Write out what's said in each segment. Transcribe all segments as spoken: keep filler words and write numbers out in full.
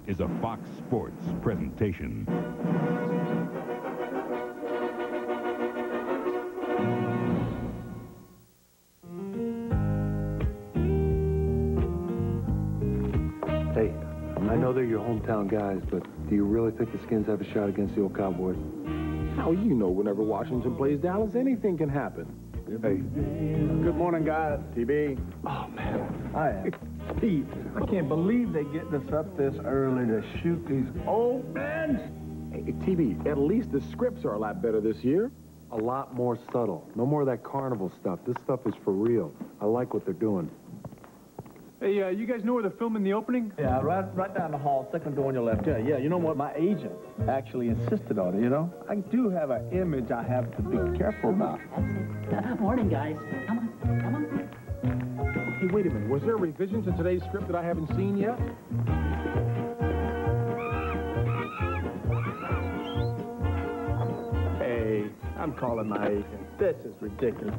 is a Fox Sports presentation. Hey, I know they're your hometown guys, but do you really think the Skins have a shot against the old Cowboys? How you know whenever Washington plays Dallas, anything can happen. Hey. Good morning, guys. T B. Oh, man. I am. Pete, I can't believe they get us up this early to shoot these old men. Hey, T B, at least the scripts are a lot better this year. A lot more subtle. No more of that carnival stuff. This stuff is for real. I like what they're doing. Hey, uh, you guys know where they're filming the opening? Yeah, right, right down the hall, second door on your left. Yeah, yeah. You know what? My agent actually insisted on it, you know? I do have an image I have to be careful about. That's it. Uh, morning, guys. Come on, come on. Hey, wait a minute. Was there revisions to today's script that I haven't seen yet? Hey, I'm calling my agent. This is ridiculous.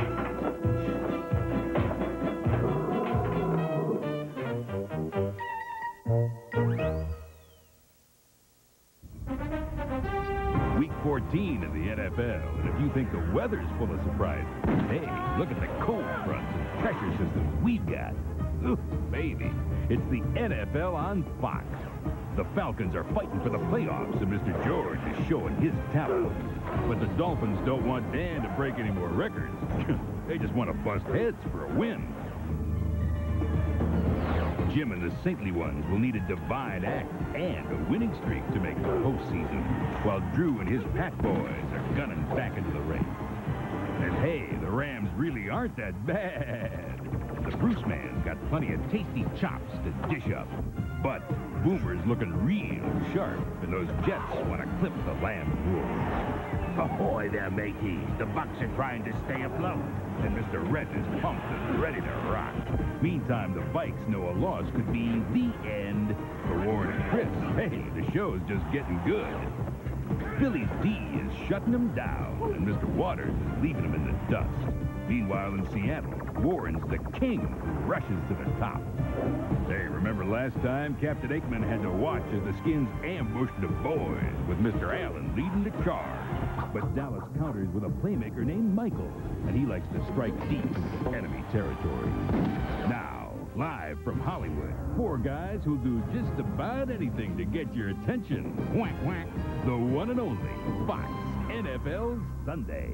Week fourteen of the N F L, and if you think the weather's full of surprises, hey, look at the cold fronts and pressure systems we've got. Ooh, baby, it's the N F L on Fox. The Falcons are fighting for the playoffs, and Mister George is showing his talent. But the Dolphins don't want Dan to break any more records. They just want to bust heads for a win. Jim and the Saintly Ones will need a divine act and a winning streak to make the postseason, while Drew and his Pack Boys are gunning back into the race. And hey, the Rams really aren't that bad. The Bruce Man's got plenty of tasty chops to dish up. But Boomer's looking real sharp, and those Jets want to clip the Lamb's wool. Ahoy there, mateys. The Bucks are trying to stay afloat, and Mister Red is pumped and ready to rock. Meantime, the Vikes know a loss could be the end for Warren and Chris. Hey, the show's just getting good. Billy D is shutting them down, and Mister Waters is leaving them in the dust. Meanwhile, in Seattle, Warren's the king who rushes to the top. Hey, remember last time Captain Aikman had to watch as the Skins ambushed the boys with Mister Allen leading the charge. But Dallas counters with a playmaker named Michael, and he likes to strike deep into enemy territory. Now, live from Hollywood, four guys who'll do just about anything to get your attention. Whack, whack. The one and only Fox N F L Sunday.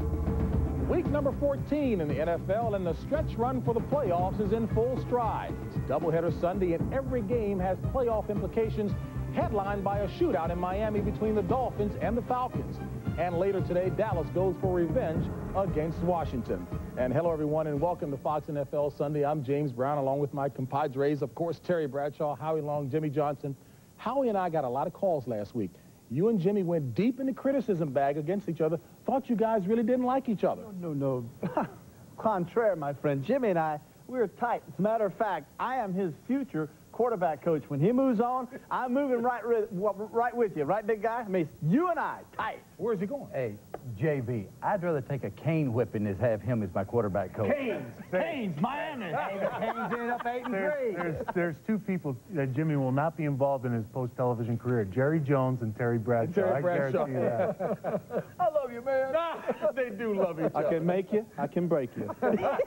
Week number fourteen in the N F L, and the stretch run for the playoffs is in full stride. It's doubleheader Sunday, and every game has playoff implications, headlined by a shootout in Miami between the Dolphins and the Falcons. And later today, Dallas goes for revenge against Washington. And hello, everyone, and welcome to Fox N F L Sunday. I'm James Brown, along with my compadres, of course, Terry Bradshaw, Howie Long, Jimmy Johnson. Howie and I got a lot of calls last week. You and Jimmy went deep in the criticism bag against each other. Thought you guys really didn't like each other. No, no, no. Contraire, my friend. Jimmy and I, we're tight. As a matter of fact, I am his future quarterback coach. When he moves on, I'm moving right, right with you. Right, big guy? I mean, you and I, tight. Where's he going? Hey, J B, I'd rather take a cane whipping than have him as my quarterback coach. Canes! Canes, Miami! Hey, the Canes ended up eight and There's, three. there's, there's two people that Jimmy will not be involved in his post-television career, Jerry Jones and Terry Bradshaw. Terry I Bradshaw. guarantee you that. I love you, man. They do love each other. I can make you, I can break you.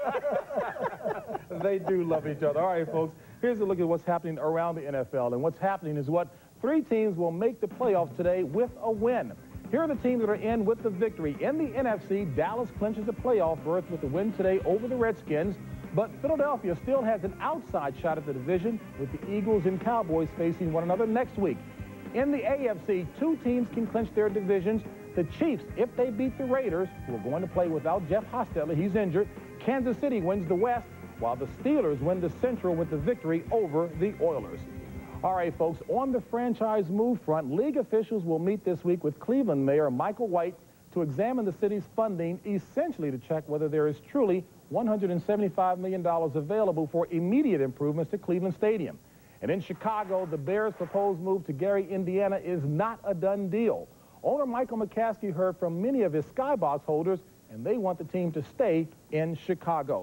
They do love each other. All right, folks, here's a look at what's happening around the N F L. And what's happening is what three teams will make the playoffs today with a win. Here are the teams that are in with the victory. In the N F C, Dallas clinches a playoff berth with the win today over the Redskins. But Philadelphia still has an outside shot at the division, with the Eagles and Cowboys facing one another next week. In the A F C, two teams can clinch their divisions. The Chiefs, if they beat the Raiders, who are going to play without Jeff Hostetler, he's injured. Kansas City wins the West, while the Steelers win the Central with the victory over the Oilers. All right, folks, on the franchise move front, league officials will meet this week with Cleveland Mayor Michael White to examine the city's funding, essentially to check whether there is truly one hundred seventy-five million dollars available for immediate improvements to Cleveland Stadium. And in Chicago, the Bears' proposed move to Gary, Indiana is not a done deal. Owner Michael McCaskey heard from many of his skybox holders, and they want the team to stay in Chicago.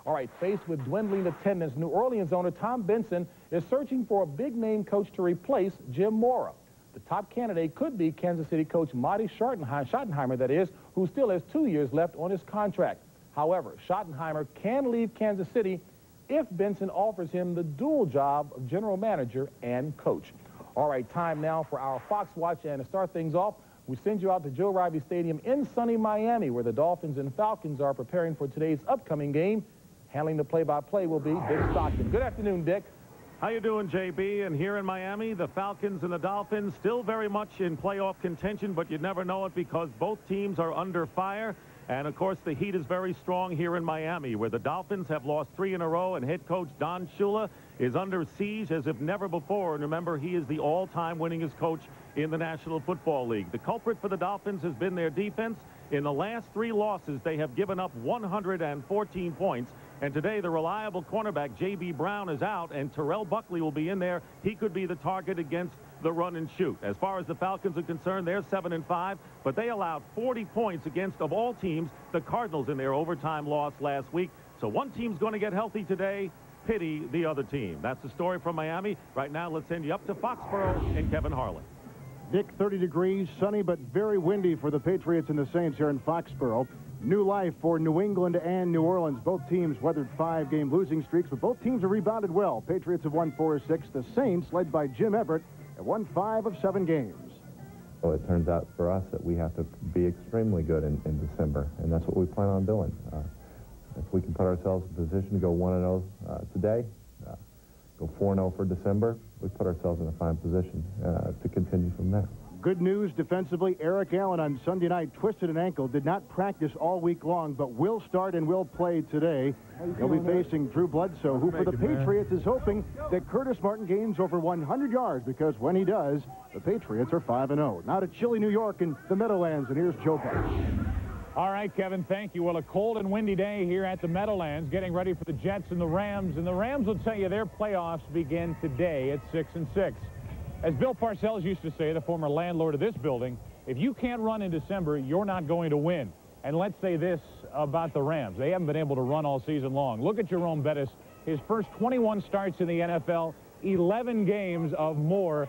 All right, faced with dwindling attendance, New Orleans owner Tom Benson is searching for a big-name coach to replace Jim Mora. The top candidate could be Kansas City coach Marty Schottenheimer, that is, who still has two years left on his contract. However, Schottenheimer can leave Kansas City if Benson offers him the dual job of general manager and coach. All right, time now for our Fox Watch, and to start things off, we send you out to Joe Riley Stadium in sunny Miami, where the Dolphins and Falcons are preparing for today's upcoming game. Handling the play-by-play will be Dick Stockton. Good afternoon, Dick. How you doing, J B? And here in Miami, the Falcons and the Dolphins still very much in playoff contention, but you never know it because both teams are under fire. And, of course, the heat is very strong here in Miami, where the Dolphins have lost three in a row, and head coach Don Shula is under siege as if never before. And remember, he is the all-time winningest coach in the National Football League. The culprit for the Dolphins has been their defense. In the last three losses, they have given up one hundred fourteen points. And today, the reliable cornerback, J B. Brown, is out, and Terrell Buckley will be in there. He could be the target against the run and shoot. As far as the Falcons are concerned, they're seven and five, but they allowed forty points against, of all teams, the Cardinals in their overtime loss last week. So one team's going to get healthy today. Pity the other team. That's the story from Miami. Right now, let's send you up to Foxborough and Kevin Harlan. Dick, thirty degrees, sunny but very windy for the Patriots and the Saints here in Foxborough. New life for New England and New Orleans. Both teams weathered five-game losing streaks, but both teams have rebounded well. Patriots have won four of six. The Saints, led by Jim Everett, have won five of seven games. Well, it turns out for us that we have to be extremely good in, in December, and that's what we plan on doing. Uh, if we can put ourselves in a position to go one and oh uh, today, uh, go four and oh for December, we put ourselves in a fine position uh, to continue from there. Good news defensively. Eric Allen on Sunday night twisted an ankle, did not practice all week long, but will start and will play today. He'll be facing Drew Bledsoe, who for the Patriots is hoping that Curtis Martin gains over one hundred yards, because when he does, the Patriots are five and oh. Now to chilly New York and the Meadowlands, and here's Joe Buck. All right, Kevin, thank you. Well, a cold and windy day here at the Meadowlands, getting ready for the Jets and the Rams. And the Rams will tell you their playoffs begin today at six and six. As Bill Parcells used to say, the former landlord of this building, if you can't run in December, you're not going to win. And let's say this about the Rams. They haven't been able to run all season long. Look at Jerome Bettis. His first twenty-one starts in the N F L, eleven games of more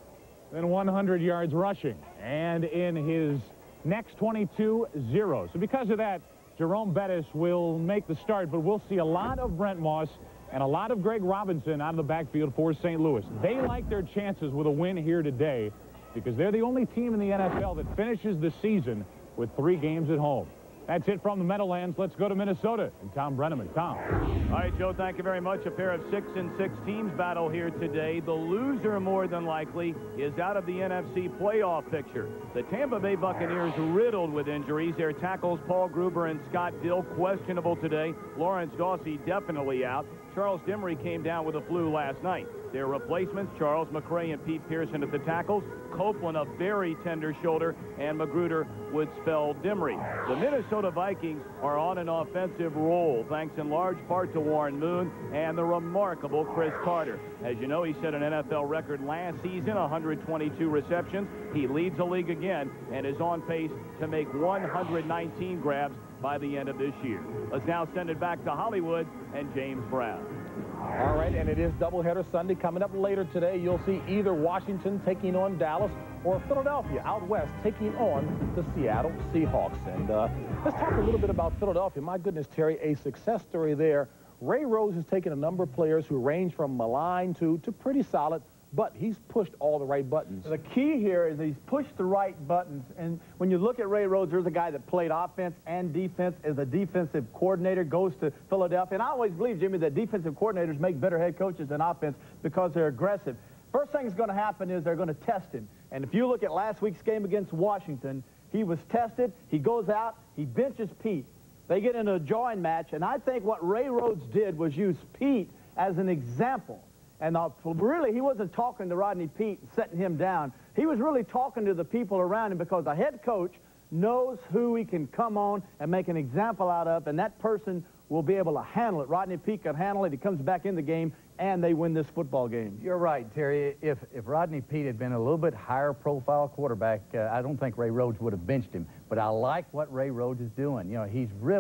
than one hundred yards rushing. And in his next twenty-two, zero. So because of that, Jerome Bettis will make the start, but we'll see a lot of Brent Moss and a lot of Greg Robinson out of the backfield for Saint Louis. They like their chances with a win here today because they're the only team in the N F L that finishes the season with three games at home. That's it from the Meadowlands. Let's go to Minnesota and Tom Brenneman. Tom. All right, Joe, thank you very much. A pair of six and six teams battle here today. The loser, more than likely, is out of the N F C playoff picture. The Tampa Bay Buccaneers riddled with injuries. Their tackles, Paul Gruber and Scott Dill, questionable today. Lawrence Dawsey definitely out. Charles Dimry came down with a flu last night. Their replacements, Charles McRae and Pete Pearson at the tackles, Copeland a very tender shoulder, and Magruder would spell Dimry. The Minnesota Vikings are on an offensive roll, thanks in large part to Warren Moon and the remarkable Chris Carter. As you know, he set an N F L record last season, one hundred twenty-two receptions. He leads the league again and is on pace to make one hundred nineteen grabs by the end of this year. Let's now send it back to Hollywood and James Brown. All right, and it is doubleheader Sunday. Coming up later today, you'll see either Washington taking on Dallas or Philadelphia out west taking on the Seattle Seahawks. And uh, let's talk a little bit about Philadelphia. My goodness, Terry, a success story there. Ray Rhodes has taken a number of players who range from malign to, to pretty solid, but he's pushed all the right buttons. The key here is he's pushed the right buttons. And when you look at Ray Rhodes, there's a guy that played offense and defense as a defensive coordinator, goes to Philadelphia. And I always believe, Jimmy, that defensive coordinators make better head coaches than offense because they're aggressive. First thing that's going to happen is they're going to test him. And if you look at last week's game against Washington, he was tested. He goes out. He benches Pete. They get into a jawing match. And I think what Ray Rhodes did was use Pete as an example. And uh, really, he wasn't talking to Rodney Pete and setting him down. He was really talking to the people around him because a head coach knows who he can come on and make an example out of, and that person will be able to handle it. Rodney Pete can handle it. He comes back in the game, and they win this football game. You're right, Terry. If, if Rodney Pete had been a little bit higher profile quarterback, uh, I don't think Ray Rhodes would have benched him. But I like what Ray Rhodes is doing. You know, he's really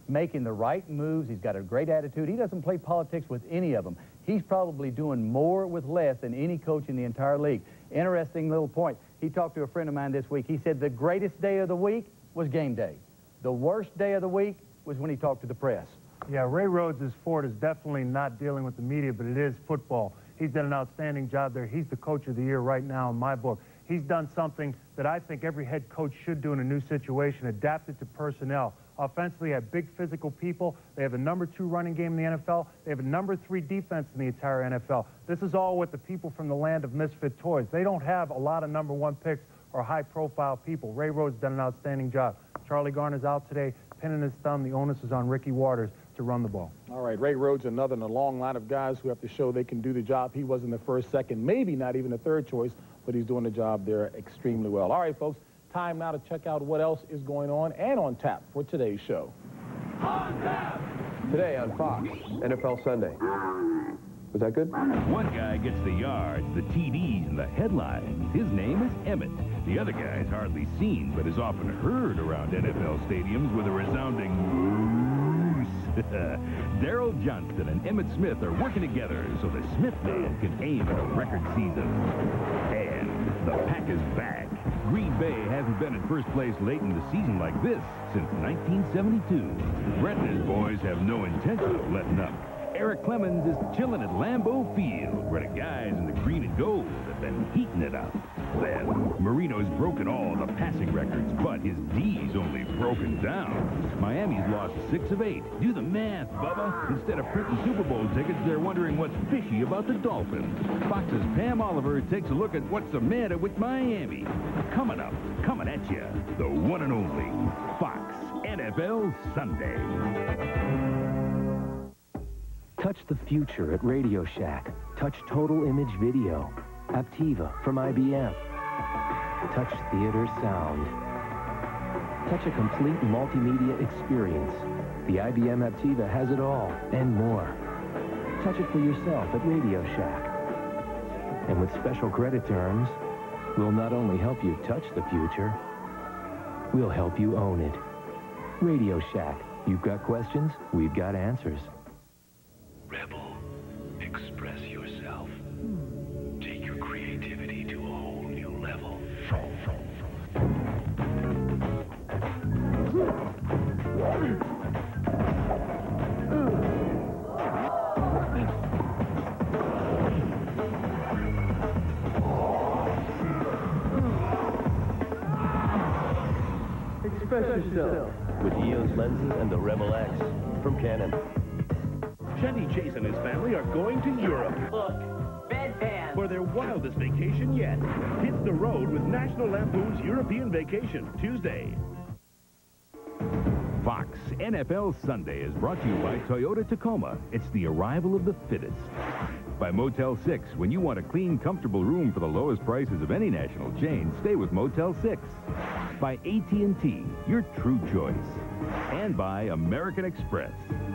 making the right moves. He's got a great attitude. He doesn't play politics with any of them. He's probably doing more with less than any coach in the entire league. Interesting little point. He talked to a friend of mine this week. He said the greatest day of the week was game day. The worst day of the week was when he talked to the press. Yeah, Ray Rhodes' fort is definitely not dealing with the media, but it is football. He's done an outstanding job there. He's the coach of the year right now in my book. He's done something that I think every head coach should do in a new situation, adapted to personnel. Offensively, they have big physical people. They have a number two running game in the N F L. They have a number three defense in the entire N F L. This is all with the people from the land of misfit toys. They don't have a lot of number one picks or high-profile people. Ray Rhodes done an outstanding job. Charlie Garner's out today, pinning his thumb. The onus is on Ricky Waters to run the ball. All right, Ray Rhodes, another in a long line of guys who have to show they can do the job. He wasn't the first, second, maybe not even the third choice, but he's doing the job there extremely well. All right, folks, time now to check out what else is going on and on tap for today's show. On tap! Today on Fox, N F L Sunday. Was that good? One guy gets the yards, the T Ds, and the headlines. His name is Emmett. The other guy's hardly seen, but is often heard around N F L stadiums with a resounding moose. Darrell Johnston and Emmett Smith are working together so the Smith man can aim at a record season. And the pack is back. Green Bay hasn't been in first place late in the season like this since nineteen seventy-two. Brett and his boys have no intention of letting up. Eric Clemens is chilling at Lambeau Field, where the guys in the green and gold have been heating it up. Then, Marino's broken all the passing records, but his D's only broken down. Miami's lost six of eight. Do the math, Bubba. Instead of printing Super Bowl tickets, they're wondering what's fishy about the Dolphins. Fox's Pam Oliver takes a look at what's the matter with Miami. Coming up, coming at you, the one and only Fox N F L Sunday. Touch the future at Radio Shack. Touch Total Image Video. Aptiva from I B M. Touch theater sound. Touch a complete multimedia experience. The I B M Aptiva has it all and more. Touch it for yourself at Radio Shack. And with special credit terms, we'll not only help you touch the future, we'll help you own it. Radio Shack. You've got questions, we've got answers. Rebel, express yourself. Take your creativity to a whole new level. Express yourself with E O S lenses and the Rebel X from Canon. Chevy Chase and his family are going to Europe. Look, bedpan. For their wildest vacation yet. Hit the road with National Lampoon's European Vacation, Tuesday. Fox N F L Sunday is brought to you by Toyota Tacoma. It's the arrival of the fittest. By Motel six. When you want a clean, comfortable room for the lowest prices of any national chain, stay with Motel six. By A T and T, your true choice. And by American Express.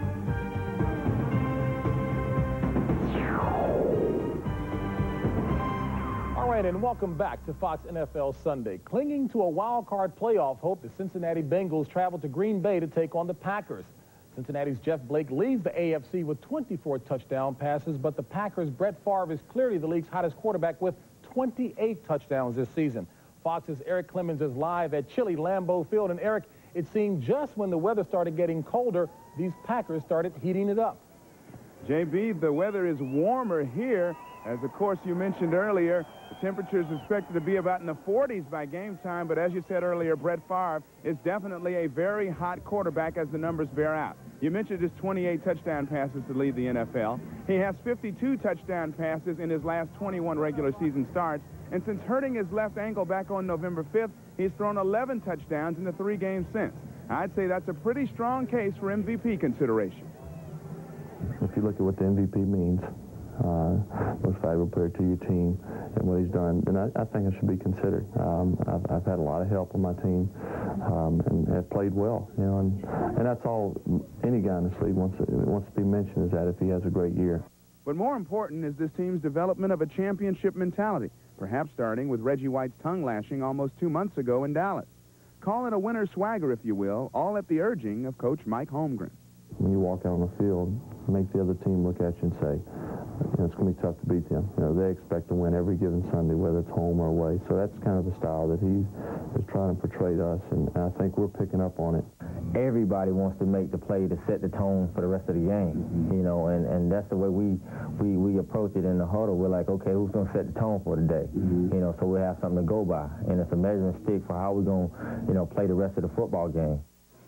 All right, and welcome back to Fox N F L Sunday. Clinging to a wild card playoff hope, the Cincinnati Bengals travel to Green Bay to take on the Packers. Cincinnati's Jeff Blake leads the A F C with twenty-four touchdown passes, but the Packers' Brett Favre is clearly the league's hottest quarterback with twenty-eight touchdowns this season. Fox's Eric Clemens is live at chilly Lambeau Field, and Eric, it seemed just when the weather started getting colder, these Packers started heating it up. J B, the weather is warmer here, as of course you mentioned earlier. The temperature is expected to be about in the forties by game time, but as you said earlier, Brett Favre is definitely a very hot quarterback as the numbers bear out. You mentioned his twenty-eight touchdown passes to lead the N F L. He has fifty-two touchdown passes in his last twenty-one regular season starts, and since hurting his left ankle back on November fifth, he's thrown eleven touchdowns in the three games since. I'd say that's a pretty strong case for M V P consideration. If you look at what the M V P means, uh, most valuable player to your team, and what he's done, then I, I think it should be considered. Um, I've, I've had a lot of help on my team, um, and have played well, you know, and, and that's all any guy in this league wants to, wants to be mentioned, is that if he has a great year. But more important is this team's development of a championship mentality, perhaps starting with Reggie White's tongue lashing almost two months ago in Dallas. Call it a winner swagger, if you will, all at the urging of Coach Mike Holmgren. When you walk out on the field, make the other team look at you and say, you know, it's going to be tough to beat them. You know, they expect to win every given Sunday, whether it's home or away. So that's kind of the style that he is trying to portray to us, and I think we're picking up on it. Everybody wants to make the play to set the tone for the rest of the game, mm-hmm. you know, and, and that's the way we, we, we approach it in the huddle. We're like, okay, who's going to set the tone for the day? Mm-hmm. You know, so we have something to go by, and it's a measuring stick for how we're going to, you know, play the rest of the football game.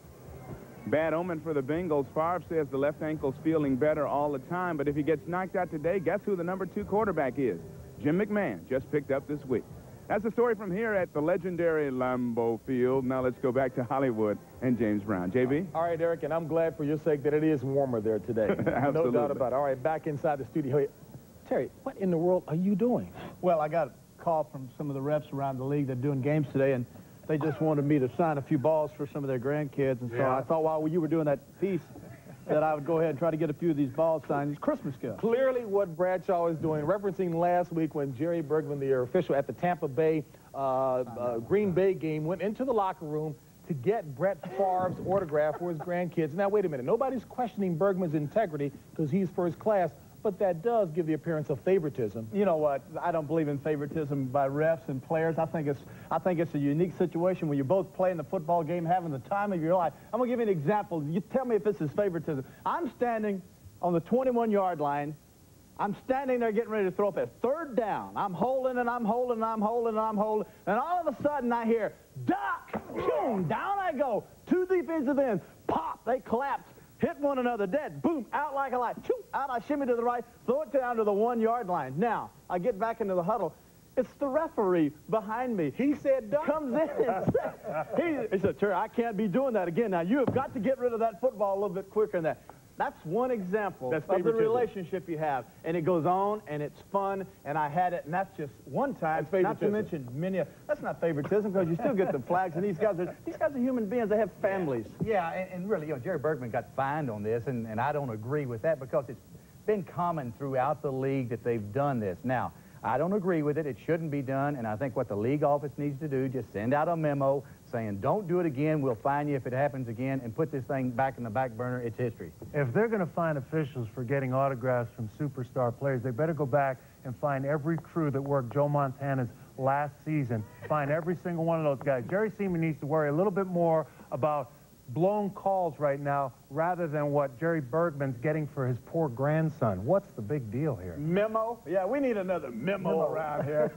Bad omen for the Bengals. Favre says the left ankle's feeling better all the time, but if he gets knocked out today, guess who the number two quarterback is? Jim McMahon, just picked up this week. That's the story from here at the legendary Lambeau Field. Now let's go back to Hollywood and James Brown. J B? All right, Eric, and I'm glad for your sake that it is warmer there today. No doubt about it. All right, back inside the studio. Terry, what in the world are you doing? Well, I got a call from some of the refs around the league that are doing games today, and they just wanted me to sign a few balls for some of their grandkids, and so yeah. I thought while you were doing that piece that I would go ahead and try to get a few of these balls signed. These Christmas gifts. Clearly what Bradshaw is doing, referencing last week when Jerry Bergman, the official at the Tampa Bay uh, uh, Green Bay game, went into the locker room to get Brett Favre's autograph for his grandkids. Now, wait a minute. Nobody's questioning Bergman's integrity because he's first class, but that does give the appearance of favoritism. You know what? I don't believe in favoritism by refs and players. I think it's I think it's a unique situation when you're both playing the football game, having the time of your life. I'm going to give you an example. You tell me if this is favoritism. I'm standing on the twenty-one yard line. I'm standing there getting ready to throw up a third down. I'm holding and I'm holding and I'm holding and I'm holding. And all of a sudden I hear, duck! Boom! Down I go. Two defensive ends. Pop! They collapse. Hit one another dead. Boom, out like a light. Choo, out I shimmy to the right, throw it down to the one-yard line. Now, I get back into the huddle. It's the referee behind me. He said, duck. Comes in and said, he, he said, Terry, I can't be doing that again. Now, you have got to get rid of that football a little bit quicker than that. That's one example that's of the relationship you have. And it goes on, and it's fun, and I had it, and that's just one time. Not to mention many. That's not favoritism, because you still get the flags, and these guys are these guys are human beings. They have families. Yeah, and, and really, you know, Jerry Bergman got fined on this, and, and I don't agree with that because it's been common throughout the league that they've done this. Now, I don't agree with it. It shouldn't be done, and I think what the league office needs to do, just send out a memo saying, don't do it again, we'll fine you if it happens again, and put this thing back in the back burner. It's history. If they're going to fine officials for getting autographs from superstar players, they better go back and find every crew that worked Joe Montana's last season, find every single one of those guys. Jerry Seaman needs to worry a little bit more about blown calls right now rather than what Jerry Bergman's getting for his poor grandson. What's the big deal here? Memo? Yeah, we need another memo, memo. around here.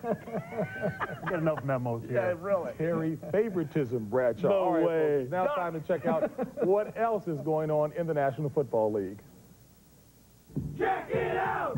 We get enough memos here. Yeah, really. Terry, favoritism, Bradshaw. No All right, way. folks, now it's time to check out what else is going on in the National Football League. Check it out!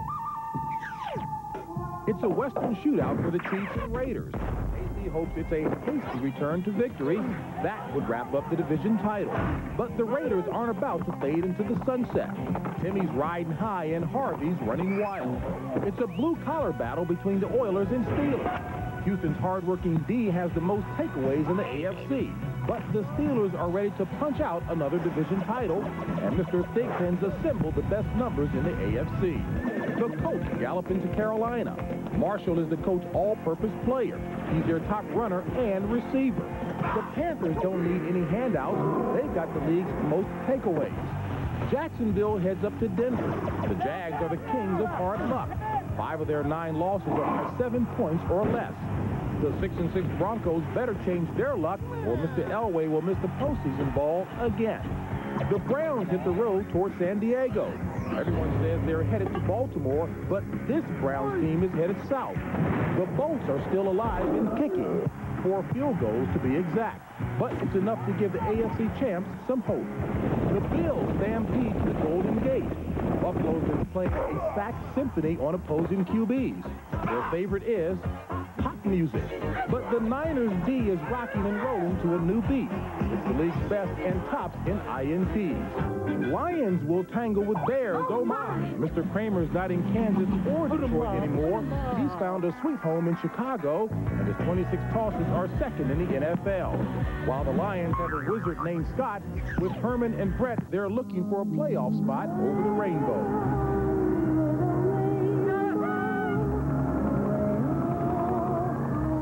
It's a Western shootout for the Chiefs and Raiders. He hopes it's a hasty return to victory. That would wrap up the division title. But the Raiders aren't about to fade into the sunset. Timmy's riding high and Harvey's running wild. It's a blue-collar battle between the Oilers and Steelers. Houston's hard-working D has the most takeaways in the A F C. But the Steelers are ready to punch out another division title, and Mister Thigpen's assembled the best numbers in the A F C. The Colts gallop into Carolina. Marshall is the Colts' all-purpose player. He's their top runner and receiver. The Panthers don't need any handouts. They've got the league's most takeaways. Jacksonville heads up to Denver. The Jags are the kings of hard luck. Five of their nine losses are by seven points or less. The six and six Broncos better change their luck, or Mister Elway will miss the postseason ball again. The Browns hit the road toward San Diego. Everyone says they're headed to Baltimore, but this Browns team is headed south. The Bolts are still alive and kicking, four field goals to be exact. But it's enough to give the A F C champs some hope. The Bills stampede to the Golden Gate. Buffalo's been playing a sax symphony on opposing Q Bs. Their favorite is pop music. But the Niners' D is rocking and rolling to a new beat. It's the league's best and tops in I N Ts. Lions will tangle with Bears, oh my. Mister Kramer's not in Kansas or Detroit anymore. He's found a sweet home in Chicago, and his twenty-six tosses are second in the N F L. While the Lions have a wizard named Scott, with Herman and Brett, they're looking for a playoff spot over the rainbow. All right, let's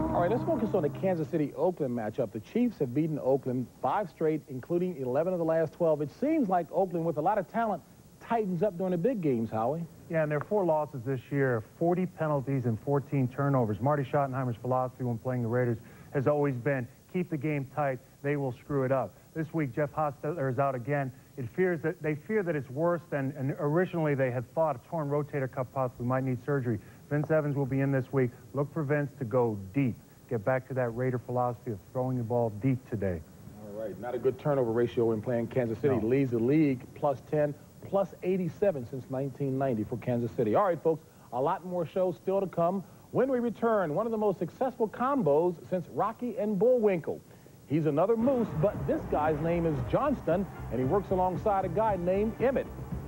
Let's focus on the Kansas City-Oakland matchup. The Chiefs have beaten Oakland five straight, including eleven of the last twelve. It seems like Oakland, with a lot of talent, tightens up during the big games, Howie. Yeah, and their four losses this year, forty penalties and fourteen turnovers. Marty Schottenheimer's philosophy when playing the Raiders has always been, keep the game tight, they will screw it up. This week, Jeff Hostetler is out again. It fears that they fear that it's worse than and originally they had thought. A torn rotator cuff possibly might need surgery. Vince Evans will be in this week. Look for Vince to go deep. Get back to that Raider philosophy of throwing the ball deep today. All right, not a good turnover ratio when playing Kansas City. No. Leads the league plus ten, plus eighty-seven since nineteen ninety for Kansas City. All right, folks, a lot more shows still to come. When we return, one of the most successful combos since Rocky and Bullwinkle. He's another Moose, but this guy's name is Johnston, and he works alongside a guy named Emmett.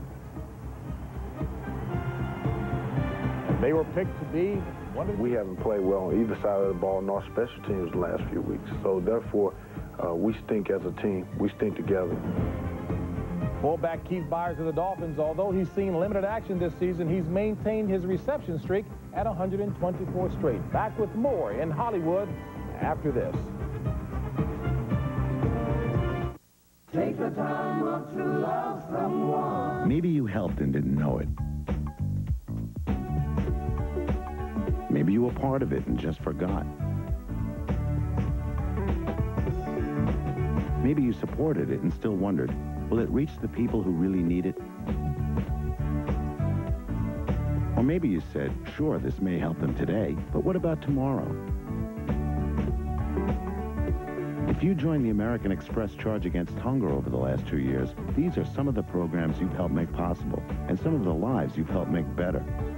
And they were picked to be one of the... We haven't played well on either side of the ball, nor special teams the last few weeks. So, therefore, uh, we stink as a team. We stink together. Fullback Keith Byers of the Dolphins, although he's seen limited action this season, he's maintained his reception streak at one hundred twenty-four straight. Back with more in Hollywood after this. Take the time up to love someone. Maybe you helped and didn't know it. Maybe you were part of it and just forgot. Maybe you supported it and still wondered, will it reach the people who really need it? Or maybe you said, sure, this may help them today, but what about tomorrow? If you joined the American Express Charge Against Hunger over the last two years, these are some of the programs you've helped make possible and some of the lives you've helped make better.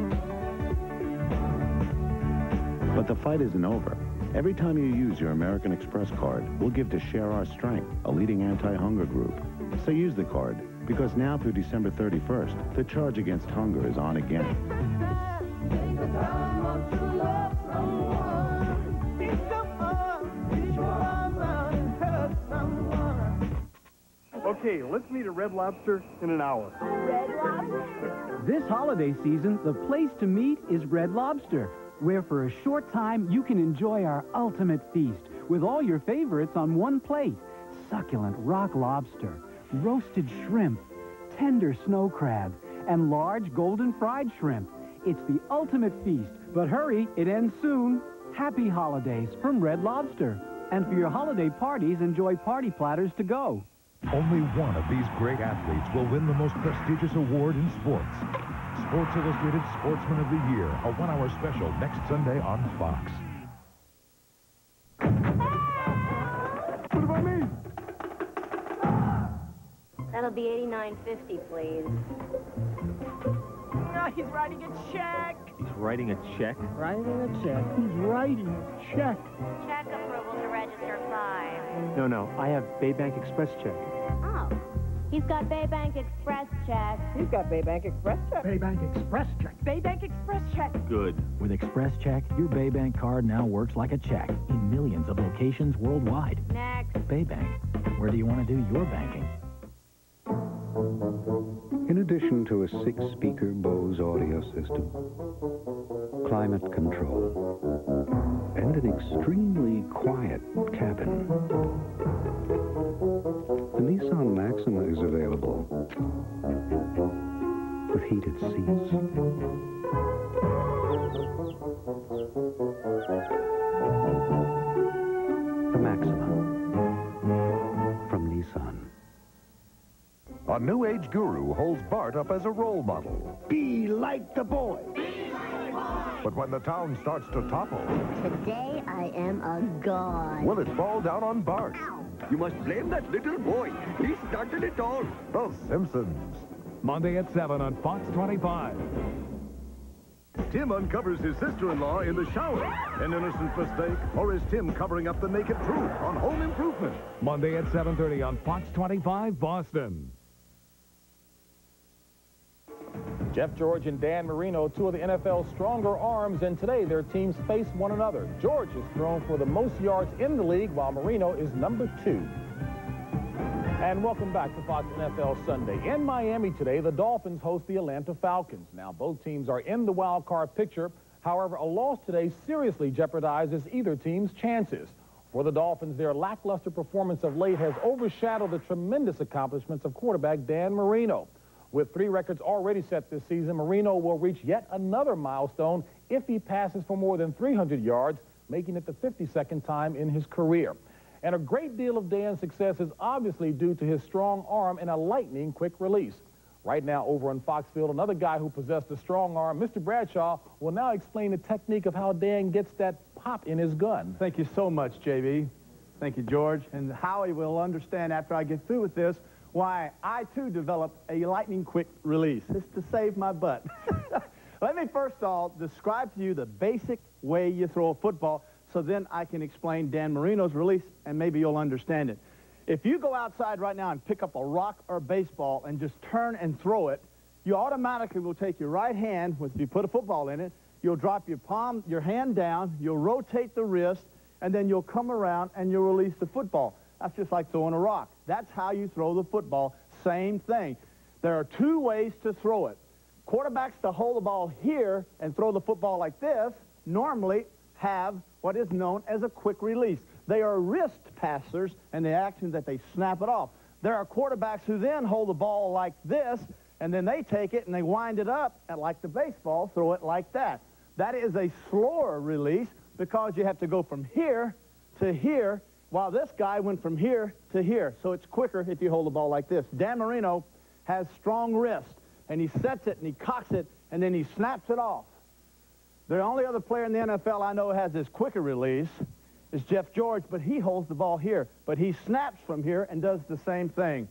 But the fight isn't over. Every time you use your American Express card, we'll give to Share Our Strength, a leading anti-hunger group. So use the card, because now through December thirty-first, the Charge Against Hunger is on again. Take the time up to love someone. Be someone. Reach your arms out and help someone. Okay, let's meet at Red Lobster in an hour. Red Lobster? This holiday season, the place to meet is Red Lobster, where for a short time you can enjoy our ultimate feast with all your favorites on one plate. Succulent rock lobster, roasted shrimp, tender snow crab, and large golden fried shrimp. It's the ultimate feast, but hurry, it ends soon. Happy holidays from Red Lobster. And for your holiday parties, enjoy party platters to go. Only one of these great athletes will win the most prestigious award in sports. Sports Illustrated Sportsman of the Year, a one-hour special next Sunday on Fox. What about me? That'll be eighty-nine fifty, please. Oh, he's writing a check. He's writing a check? Writing a check. He's writing a check. Check approval to register five. No, no, I have Baybank Express check. Oh, he's got Baybank Express check. He's got Baybank Express check. Baybank Express check. Baybank Express check. Good. With Express Check, your Baybank card now works like a check in millions of locations worldwide. Next. Baybank. Where do you want to do your banking? In addition to a six-speaker Bose audio system, climate control, and an extremely quiet cabin, the Nissan Maxima is available with heated seats. The Maxima from Nissan. A new age guru holds Bart up as a role model. Be like the boy. But when the town starts to topple, Today I am a god. will it fall down on Bart? You must blame that little boy. He started it all. The Simpsons. Monday at seven on Fox twenty-five. Tim uncovers his sister-in-law in the shower. An innocent mistake, or is Tim covering up the naked truth on Home Improvement? Monday at seven thirty on Fox twenty-five, Boston. Jeff George and Dan Marino, two of the N F L's stronger arms, and today their teams face one another. George has thrown for the most yards in the league, while Marino is number two. And welcome back to Fox N F L Sunday. In Miami today, the Dolphins host the Atlanta Falcons. Now, both teams are in the wild card picture. However, a loss today seriously jeopardizes either team's chances. For the Dolphins, their lackluster performance of late has overshadowed the tremendous accomplishments of quarterback Dan Marino. With three records already set this season, Marino will reach yet another milestone if he passes for more than three hundred yards, making it the fifty-second time in his career. And a great deal of Dan's success is obviously due to his strong arm and a lightning quick release. Right now over on Foxfield, another guy who possessed a strong arm, Mister Bradshaw, will now explain the technique of how Dan gets that pop in his gun. Thank you so much, J B. Thank you, George. And Howie will understand after I get through with this why I, too, developed a lightning quick release. It's to save my butt. Let me first of all describe to you the basic way you throw a football, so then I can explain Dan Marino's release, and maybe you'll understand it. If you go outside right now and pick up a rock or baseball and just turn and throw it, you automatically will take your right hand, if you put a football in it, you'll drop your palm, your hand down, you'll rotate the wrist, and then you'll come around and you'll release the football. That's just like throwing a rock. That's how you throw the football. Same thing. There are two ways to throw it. Quarterbacks to hold the ball here and throw the football like this normally have what is known as a quick release. They are wrist passers, and the action that they snap it off. There are quarterbacks who then hold the ball like this, and then they take it and they wind it up, and like the baseball, throw it like that. That is a slower release because you have to go from here to here, while this guy went from here to here. So it's quicker if you hold the ball like this. Dan Marino has strong wrist, and he sets it and he cocks it, and then he snaps it off. The only other player in the N F L I know has this quicker release is Jeff George, but he holds the ball here. But he snaps from here and does the same thing.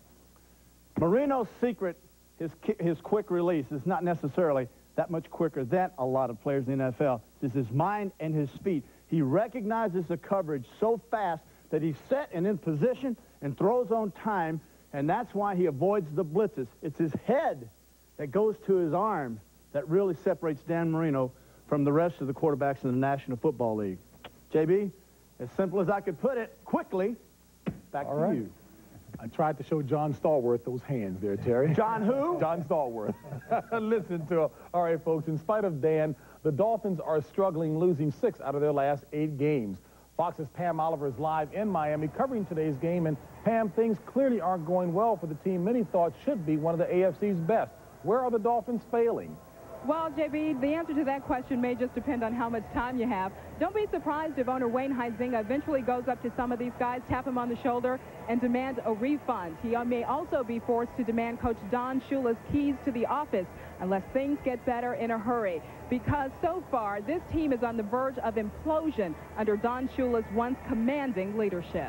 Marino's secret, his, his quick release, is not necessarily that much quicker than a lot of players in the N F L. It's his mind and his speed. He recognizes the coverage so fast that he's set and in position and throws on time, and that's why he avoids the blitzes. It's his head that goes to his arm that really separates Dan Marino from the rest of the quarterbacks in the National Football League. J B, as simple as I could put it, quickly, back All to right. you. I tried to show John Stallworth those hands there, Terry. John who? John Stallworth. Listen to him. All right, folks, in spite of Dan, the Dolphins are struggling, losing six out of their last eight games. Fox's Pam Oliver is live in Miami covering today's game, and Pam, things clearly aren't going well for the team many thought should be one of the A F C's best. Where are the Dolphins failing? Well, J B, the answer to that question may just depend on how much time you have. Don't be surprised if owner Wayne Huizinga eventually goes up to some of these guys, tap him on the shoulder, and demand a refund. He may also be forced to demand Coach Don Shula's keys to the office unless things get better in a hurry. Because so far, this team is on the verge of implosion under Don Shula's once commanding leadership.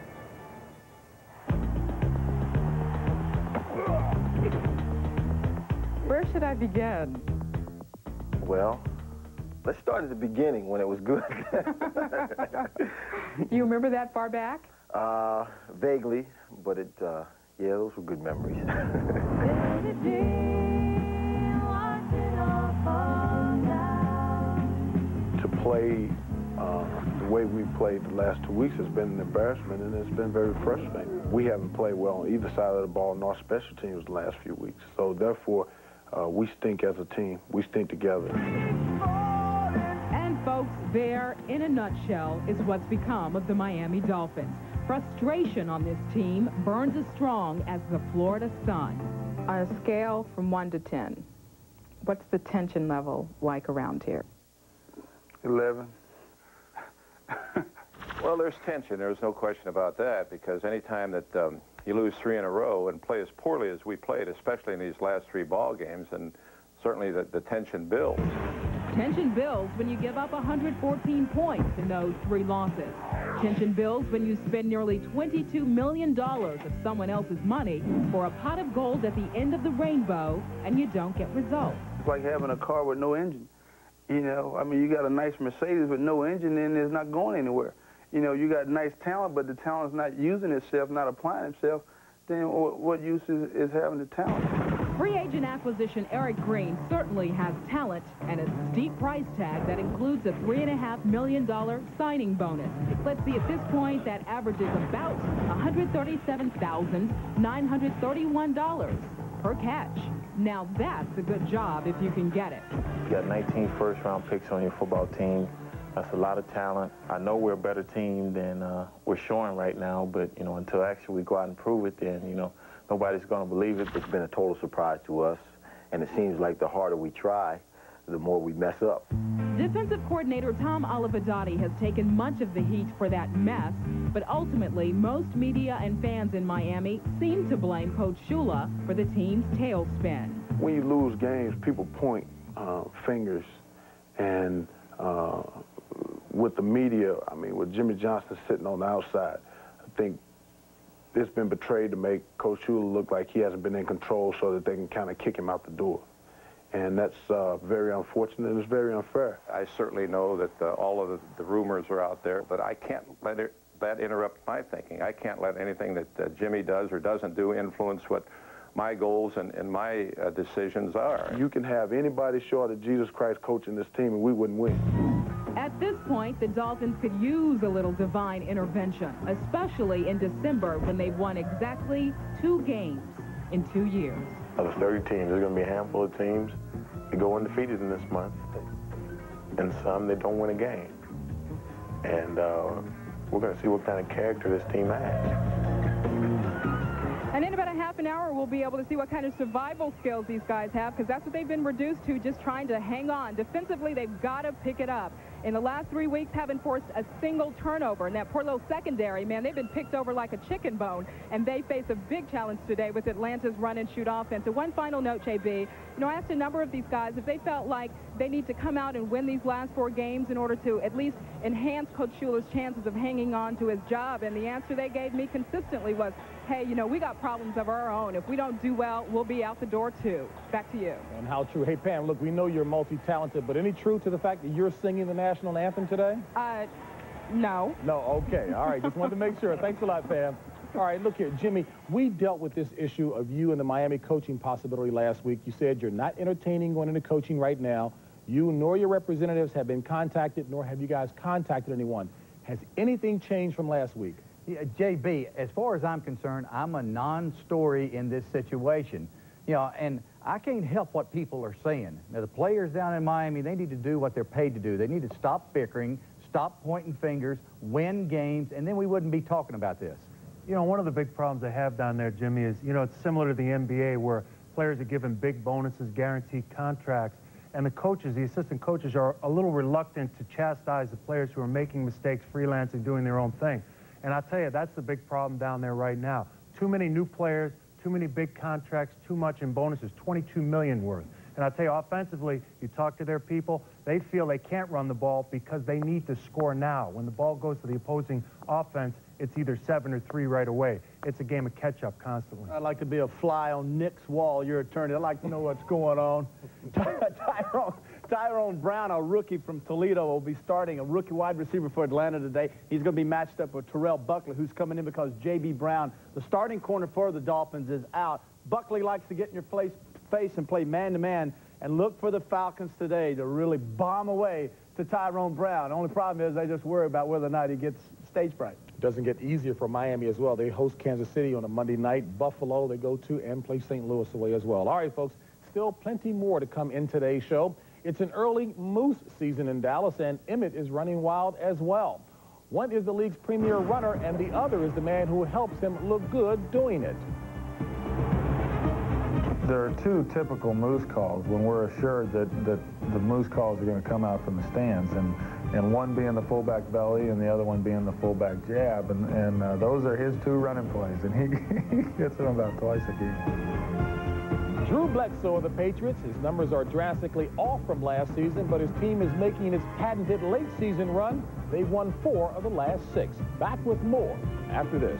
Where should I begin? Well, let's start at the beginning when it was good. You remember that far back? Uh, vaguely, but it, uh, yeah, those were good memories. To play uh, the way we played the last two weeks has been an embarrassment, and it's been very frustrating. We haven't played well on either side of the ball, nor special teams the last few weeks. So therefore, uh, we stink as a team. We stink together. And folks, there, in a nutshell, is what's become of the Miami Dolphins. Frustration on this team burns as strong as the Florida sun. On a scale from one to ten, what's the tension level like around here? eleven. Well, there's tension. There's no question about that, because anytime that um, you lose three in a row and play as poorly as we played, especially in these last three ball games, and certainly the, the tension builds. Tension builds when you give up one hundred fourteen points in those three losses. Tension builds when you spend nearly twenty-two million dollars of someone else's money for a pot of gold at the end of the rainbow, and you don't get results. It's like having a car with no engine. You know, I mean, you got a nice Mercedes with no engine, and it's not going anywhere. You know, you got nice talent, but the talent's not using itself, not applying itself. Then what, what use is, is having the talent? Free agent acquisition Eric Green certainly has talent and a steep price tag that includes a three and a half million dollar signing bonus. Let's see, at this point, that averages about one hundred thirty-seven thousand nine hundred thirty-one dollars per catch. Now that's a good job if you can get it. You got nineteen first-round picks on your football team. That's a lot of talent. I know we're a better team than uh, we're showing right now, but, you know, until actually we go out and prove it, then, you know, nobody's going to believe it. It's been a total surprise to us, and it seems like the harder we try, the more we mess up. Defensive coordinator Tom Olivadotti has taken much of the heat for that mess, but ultimately most media and fans in Miami seem to blame Coach Shula for the team's tailspin. When you lose games, people point uh, fingers, and uh, with the media, I mean, with Jimmy Johnson sitting on the outside, I think it's been betrayed to make Coach Shula look like he hasn't been in control so that they can kind of kick him out the door. And that's uh, very unfortunate, and it's very unfair. I certainly know that uh, all of the, the rumors are out there, but I can't let it, that interrupt my thinking. I can't let anything that uh, Jimmy does or doesn't do influence what my goals and, and my uh, decisions are. You can have anybody short of Jesus Christ coaching this team, and we wouldn't win. At this point, the Dolphins could use a little divine intervention, especially in December when they've won exactly two games in two years. Out of thirty teams, there's going to be a handful of teams that go undefeated in this month, and some that don't win a game. And uh, we're going to see what kind of character this team has. And in about a half an hour, we'll be able to see what kind of survival skills these guys have, because that's what they've been reduced to, just trying to hang on. Defensively, they've got to pick it up. In the last three weeks, haven't forced a single turnover. And that poor little secondary, man, they've been picked over like a chicken bone. And they face a big challenge today with Atlanta's run-and-shoot offense. And one final note, J B, you know, I asked a number of these guys if they felt like they need to come out and win these last four games in order to at least enhance Coach Shula's chances of hanging on to his job. And the answer they gave me consistently was, hey, you know, we got problems of our own. If we don't do well, we'll be out the door, too. Back to you. And how true. Hey, Pam, look, we know you're multi-talented, but any truth to the fact that you're singing the national anthem today? Uh, no. No, okay. All right. Just wanted to make sure. Thanks a lot, Pam. All right, look here, Jimmy, we dealt with this issue of you and the Miami coaching possibility last week. You said you're not entertaining going into coaching right now. You nor your representatives have been contacted, nor have you guys contacted anyone. Has anything changed from last week? Yeah, J B, as far as I'm concerned, I'm a non-story in this situation. You know, and I can't help what people are saying. Now, the players down in Miami, they need to do what they're paid to do. They need to stop bickering, stop pointing fingers, win games, and then we wouldn't be talking about this. You know, one of the big problems they have down there, Jimmy, is, you know, it's similar to the N B A where players are given big bonuses, guaranteed contracts, and the coaches, the assistant coaches, are a little reluctant to chastise the players who are making mistakes, freelancing, doing their own thing. And I'll tell you, that's the big problem down there right now. Too many new players, too many big contracts, too much in bonuses, twenty-two million worth. And I'll tell you, offensively, you talk to their people, they feel they can't run the ball because they need to score now. When the ball goes to the opposing offense, it's either seven or three right away. It's a game of catch-up constantly. I'd like to be a fly on Nick's wall, your attorney. I'd like to know what's going on. Tyrone, Tyrone Brown, a rookie from Toledo, will be starting, a rookie wide receiver for Atlanta today. He's going to be matched up with Terrell Buckley, who's coming in because J B. Brown, the starting corner for the Dolphins, is out. Buckley likes to get in your place, face and play man-to-man, and look for the Falcons today to really bomb away to Tyrone Brown. The only problem is they just worry about whether or not he gets stage fright. Doesn't get easier for Miami as well. They host Kansas City on a Monday night. Buffalo they go to, and play Saint Louis away as well. All right, folks, still plenty more to come in today's show. It's an early moose season in Dallas, and Emmett is running wild as well. One is the league's premier runner, and the other is the man who helps him look good doing it. There are two typical moose calls when we're assured that, that the moose calls are going to come out from the stands, and, and one being the fullback belly and the other one being the fullback jab, and, and uh, those are his two running plays, and he, he gets them about twice a game. Drew Bledsoe of the Patriots, his numbers are drastically off from last season, but his team is making its patented late season run. They've won four of the last six. Back with more after this.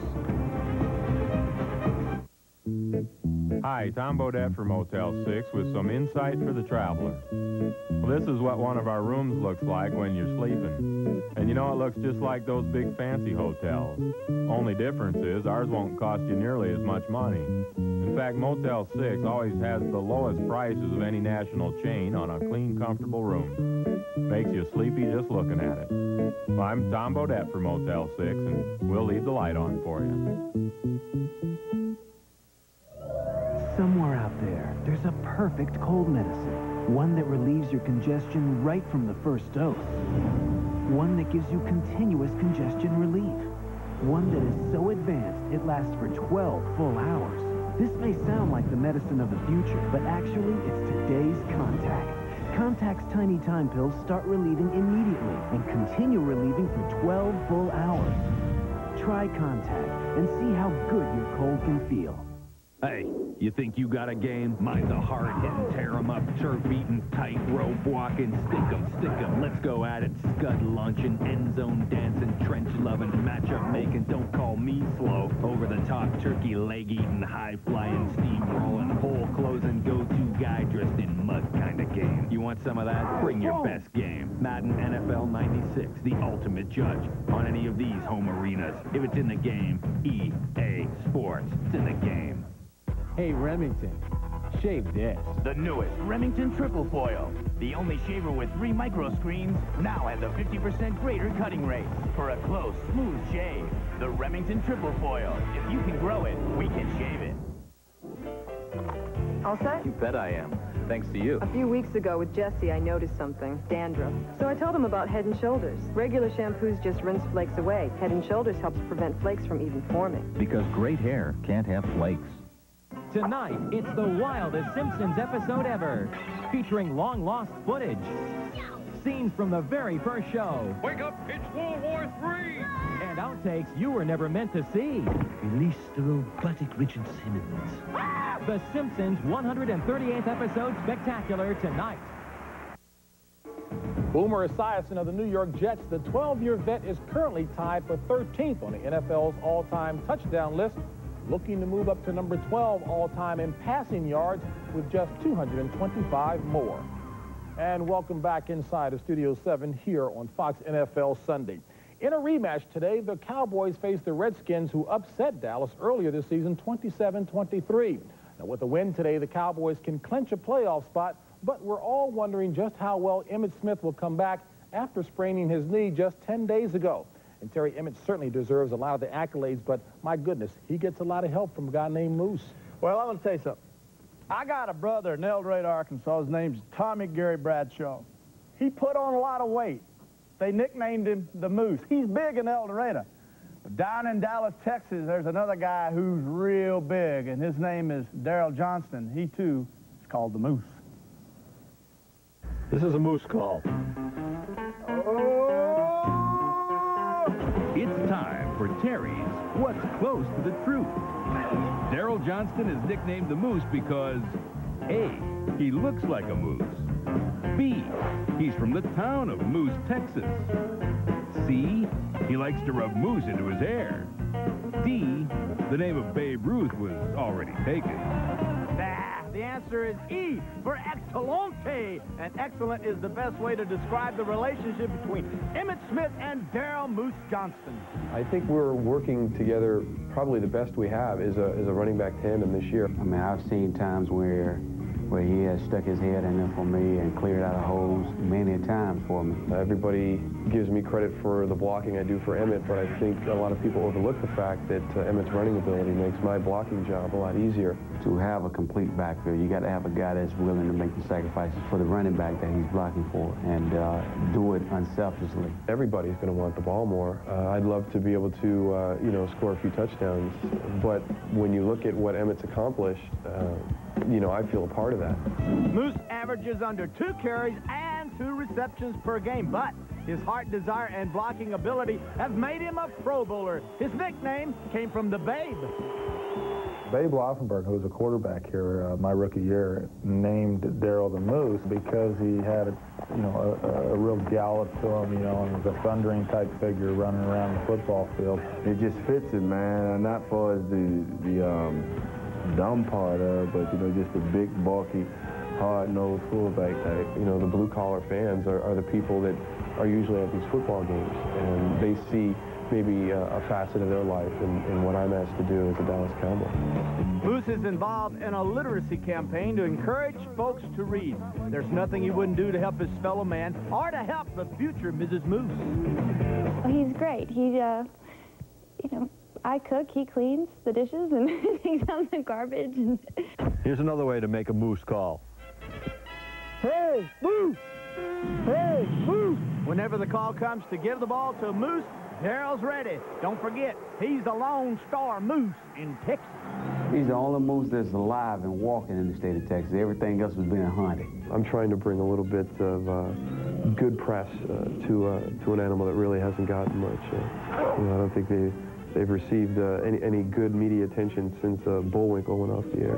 Hi, Tom Bodette for Motel six with some insight for the traveler. Well, this is what one of our rooms looks like when you're sleeping. And you know, it looks just like those big fancy hotels. Only difference is ours won't cost you nearly as much money. In fact, Motel six always has the lowest prices of any national chain on a clean, comfortable room. Makes you sleepy just looking at it. Well, I'm Tom Bodette for Motel six, and we'll leave the light on for you. Somewhere out there, there's a perfect cold medicine. One that relieves your congestion right from the first dose. One that gives you continuous congestion relief. One that is so advanced, it lasts for twelve full hours. This may sound like the medicine of the future, but actually, it's today's Contact. Contact's tiny time pills start relieving immediately and continue relieving for twelve full hours. Try Contact and see how good your cold can feel. Hey, you think you got a game? Mine's a hard-hitting, tear-em-up, turf-eating, tight-rope walking, stick-em, stick-em, let's go at it, scud-launching, end-zone dancing, trench-loving, matchup-making, don't call me slow, over-the-top, turkey-leg-eating, high-flying, steam-rolling, hole-closing, go-to guy dressed in mud kind of game. You want some of that? Bring your best game. Madden N F L ninety-six, the ultimate judge on any of these home arenas. If it's in the game, E A Sports, it's in the game. Hey, Remington, shave this. The newest Remington Triple Foil. The only shaver with three micro screens now has a fifty percent greater cutting rate for a close, smooth shave. The Remington Triple Foil. If you can grow it, we can shave it. All set? You bet I am. Thanks to you. A few weeks ago with Jesse, I noticed something. Dandruff. So I told him about Head and Shoulders. Regular shampoos just rinse flakes away. Head and Shoulders helps prevent flakes from even forming. Because great hair can't have flakes. Tonight, it's the wildest Simpsons episode ever, featuring long-lost footage, scenes from the very first show. Wake up, it's World War Three! And outtakes you were never meant to see. Release the robotic Richard Simmons. The Simpsons one hundred thirty-eighth episode spectacular tonight. Boomer Esiason of the New York Jets, the twelve-year vet, is currently tied for thirteenth on the N F L's all-time touchdown list, looking to move up to number twelve all-time in passing yards with just two hundred twenty-five more. And welcome back inside of Studio seven here on Fox N F L Sunday. In a rematch today, the Cowboys face the Redskins, who upset Dallas earlier this season twenty-seven twenty-three. Now, with the win today, the Cowboys can clinch a playoff spot, but we're all wondering just how well Emmitt Smith will come back after spraining his knee just ten days ago. And Terry, Emmitt certainly deserves a lot of the accolades, but my goodness, he gets a lot of help from a guy named Moose. Well, I'm going to tell you something. I got a brother in El Dorado, Arkansas. His name's Tommy Gary Bradshaw. He put on a lot of weight. They nicknamed him the Moose. He's big in El Dorado. But down in Dallas, Texas, there's another guy who's real big, and his name is Daryl Johnston. He, too, is called the Moose. This is a Moose call. It's time for Terry's What's Close to the Truth. Daryl Johnston is nicknamed the Moose because A, he looks like a moose. B, he's from the town of Moose, Texas. C, he likes to rub moose into his hair. D, the name of Babe Ruth was already taken. Nah, the answer is E, for excellente. And excellent is the best way to describe the relationship between Emmitt Smith and Daryl Moose Johnston. I think we're working together probably the best we have is a, is a running back tandem this year. I mean, I've seen times where where he has stuck his head in there for me and cleared out of holes many times for me. Everybody gives me credit for the blocking I do for Emmitt, but I think a lot of people overlook the fact that uh, Emmitt's running ability makes my blocking job a lot easier. To have a complete backfield, you got to have a guy that's willing to make the sacrifices for the running back that he's blocking for and uh, do it unselfishly. Everybody's going to want the ball more. Uh, I'd love to be able to, uh, you know, score a few touchdowns, but when you look at what Emmitt's accomplished, uh, you know, I feel a part of that. Moose averages under two carries and two receptions per game, but his heart, desire, and blocking ability have made him a Pro Bowler. His nickname came from the Babe. Babe Laufenberg, who was a quarterback here uh, my rookie year, named Daryl the Moose because he had, a, you know, a, a real gallop to him, you know, and was a thundering type figure running around the football field. It just fits it, man. Not far as the the um, dumb part of, but you know, just a big, bulky, hard-nosed fullback type. You know, the blue-collar fans are, are the people that are usually at these football games, and they see maybe uh, a facet of their life in, in what I'm asked to do as a Dallas Cowboy. Moose is involved in a literacy campaign to encourage folks to read. There's nothing he wouldn't do to help his fellow man or to help the future Missus Moose. Well, he's great. He, uh, you know, I cook, he cleans the dishes, and takes out the garbage. And Here's another way to make a moose call. Hey, Moose! Hey, Moose! Whenever the call comes to give the ball to Moose, Daryl's ready. Don't forget, he's the Lone Star Moose in Texas. He's the only moose that's alive and walking in the state of Texas. Everything else has been hunted. I'm trying to bring a little bit of uh, good press uh, to uh, to an animal that really hasn't gotten much. Uh, you know, I don't think they they've received uh, any any good media attention since uh, Bullwinkle went off the air.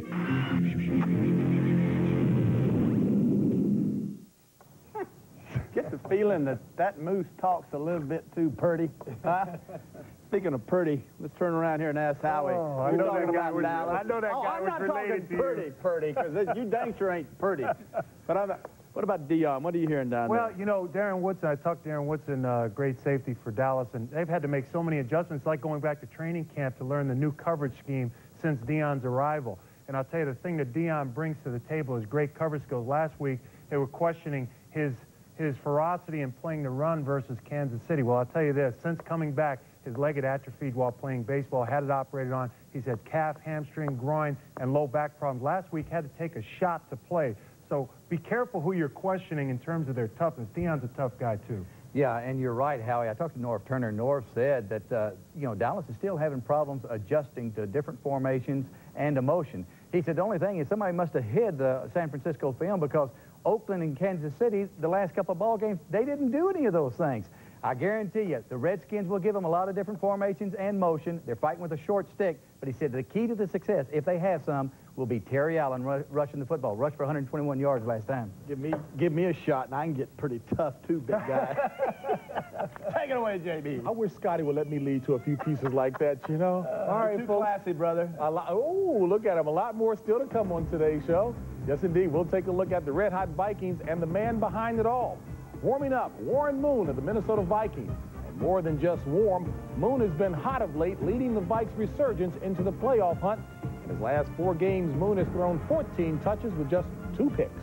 Get the feeling that that moose talks a little bit too purty. Huh? Speaking of pretty, let's turn around here and ask Howie. Oh, I know that guy was, Dallas. I know that oh, guy I'm was not related talking to pretty, you. pretty, because you dang sure ain't pretty. But I'm, what about Dion? What are you hearing down Well, there? you know, Darren Woodson, I talked to Darren Woodson, uh, great safety for Dallas, and they've had to make so many adjustments, like going back to training camp to learn the new coverage scheme since Dion's arrival. And I'll tell you, the thing that Dion brings to the table is great coverage skills. Last week, they were questioning his his ferocity in playing the run versus Kansas City. Well, I'll tell you this, since coming back, his leg had atrophied while playing baseball, had it operated on. He's had calf, hamstring, groin, and low back problems. Last week, had to take a shot to play. So be careful who you're questioning in terms of their toughness. Dion's a tough guy, too. Yeah, and you're right, Howie. I talked to Norv Turner. Norv said that, uh, you know, Dallas is still having problems adjusting to different formations and emotion. He said the only thing is somebody must have hid the San Francisco film, because Oakland and Kansas City, the last couple of ball games, they didn't do any of those things. I guarantee you, the Redskins will give them a lot of different formations and motion. They're fighting with a short stick, but he said the key to the success, if they have some, will be Terry Allen ru rushing the football. Rushed for one hundred twenty-one yards last time. Give me, give me a shot, and I can get pretty tough, too, big guy. Take it away, J B. I wish Scotty would let me lead to a few pieces like that, you know? Uh, All right, too folks. classy, brother. Oh, look at him. A lot more still to come on today's show. Yes, indeed. We'll take a look at the Red Hot Vikings and the man behind it all. Warming up, Warren Moon of the Minnesota Vikings. And more than just warm, Moon has been hot of late, leading the Vikes' resurgence into the playoff hunt. In his last four games, Moon has thrown fourteen touches with just two picks.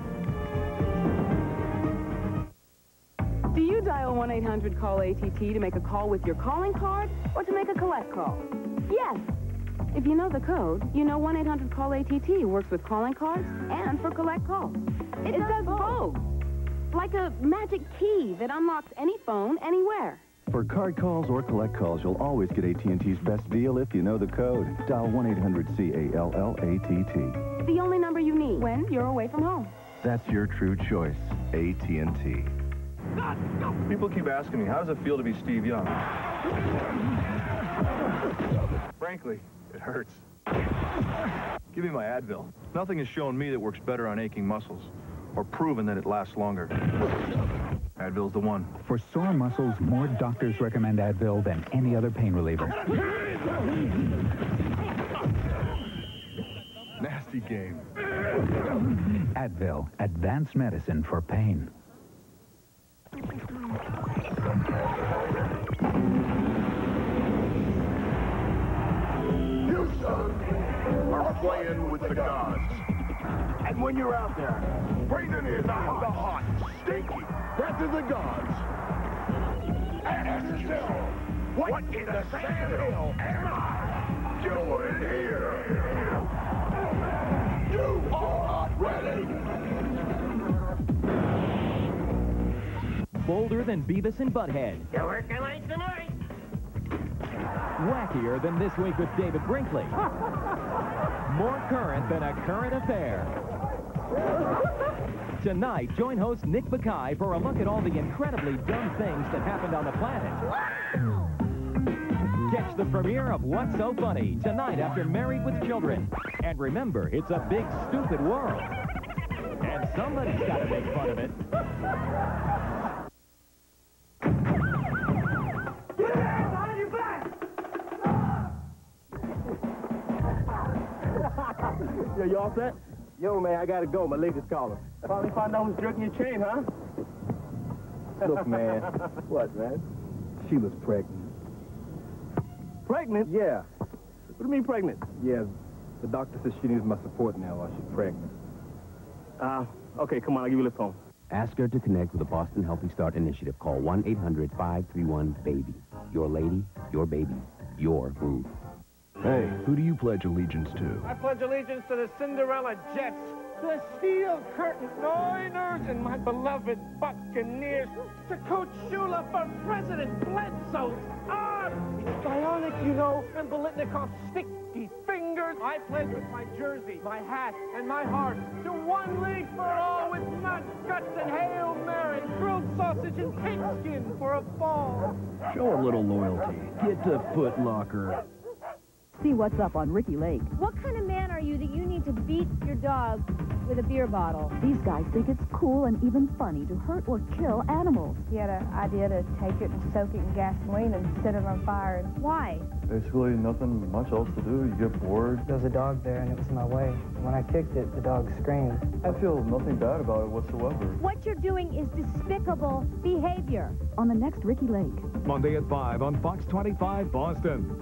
Do you dial one eight hundred call A T T to make a call with your calling card or to make a collect call? Yes. If you know the code, you know one eight hundred call A T T works with calling cards and for collect calls. It, it does, does both. Like a magic key that unlocks any phone anywhere. For card calls or collect calls, you'll always get A T and T's best deal if you know the code. Dial one eight hundred C A L L A T T. The only number you need when you're away from home. That's your true choice, A T and T. People keep asking me, how does it feel to be Steve Young? Frankly, it hurts. Give me my Advil. Nothing has shown me that works better on aching muscles, or proven that it lasts longer. Advil's the one. For sore muscles, more doctors recommend Advil than any other pain reliever. Nasty game. Advil, advanced medicine for pain. You, son, are playing with the gods. And when you're out there, breathing in the hot, the hot, stinky breath of the gods, ask yourself, what in the sandhill am I doing here? You are not ready. Bolder than Beavis and Butthead. You're working late tonight. Wackier than This Week with David Brinkley. More current than a current affair. Tonight, join host Nick Bakay for a look at all the incredibly dumb things that happened on the planet. Catch the premiere of What's So Funny tonight after Married with Children. And remember, it's a big, stupid world. And somebody's got to make fun of it. Yo, you all set? Yo, man, I gotta go. My lady's calling. Finally found out who's jerking your chain, huh? Look, man. What, man? She was pregnant. Pregnant? Yeah. What do you mean pregnant? Yeah, the doctor says she needs my support now while she's pregnant. Uh, okay, come on, I'll give you the phone. Ask her to connect with the Boston Healthy Start Initiative. Call one eight hundred five three one BABY. Your lady, your baby, your move. Hey, who do you pledge allegiance to? I pledge allegiance to the Cinderella Jets, the Steel Curtain Oilers, and my beloved Buccaneers, to Coach Shula for President Bledsoe's arm. It's bionic, you know, and Bolitnikov's sticky fingers. I pledge with my jersey, my hat, and my heart to one league for all with nuts, guts, and Hail Mary, grilled sausage, and pigskin for a ball. Show a little loyalty. Get to Foot Locker. See what's up on Ricky Lake. What kind of man are you that you need to beat your dog with a beer bottle? These guys think it's cool and even funny to hurt or kill animals. He had an idea to take it and soak it in gasoline and set it on fire. Why? Basically, nothing much else to do. You get bored. There was a dog there, and it was in my way. When I kicked it, the dog screamed. I feel nothing bad about it whatsoever. What you're doing is despicable behavior. On the next Ricky Lake. Monday at five on Fox twenty-five Boston.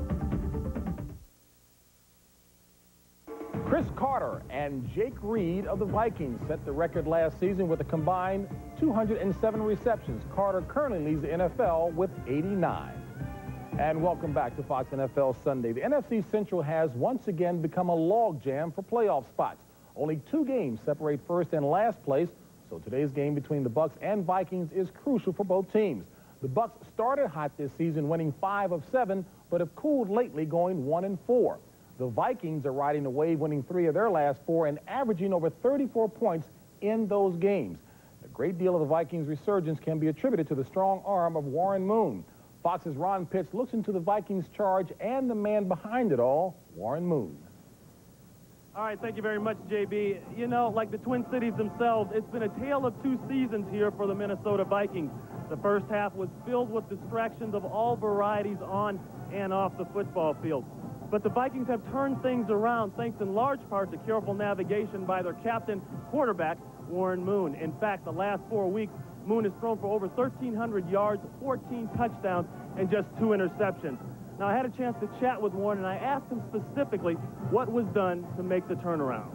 Chris Carter and Jake Reed of the Vikings set the record last season with a combined two hundred seven receptions. Carter currently leads the N F L with eighty-nine. And welcome back to Fox N F L Sunday. The N F C Central has once again become a logjam for playoff spots. Only two games separate first and last place, so today's game between the Bucs and Vikings is crucial for both teams. The Bucs started hot this season, winning five of seven, but have cooled lately, going one and four. The Vikings are riding the wave, winning three of their last four and averaging over thirty-four points in those games. A great deal of the Vikings' resurgence can be attributed to the strong arm of Warren Moon. Fox's Ron Pitts looks into the Vikings' charge and the man behind it all, Warren Moon. All right, thank you very much, J B. You know, like the Twin Cities themselves, it's been a tale of two seasons here for the Minnesota Vikings. The first half was filled with distractions of all varieties on and off the football field. But the Vikings have turned things around thanks in large part to careful navigation by their captain, quarterback, Warren Moon. In fact, the last four weeks, Moon has thrown for over thirteen hundred yards, fourteen touchdowns, and just two interceptions. Now, I had a chance to chat with Warren, and I asked him specifically what was done to make the turnaround.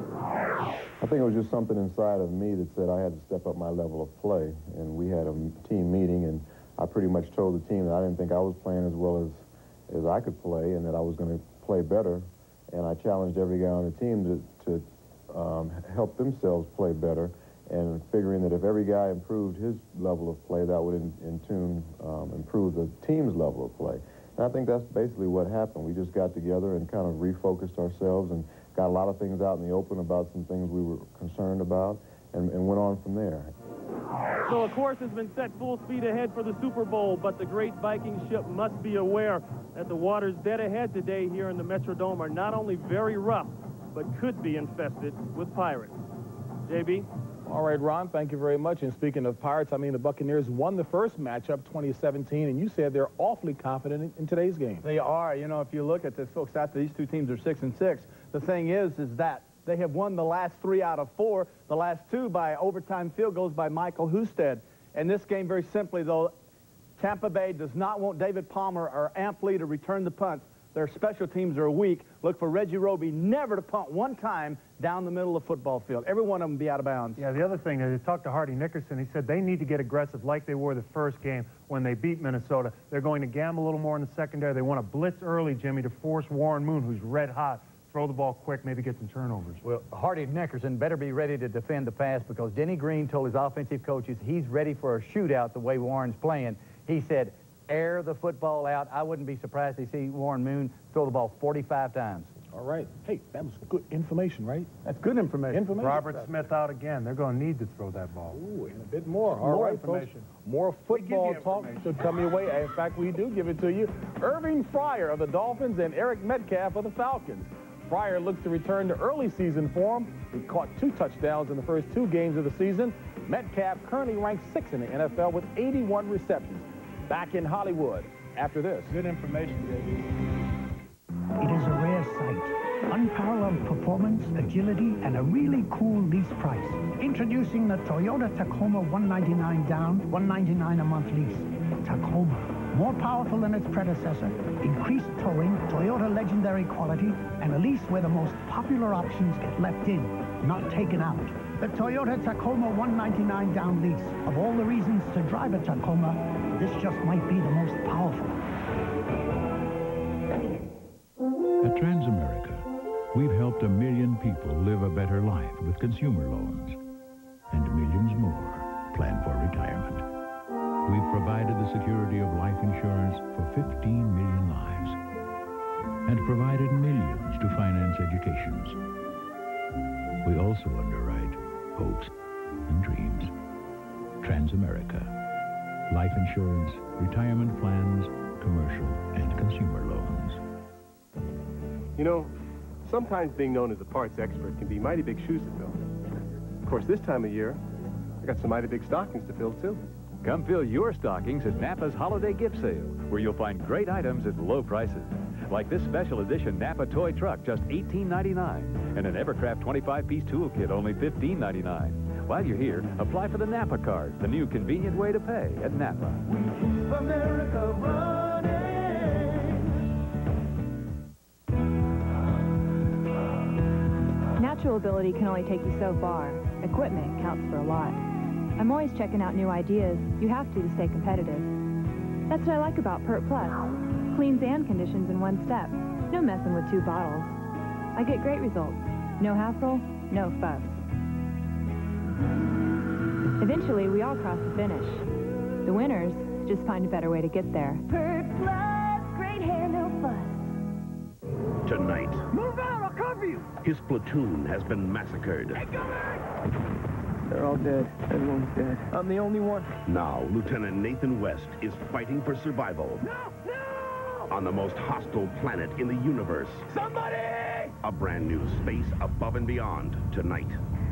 I think it was just something inside of me that said I had to step up my level of play. And we had a team meeting, and I pretty much told the team that I didn't think I was playing as well as as I could play, and that I was going to play better. And I challenged every guy on the team to, to um, help themselves play better, and figuring that if every guy improved his level of play, that would in, in tune um, improve the team's level of play. And I think that's basically what happened. We just got together and kind of refocused ourselves and got a lot of things out in the open about some things we were concerned about, and, and went on from there. So a course has been set full speed ahead for the Super Bowl, but the great Viking ship must be aware that the waters dead ahead today here in the Metrodome are not only very rough, but could be infested with pirates. J B? All right, Ron, thank you very much. And speaking of Pirates, I mean, the Buccaneers won the first matchup, twenty seventeen, and you said they're awfully confident in, in today's game. They are. You know, if you look at this, folks, after these two teams are six and six, the thing is, is that they have won the last three out of four, the last two by overtime field goals by Michael Husted. And this game, very simply, though, Tampa Bay does not want David Palmer or Ampley to return the punts. Their special teams are weak. Look for Reggie Roby never to punt one time down the middle of the football field. Every one of them be out of bounds. Yeah, the other thing, I talked to Hardy Nickerson. He said they need to get aggressive like they were the first game when they beat Minnesota. They're going to gamble a little more in the secondary. They want to blitz early, Jimmy, to force Warren Moon, who's red hot. Throw the ball quick, maybe get some turnovers. Well, Hardy Nickerson better be ready to defend the pass, because Denny Green told his offensive coaches he's ready for a shootout the way Warren's playing. He said, air the football out. I wouldn't be surprised to see Warren Moon throw the ball forty-five times. All right. Hey, that was good information, right? That's good information. information. Robert Smith out again. They're going to need to throw that ball. Ooh, and a bit more. All more right, information. Folks. More football talk should come your way. In fact, we do give it to you. Irving Fryer of the Dolphins and Eric Metcalf of the Falcons. Fryer looks to return to early season form. He caught two touchdowns in the first two games of the season. Metcalf currently ranks sixth in the N F L with eighty-one receptions. Back in Hollywood after this. Good information, J B. It is a rare sight. Unparalleled performance, agility, and a really cool lease price. Introducing the Toyota Tacoma one ninety-nine down, one ninety-nine a month lease. Tacoma. More powerful than its predecessor, increased towing, Toyota legendary quality, and a lease where the most popular options get left in, not taken out. The Toyota Tacoma one ninety-nine down lease. Of all the reasons to drive a Tacoma, this just might be the most powerful. Transamerica, we've helped a million people live a better life with consumer loans, and millions more plan for retirement. We've provided the security of life insurance for fifteen million lives and provided millions to finance educations. We also underwrite hopes and dreams. Transamerica, life insurance, retirement plans, commercial and consumer loans. You know, sometimes being known as a parts expert can be mighty big shoes to fill. Of course, this time of year, I got some mighty big stockings to fill, too. Come fill your stockings at Napa's Holiday Gift Sale, where you'll find great items at low prices. Like this special edition Napa toy truck, just eighteen ninety-nine, and an Evercraft twenty-five piece tool kit, only fifteen ninety-nine. While you're here, apply for the Napa card, the new convenient way to pay at Napa. We keep America running. Natural ability can only take you so far. Equipment counts for a lot. I'm always checking out new ideas. You have to to stay competitive. That's what I like about Pert Plus. Cleans and conditions in one step. No messing with two bottles. I get great results. No hassle, no fuss. Eventually, we all cross the finish. The winners just find a better way to get there. Pert Plus, great hair, no fuss. Tonight, Move out, I'll cover you. his platoon has been massacred. They're all dead. Everyone's dead. I'm the only one. Now, Lieutenant Nathan West is fighting for survival. No, no! On the most hostile planet in the universe. Somebody! A brand new Space Above and Beyond tonight.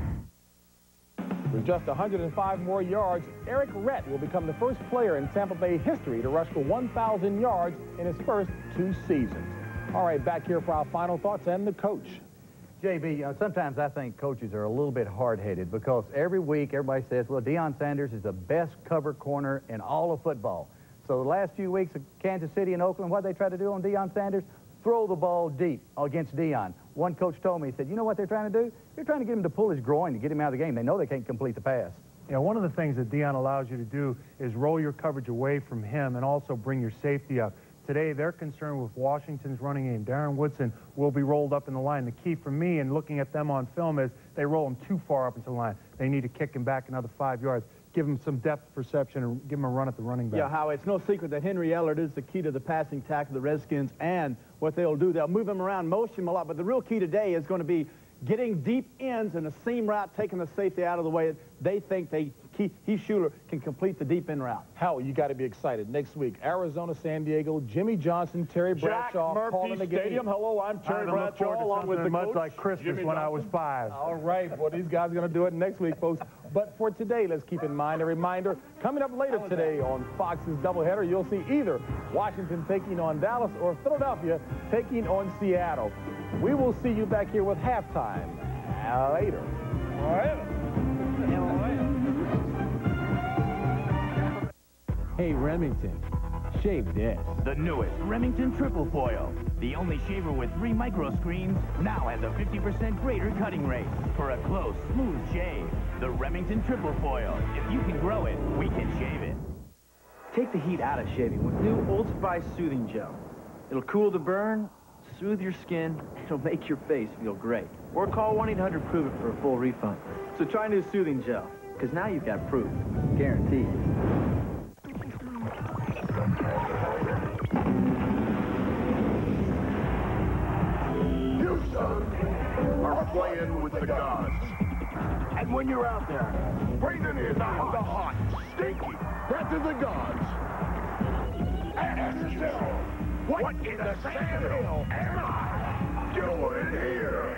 With just one hundred five more yards, Eric Rett will become the first player in Tampa Bay history to rush for one thousand yards in his first two seasons. All right, back here for our final thoughts and the coach. J B, you know, sometimes I think coaches are a little bit hard-headed because every week everybody says, well, Deion Sanders is the best cover corner in all of football. So the last few weeks of Kansas City and Oakland, what they try to do on Deion Sanders? Throw the ball deep against Deion. One coach told me, he said, you know what they're trying to do? They're trying to get him to pull his groin to get him out of the game. They know they can't complete the pass. You know, one of the things that Deion allows you to do is roll your coverage away from him and also bring your safety up. Today, they're concerned with Washington's running game. Darren Woodson will be rolled up in the line. The key for me in looking at them on film is they roll him too far up into the line. They need to kick him back another five yards, give him some depth perception, and give him a run at the running back. Yeah, Howie, it's no secret that Henry Ellard is the key to the passing attack of the Redskins, and what they'll do, they'll move him around, motion him a lot, but the real key today is going to be getting deep ends in a seam route, taking the safety out of the way. They think they he, he Schuler can complete the deep end route. Howie, you got to be excited. Next week, Arizona, San Diego, Jimmy Johnson, Terry Bradshaw, Jack calling Murphy the game. Stadium. Hello, I'm Terry Bradshaw, along with the much coach, like Christmas Jimmy when Johnson. I was five. All right, well, these guys are going to do it next week, folks. But for today, let's keep in mind a reminder, coming up later today on Fox's doubleheader, you'll see either Washington taking on Dallas or Philadelphia taking on Seattle. We will see you back here with halftime later. All right. Hey, Remington, shave this. The newest Remington Triple Foil. The only shaver with three micro screens now has a fifty percent greater cutting rate for a close, smooth shave. The Remington Triple Foil. If you can grow it, we can shave it. Take the heat out of shaving with new Old Spice Soothing Gel. It'll cool the burn, soothe your skin, it'll make your face feel great. Or call one eight hundred prove it for a full refund. So try new Soothing Gel, because now you've got proof. Guaranteed. You, son, are playing with the gods. And when you're out there, breathing in the hot, stinky breath of the gods. And still, what in the sandhill am I doing here?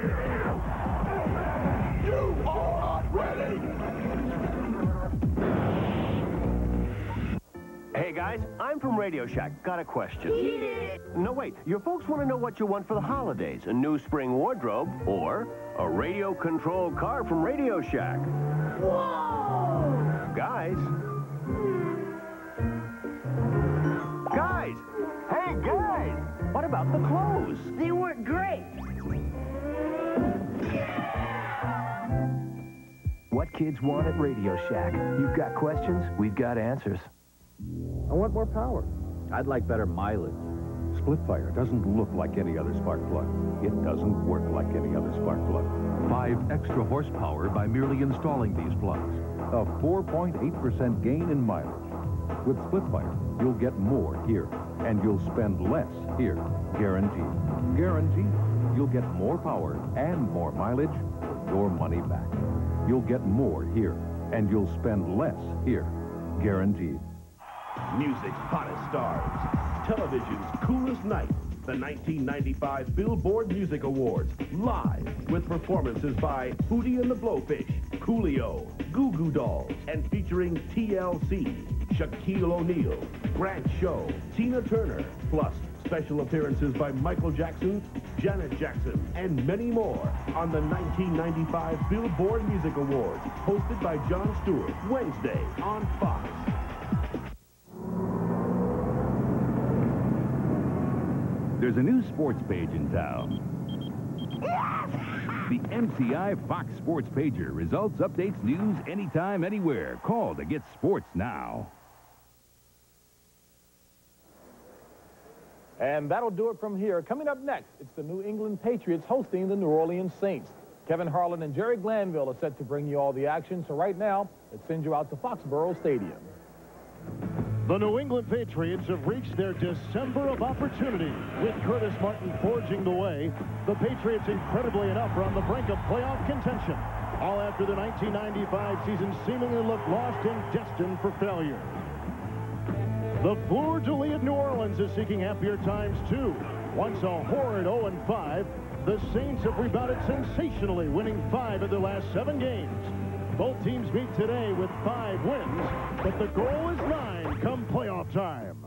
You are not ready. Hey guys, I'm from Radio Shack. Got a question. No, wait. Your folks want to know what you want for the holidays. A new spring wardrobe or a radio-controlled car from Radio Shack. Whoa! Guys. Guys! Hey, guys! What about the clothes? They weren't great. What kids want at Radio Shack? You've got questions, we've got answers. I want more power. I'd like better mileage. split fire doesn't look like any other spark plug. It doesn't work like any other spark plug. Five extra horsepower by merely installing these plugs. A four point eight percent gain in mileage. With split fire, you'll get more here, and you'll spend less here. Guaranteed. Guaranteed. You'll get more power and more mileage for your money back. You'll get more here, and you'll spend less here. Guaranteed. Music's hottest stars. Television's coolest night. The nineteen ninety-five Billboard Music Awards, live with performances by Hootie and the Blowfish, Coolio, Goo Goo Dolls, and featuring T L C, Shaquille O'Neal, Grant Show, Tina Turner, plus special appearances by Michael Jackson, Janet Jackson, and many more on the nineteen ninety-five Billboard Music Awards, hosted by Jon Stewart, Wednesday on Fox. There's a new sports page in town. The M C I Fox Sports Pager. Results, updates, news, anytime, anywhere. Call to get sports now. And that'll do it from here. Coming up next, it's the New England Patriots hosting the New Orleans Saints. Kevin Harlan and Jerry Glanville are set to bring you all the action. So right now, let's send you out to Foxborough Stadium. The New England Patriots have reached their December of opportunity. With Curtis Martin forging the way, the Patriots, incredibly enough, are on the brink of playoff contention. All after the nineteen ninety-five season seemingly looked lost and destined for failure. The fleur-de-lis of New Orleans is seeking happier times, too. Once a horrid oh and five, the Saints have rebounded sensationally, winning five of their last seven games. Both teams meet today with five wins, but the goal is nine come playoff time.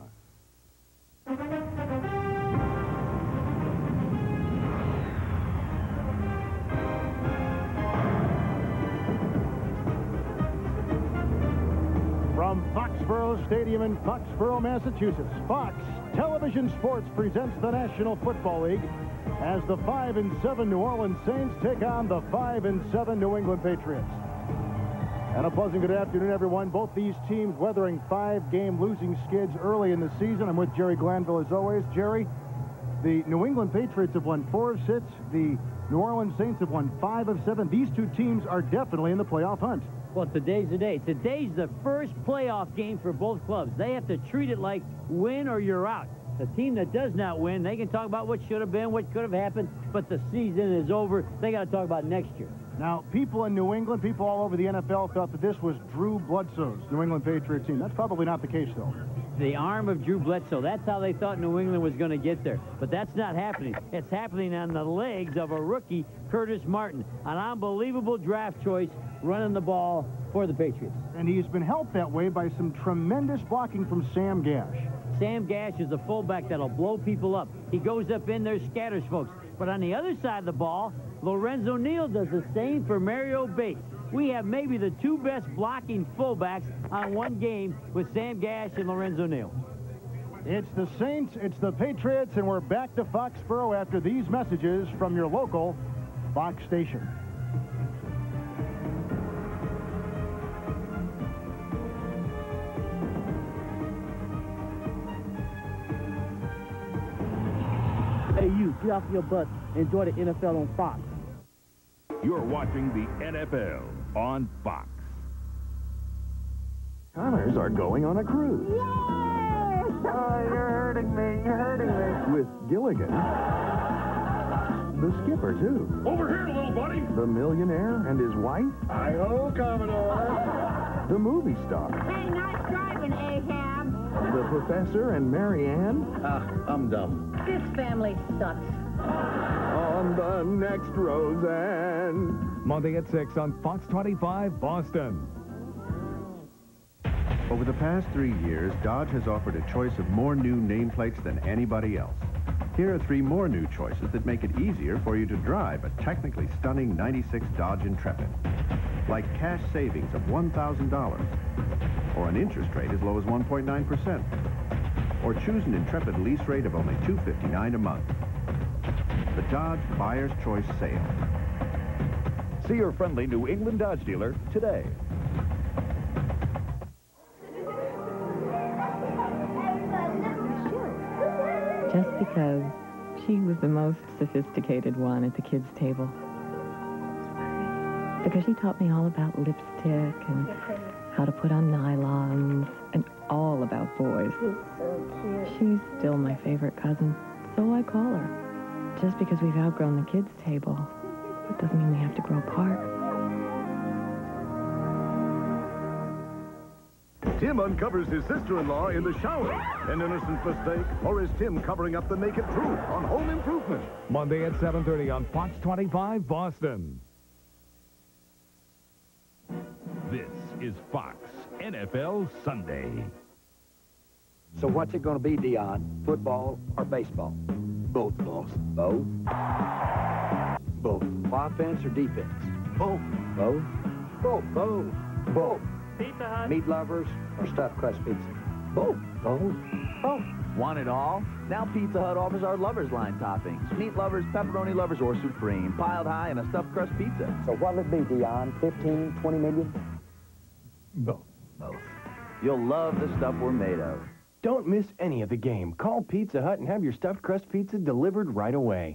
From Foxborough Stadium in Foxborough, Massachusetts, Fox Television Sports presents the National Football League as the five and seven New Orleans Saints take on the five and seven New England Patriots. And a pleasant good afternoon, everyone. Both these teams weathering five-game losing skids early in the season. I'm with Jerry Glanville, as always. Jerry, the New England Patriots have won four of six. The New Orleans Saints have won five of seven. These two teams are definitely in the playoff hunt. Well, today's the day. Today's the first playoff game for both clubs. They have to treat it like win or you're out. The team that does not win, they can talk about what should have been, what could have happened, but the season is over. They got to talk about next year. Now, people in New England, people all over the N F L felt that this was Drew Bledsoe's New England Patriots team. That's probably not the case, though. The arm of Drew Bledsoe. That's how they thought New England was going to get there. But that's not happening. It's happening on the legs of a rookie, Curtis Martin. An unbelievable draft choice running the ball for the Patriots. And he's been helped that way by some tremendous blocking from Sam Gash. Sam Gash is a fullback that'll blow people up. He goes up in there, scatters folks. But on the other side of the ball, Lorenzo Neal does the same for Mario Bates. We have maybe the two best blocking fullbacks on one game with Sam Gash and Lorenzo Neal. It's the Saints, it's the Patriots, and we're back to Foxborough after these messages from your local Fox station. Hey, you, get off your butt and enjoy the N F L on Fox. You're watching the N F L on Fox. Connors are going on a cruise. Yes! Oh, you're hurting me. You're hurting me. With Gilligan. The skipper, too. Over here, little buddy. The millionaire and his wife. Hi-ho, Commodore. The movie star. Hey, nice driving, Ahab. The professor and Mary Ann. Ah, I'm dumb. This family sucks. On the next Roseanne. Monday at six on Fox twenty-five, Boston. Over the past three years, Dodge has offered a choice of more new nameplates than anybody else. Here are three more new choices that make it easier for you to drive a technically stunning ninety-six Dodge Intrepid. Like cash savings of one thousand dollars, or an interest rate as low as one point nine percent, or choose an Intrepid lease rate of only two hundred fifty-nine dollars a month. The Dodge Buyer's Choice Sale. See your friendly New England Dodge dealer today. just because she was the most sophisticated one at the kids' table. Because she taught me all about lipstick and how to put on nylons and all about boys. She's so cute. She's still my favorite cousin, so I call her. Just because we've outgrown the kids' table, it doesn't mean we have to grow apart. Tim uncovers his sister-in-law in the shower. An innocent mistake, or is Tim covering up the naked truth on Home Improvement? Monday at seven thirty on Fox twenty-five Boston. This is Fox N F L Sunday. So what's it going to be, Dion? Football or baseball? Both, boss. Both? Both. Offense or defense? Both. Both? Both. Both. Both. Pizza Hut. Meat lovers or stuffed crust pizza? Both. Both. Both. Want it all? Now Pizza Hut offers our lovers line toppings. Meat lovers, pepperoni lovers, or supreme. Piled high in a stuffed crust pizza. So what'll it be, Dion? fifteen, twenty million? Both. Both. You'll love the stuff we're made of. Don't miss any of the game. Call Pizza Hut and have your stuffed crust pizza delivered right away.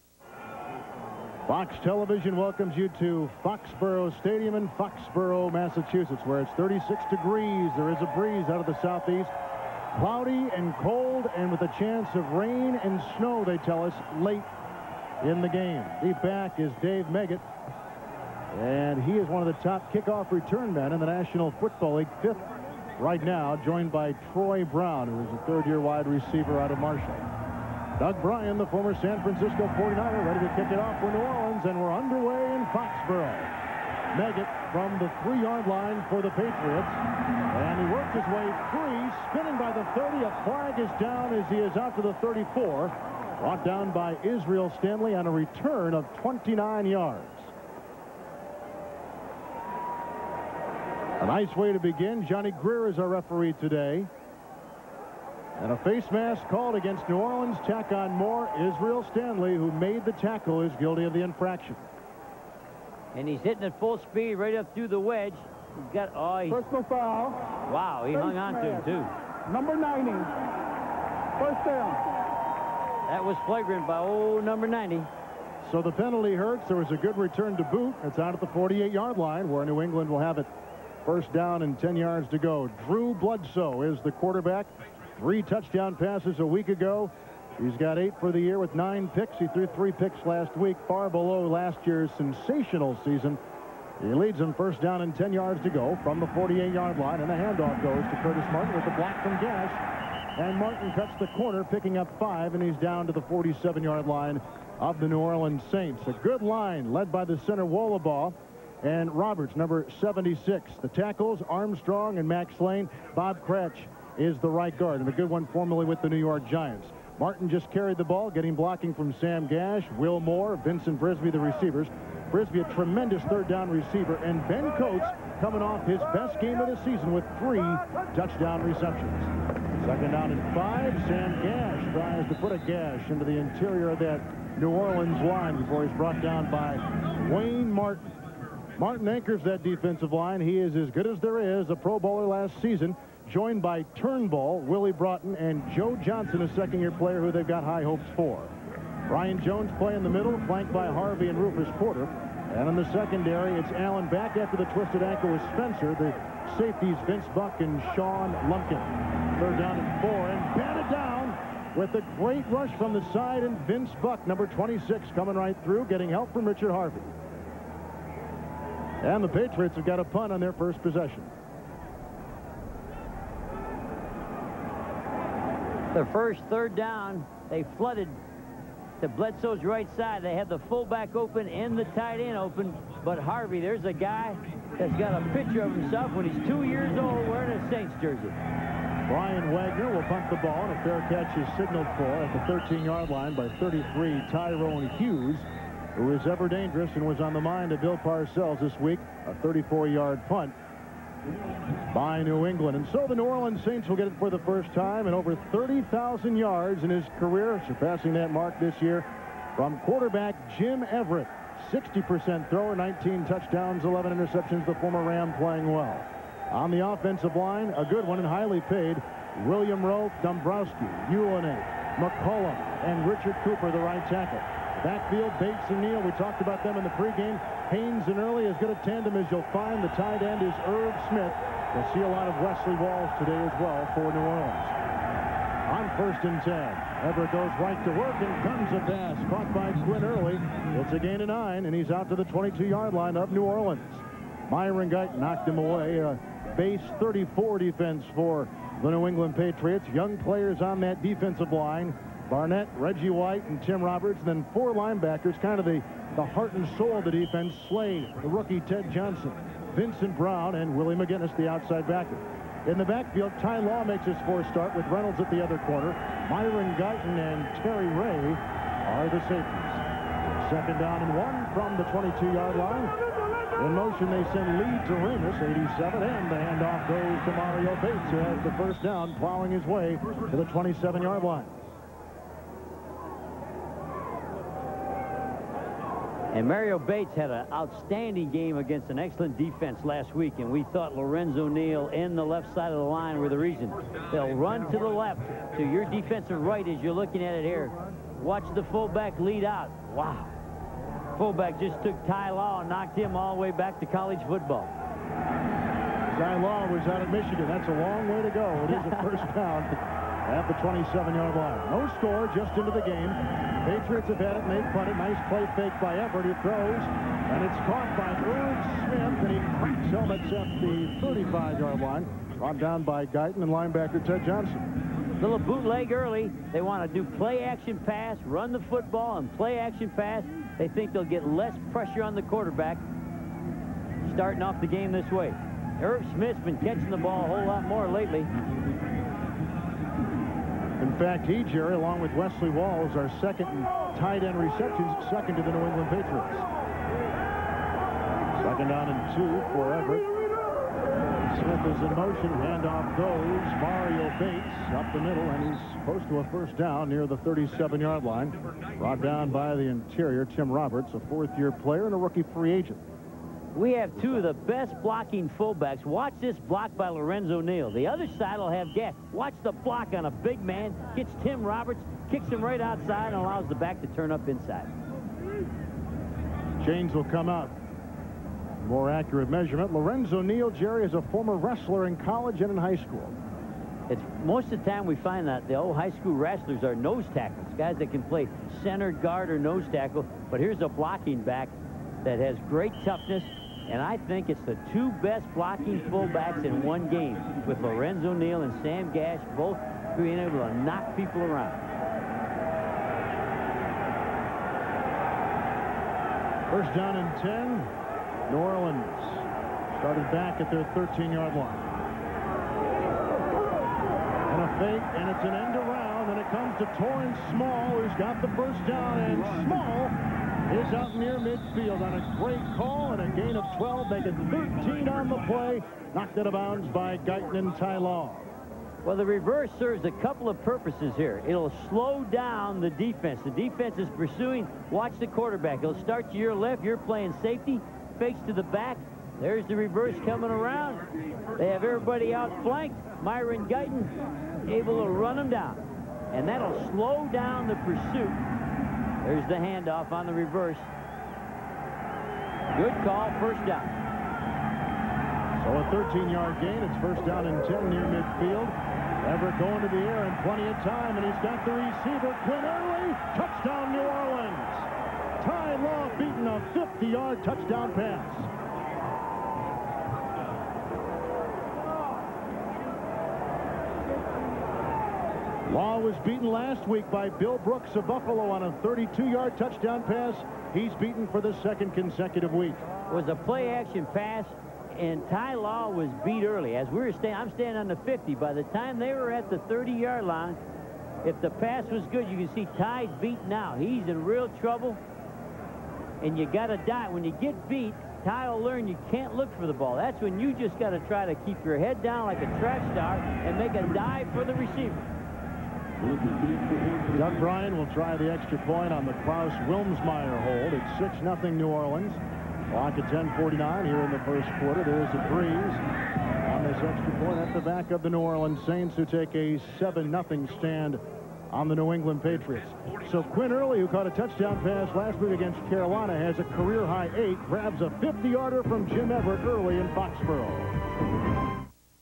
Fox Television welcomes you to Foxborough Stadium in Foxborough, Massachusetts, where it's thirty-six degrees. There is a breeze out of the southeast. Cloudy and cold, and with a chance of rain and snow, they tell us, late in the game. The back is Dave Meggett, and he is one of the top kickoff return men in the National Football League, fifth right now, joined by Troy Brown, who is a third-year wide receiver out of Marshall. Doug Bryan, the former San Francisco forty-niner, ready to kick it off for New Orleans, and we're underway in Foxborough. Meggett from the three-yard line for the Patriots, and he works his way free, spinning by the thirty. A flag is down as he is out to the thirty-four, brought down by Israel Stanley on a return of twenty-nine yards. A nice way to begin. Johnny Greer is our referee today. And a face mask called against New Orleans. Tack on more. Israel Stanley, who made the tackle, is guilty of the infraction. And he's hitting at full speed right up through the wedge. He's got, oh, he's... Personal foul. Wow, he Face hung on to him, mask. too. Number ninety. First down. That was flagrant by old number ninety. So the penalty hurts. There was a good return to boot. It's out at the forty-eight-yard line, where New England will have it first down and ten yards to go. Drew Bledsoe is the quarterback. Three touchdown passes a week ago. He's got eight for the year with nine picks. He threw three picks last week, far below last year's sensational season. He leads them first down and ten yards to go from the forty-eight-yard line, and the handoff goes to Curtis Martin with the block from Gash. And Martin cuts the corner, picking up five, and he's down to the forty-seven-yard line of the New Orleans Saints. A good line led by the center Wollabaugh and Roberts, number seventy-six. The tackles, Armstrong and Max Lane. Bob Cratch is the right guard, and a good one formerly with the New York Giants. Martin just carried the ball, getting blocking from Sam Gash, Will Moore, Vincent Brisby, the receivers. Brisby, a tremendous third down receiver, and Ben Coates coming off his best game of the season with three touchdown receptions. Second down and five. Sam Gash tries to put a gash into the interior of that New Orleans line before he's brought down by Wayne Martin. Martin anchors that defensive line. He is as good as there is, a Pro Bowler last season, joined by Turnbull, Willie Broughton, and Joe Johnson, a second-year player who they've got high hopes for. Brian Jones play in the middle, flanked by Harvey and Rufus Porter. And in the secondary, it's Allen back after the twisted ankle with Spencer. The safeties, Vince Buck and Sean Lumpkin. Third down and four, and batted down with a great rush from the side, and Vince Buck, number twenty-six, coming right through, getting help from Richard Harvey. And the Patriots have got a punt on their first possession. The first third down, they flooded to Bledsoe's right side. They had the fullback open and the tight end open, but Harvey, there's a guy that's got a picture of himself when he's two years old wearing a Saints jersey. Brian Wagner will punt the ball, and a fair catch is signaled for at the thirteen-yard line by thirty-three Tyrone Hughes, who is ever dangerous and was on the mind of Bill Parcells this week. A thirty-four-yard punt by New England. And so the New Orleans Saints will get it for the first time, and over thirty thousand yards in his career, surpassing that mark this year from quarterback Jim Everett. sixty percent thrower, nineteen touchdowns, eleven interceptions, the former Ram playing well. On the offensive line, a good one and highly paid, William Rowe, Dombrowski, Ulanay, McCollum, and Richard Cooper, the right tackle. Backfield, Bates and Neal. We talked about them in the pregame. Haynes and Early, as good a tandem as you'll find. The tight end is Irv Smith. We'll see a lot of Wesley Walls today as well for New Orleans. On first and ten, Everett goes right to work and comes a pass caught by Quinn Early. It's a gain of nine, and he's out to the twenty-two-yard line of New Orleans. Myron Guyton knocked him away. A base thirty-four defense for the New England Patriots. Young players on that defensive line. Barnett, Reggie White, and Tim Roberts, and then four linebackers, kind of the, the heart and soul of the defense. Slade, the rookie Ted Johnson, Vincent Brown, and Willie McGinnis, the outside backer. In the backfield, Ty Law makes his fourth start with Reynolds at the other corner. Myron Guyton and Terry Ray are the safeties. Second down and one from the twenty-two-yard line. In motion, they send lead to Remus, eighty-seven, and the handoff goes to Mario Bates, who has the first down, plowing his way to the twenty-seven-yard line. And Mario Bates had an outstanding game against an excellent defense last week, and we thought Lorenzo Neal and the left side of the line were the reason. They'll run to the left, to your defensive right as you're looking at it here. Watch the fullback lead out. Wow. Fullback just took Ty Law and knocked him all the way back to college football. Ty Law was out of Michigan. That's a long way to go. It is a first down at the twenty-seven-yard line. No score, just into the game. Patriots have had it, and they've punted. Nice play fake by Everett. He throws, and it's caught by Irv Smith, and he cracks helmets at the thirty-five-yard line. Brought down by Guyton and linebacker Ted Johnson. Little bootleg early. They want to do play-action pass, run the football, and play-action pass. They think they'll get less pressure on the quarterback starting off the game this way. Irv Smith's been catching the ball a whole lot more lately. In fact, he, Jerry, along with Wesley Walls, are second in tight end receptions, second to the New England Patriots. Second down and two for Everett. Smith is in motion. Handoff goes. Mario Bates up the middle, and he's close to a first down near the thirty-seven-yard line. Brought down by the interior, Tim Roberts, a fourth-year player and a rookie free agent. We have two of the best blocking fullbacks. Watch this block by Lorenzo Neal. The other side will have gas. Watch the block on a big man. Gets Tim Roberts, kicks him right outside, and allows the back to turn up inside. Chains will come out. More accurate measurement. Lorenzo Neal, Jerry, is a former wrestler in college and in high school. It's most of the time we find that the old high school wrestlers are nose tackles, guys that can play center, guard, or nose tackle. But here's a blocking back that has great toughness, and I think it's the two best blocking fullbacks in one game, with Lorenzo Neal and Sam Gash both being able to knock people around. First down and ten. New Orleans started back at their thirteen-yard line. And a fake, and it's an end around, and it comes to Torrance Small, who's got the first down, and Small is out near midfield on a great call, and a gain of twelve, making thirteen on the play, knocked out of bounds by Guyton and Ty Law. Well, the reverse serves a couple of purposes here. It'll slow down the defense. The defense is pursuing. Watch the quarterback. It'll start to your left. You're playing safety. Fakes to the back. There's the reverse coming around. They have everybody outflanked. Myron Guyton able to run them down. And that'll slow down the pursuit. There's the handoff on the reverse. Good call, first down. So a thirteen-yard gain. It's first down and ten near midfield. Everett going to the air and plenty of time, and he's got the receiver, Quinn Early. Touchdown, New Orleans. Ty Law beating a fifty-yard touchdown pass. Law was beaten last week by Bill Brooks of Buffalo on a thirty-two-yard touchdown pass. He's beaten for the second consecutive week. It was a play-action pass, and Ty Law was beat early. As we were standing, I'm standing on the fifty. By the time they were at the thirty-yard line, if the pass was good, you can see Ty's beaten now. He's in real trouble, and you got to die. When you get beat, Ty will learn you can't look for the ball. That's when you just got to try to keep your head down like a track star and make a dive for the receiver. Doug Bryan will try the extra point on the Klaus Wilmsmeyer hold. It's six nothing New Orleans. Clock at ten forty-nine here in the first quarter. There's a breeze on this extra point at the back of the New Orleans Saints, who take a seven nothing stand on the New England Patriots. So Quinn Early, who caught a touchdown pass last week against Carolina, has a career-high eight, grabs a fifty-yarder from Jim Everett early in Foxborough.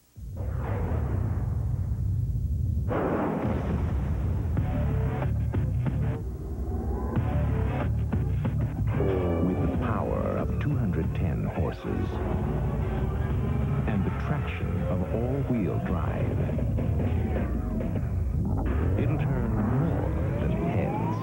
With the power of two hundred ten horses and the traction of all-wheel drive, it'll turn more than heads.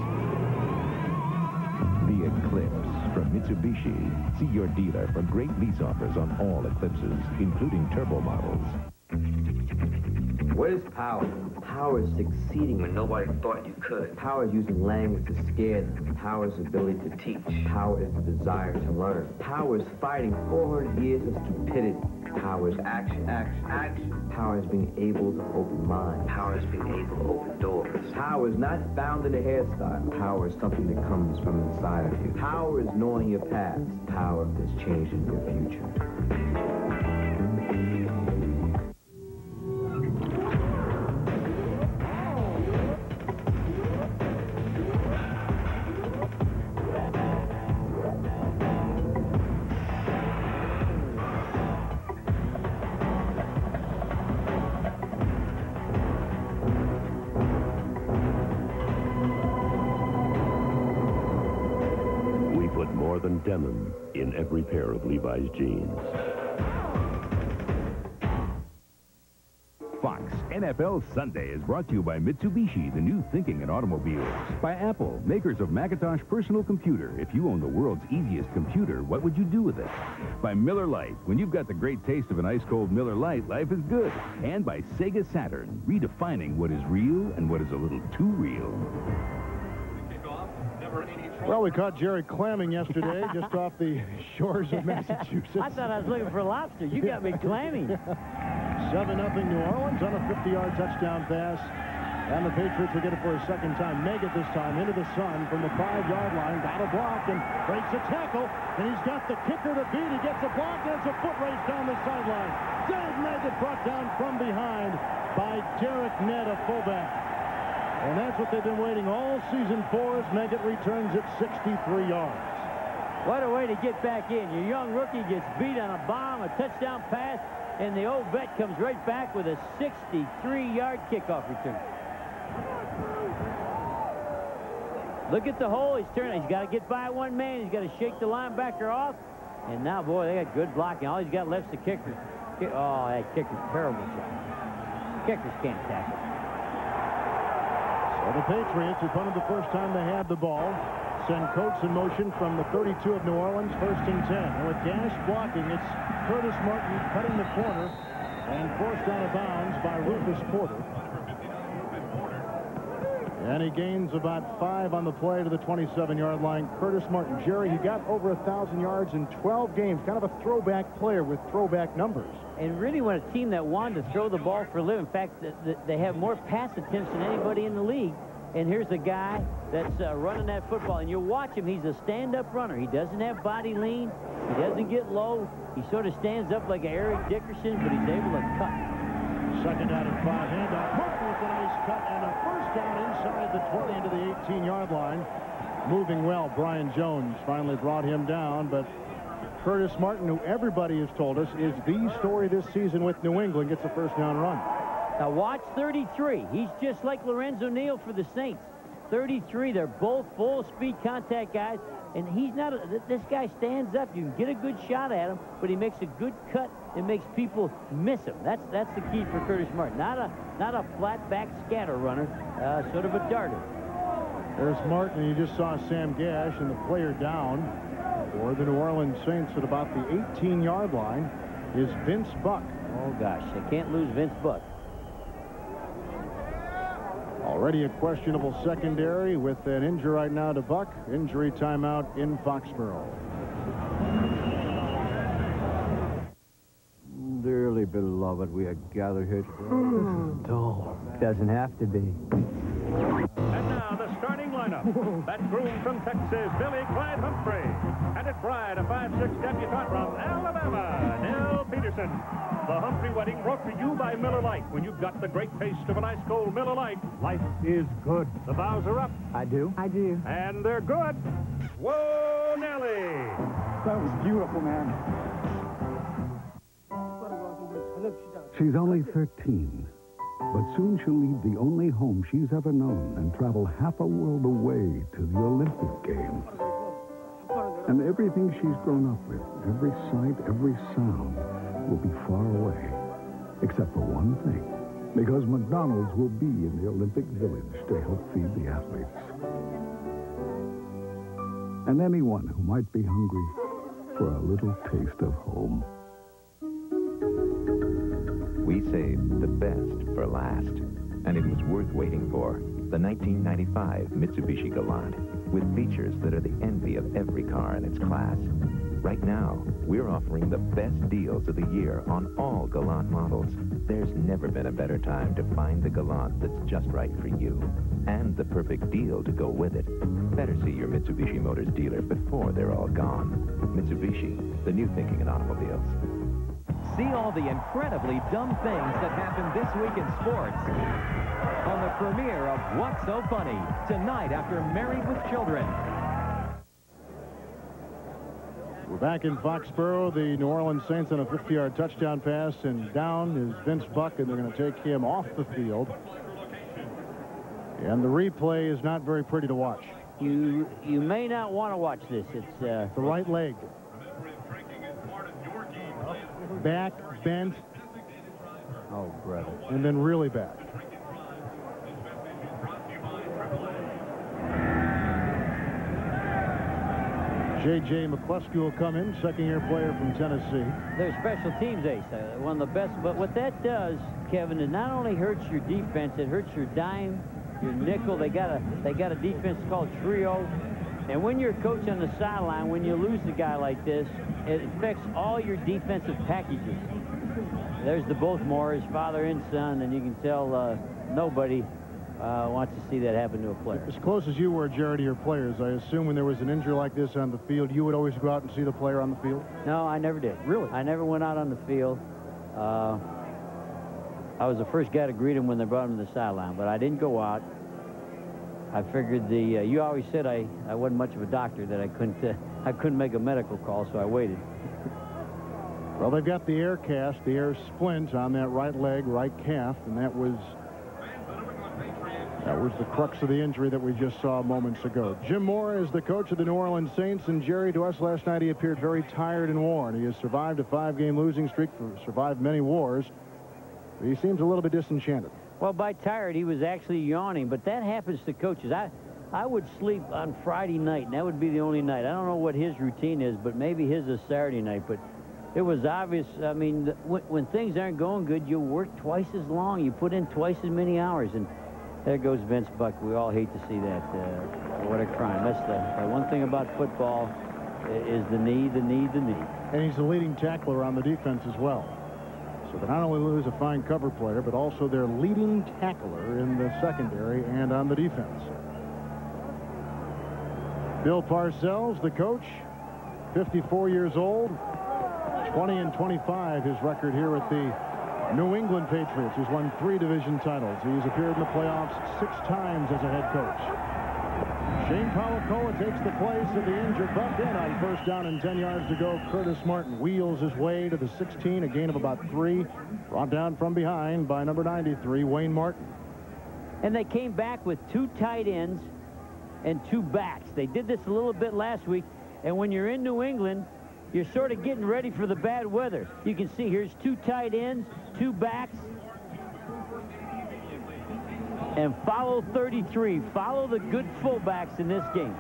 The Eclipse from Mitsubishi. See your dealer for great lease offers on all Eclipses, including turbo models. What is power? Power is succeeding when nobody thought you could. Power is using language to scare them. Power is the ability to teach. Power is the desire to learn. Power is fighting four hundred years of stupidity. Power is action, action, action. Power is being able to open minds. Power is being able to open doors. Power is not found in a hairstyle. Power is something that comes from inside of you. Power is knowing your past. Power is changing your future. More than denim in every pair of Levi's jeans. Fox N F L Sunday is brought to you by Mitsubishi, the new thinking in automobiles. By Apple, makers of Macintosh personal computer. If you own the world's easiest computer, what would you do with it? By Miller Lite. When you've got the great taste of an ice-cold Miller Lite, life is good. And by Sega Saturn, redefining what is real and what is a little too real. Well, we caught Jerry clamming yesterday just off the shores of Massachusetts. I thought I was looking for lobster. You got me clamming. seven nothing New Orleans on a fifty-yard touchdown pass. And the Patriots will get it for a second time. Meggett this time into the sun from the five-yard line. Got a block and breaks a tackle. And he's got the kicker to beat. He gets a block, and it's a foot race down the sideline. Dave Meggett brought down from behind by Derek Ned, a fullback. And that's what they've been waiting all season for as Meggett returns at sixty-three yards. What a way to get back in. Your young rookie gets beat on a bomb, a touchdown pass, and the old vet comes right back with a sixty-three-yard kickoff return. Look at the hole he's turning. He's got to get by one man. He's got to shake the linebacker off. And now, boy, they got good blocking. All he's got left's the kicker. Oh, that kicker's terrible. Kickers can't tackle. Well, the Patriots, who punted the first time they had the ball, send Coates in motion from the thirty-two of New Orleans, first and ten. And with Gash blocking, it's Curtis Martin cutting the corner and forced out of bounds by Rufus Porter. And he gains about five on the play to the twenty-seven-yard line. Curtis Martin. Jerry, he got over one thousand yards in twelve games. Kind of a throwback player with throwback numbers. And really, when a team that wanted to throw the ball for a living, in fact, the, the, they have more pass attempts than anybody in the league. And here's a guy that's uh, running that football. And you watch him, he's a stand-up runner. He doesn't have body lean. He doesn't get low. He sort of stands up like Eric Dickerson, but he's able to cut. Second down and five. Handoff. Martin with a nice cut and a first down inside the twenty into the eighteen-yard line. Moving well. Brian Jones finally brought him down, but Curtis Martin, who everybody has told us is the story this season with New England, gets a first down run. Now watch thirty-three. He's just like Lorenzo Neal for the Saints. thirty-three, they're both full-speed contact guys, and he's not a, this guy stands up. You can get a good shot at him, but he makes a good cut and makes people miss him. That's that's the key for Curtis Martin. Not a not a flat-back scatter runner, uh, sort of a darter. There's Martin. You just saw Sam Gash and the player down for the New Orleans Saints at about the eighteen-yard line is Vince Buck. Oh, gosh, they can't lose Vince Buck. Already a questionable secondary with an injury right now to Buck. Injury timeout in Foxborough. Dearly beloved, we are gathered here today. This is dull. Doesn't have to be. And now the starting lineup. That groom from Texas, Billy Clyde Humphrey. And at Bride, a five six debutante from Alabama, Nell Peterson. The Humphrey wedding brought to you by Miller Lite. When you've got the great taste of an ice cold Miller Lite, life is good. The vows are up. I do. I do. And they're good. Whoa, Nellie! That was beautiful, man. She's only thirteen, but soon she'll leave the only home she's ever known and travel half a world away to the Olympic Games. And everything she's grown up with, every sight, every sound, will be far away. Except for one thing, because McDonald's will be in the Olympic Village to help feed the athletes. And anyone who might be hungry for a little taste of home. We saved the best for last, and it was worth waiting for. The nineteen ninety-five Mitsubishi Galant, with features that are the envy of every car in its class. Right now, we're offering the best deals of the year on all Galant models. There's never been a better time to find the Galant that's just right for you, and the perfect deal to go with it. Better see your Mitsubishi Motors dealer before they're all gone. Mitsubishi, the new thinking in automobiles. See all the incredibly dumb things that happened this week in sports on the premiere of What's So Funny, tonight after Married with Children. We're back in Foxborough. The New Orleans Saints on a fifty-yard touchdown pass, and down is Vince Buck, and they're going to take him off the field. And the replay is not very pretty to watch. You you may not want to watch this. It's uh, the right leg. Back, bent. Oh, brother. And then really back. J J McCluskey will come in, second-year player from Tennessee. They're special teams ace, uh, one of the best. But what that does, Kevin, it not only hurts your defense, it hurts your dime, your nickel. They got a they got a defense called trio. And when you're a coach on the sideline, when you lose a guy like this, it affects all your defensive packages. There's the both Moores, father and son, and you can tell uh, nobody uh, wants to see that happen to a player. As close as you were, Jerry, to your players, I assume when there was an injury like this on the field, you would always go out and see the player on the field? No, I never did. Really? I never went out on the field. Uh, I was the first guy to greet him when they brought him to the sideline, but I didn't go out. I figured the, uh, you always said I, I wasn't much of a doctor, that I couldn't, uh, I couldn't make a medical call, so I waited. Well, they've got the air cast, the air splint on that right leg, right calf, and that was, that was the crux of the injury that we just saw moments ago. Jim Moore is the coach of the New Orleans Saints, and Jerry, to us last night, he appeared very tired and worn. He has survived a five-game losing streak, survived many wars, but he seems a little bit disenchanted. Well, by tired, he was actually yawning, but that happens to coaches. I, I would sleep on Friday night, and that would be the only night. I don't know what his routine is, but maybe his is Saturday night. But it was obvious. I mean, when, when things aren't going good, you work twice as long. You put in twice as many hours, and there goes Vince Buck. We all hate to see that. Uh, what a crime. That's the, the one thing about football is the knee, the knee, the knee. And he's the leading tackler on the defense as well. So they not only lose a fine cover player, but also their leading tackler in the secondary and on the defense. Bill Parcells, the coach, fifty-four years old, twenty and twenty-five, his record here with the New England Patriots. He's won three division titles. He's appeared in the playoffs six times as a head coach. Shane Palacoa takes the place of the injured bumped in on first down and ten yards to go. Curtis Martin wheels his way to the sixteen, a gain of about three. Brought down from behind by number ninety-three, Wayne Martin. And they came back with two tight ends and two backs. They did this a little bit last week, and when you're in New England, you're sort of getting ready for the bad weather. You can see here's two tight ends, two backs, and follow thirty-three. Follow the good fullbacks in this game.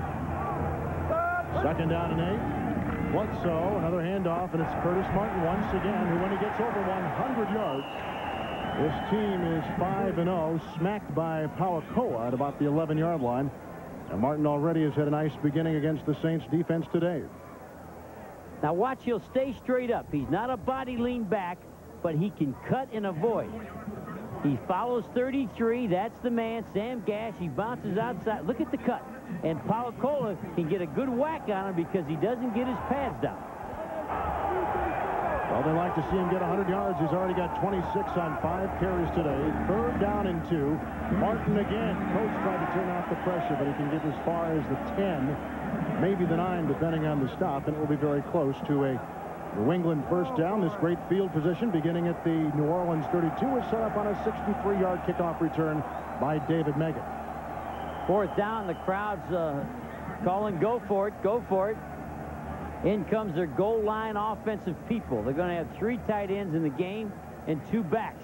Second down and eight. Bledsoe, another handoff, and it's Curtis Martin once again, who, when he gets over one hundred yards, this team is five and oh, smacked by Palacoa at about the eleven-yard line. And Martin already has had a nice beginning against the Saints defense today. Now watch, he'll stay straight up. He's not a body lean back, but he can cut and avoid. He follows thirty-three. That's the man, Sam Gash. He bounces outside. Look at the cut. And Palacoa can get a good whack on him because he doesn't get his pads down. Well, they like to see him get one hundred yards. He's already got twenty-six on five carries today. Third down and two. Martin again. Coach tried to turn off the pressure, but he can get as far as the ten, maybe the nine, depending on the stop, and it will be very close to a New England first down. This great field position beginning at the New Orleans thirty-two is set up on a sixty-three yard kickoff return by David Meggett. Fourth down, the crowd's uh, calling, go for it, go for it. In comes their goal line offensive people. They're going to have three tight ends in the game and two backs.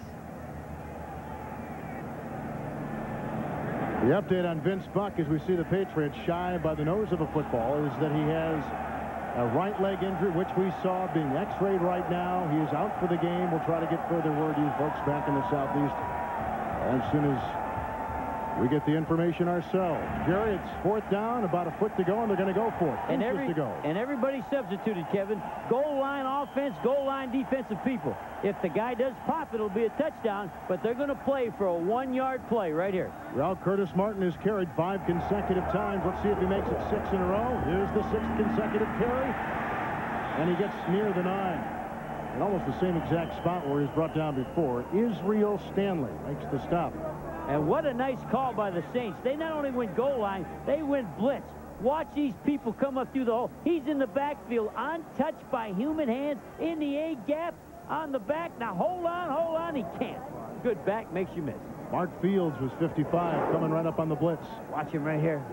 The update on Vince Buck as we see the Patriots shy by the nose of a football is that he has a right leg injury, which we saw being x-rayed right now. He is out for the game. We'll try to get further word, you folks back in the Southeast, as soon as we get the information ourselves. Jerry, it's fourth down, about a foot to go, and they're going to go for it. And, every, to go. and everybody substituted, Kevin. Goal line offense, goal line defensive people. If the guy does pop, it'll be a touchdown, but they're going to play for a one-yard play right here. Well, Curtis Martin has carried five consecutive times. Let's see if he makes it six in a row. Here's the sixth consecutive carry, and he gets near the nine. In almost the same exact spot where he's brought down before. Israel Stanley makes the stop. And what a nice call by the Saints. They not only went goal line, they went blitz. Watch these people come up through the hole. He's in the backfield, untouched by human hands, in the A-gap, on the back. Now, hold on, hold on. He can't. Good back makes you miss. Mark Fields was fifty-five, coming right up on the blitz. Watch him right here.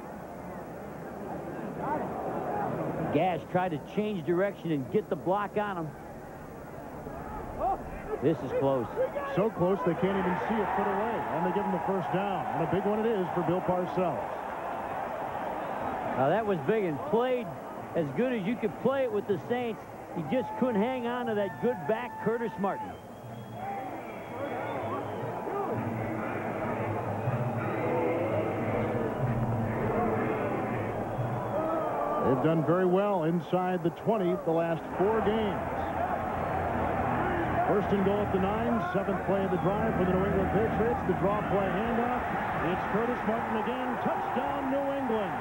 Gash tried to change direction and get the block on him. This is close. So close they can't even see it put away. And they give him the first down. And a big one it is for Bill Parcells. Now that was big and played as good as you could play it with the Saints. He just couldn't hang on to that good back, Curtis Martin. They've done very well inside the twenty the last four games. First and goal at the nine, seventh play of the drive for the New England Patriots. The draw play handoff. It's Curtis Martin again. Touchdown, New England.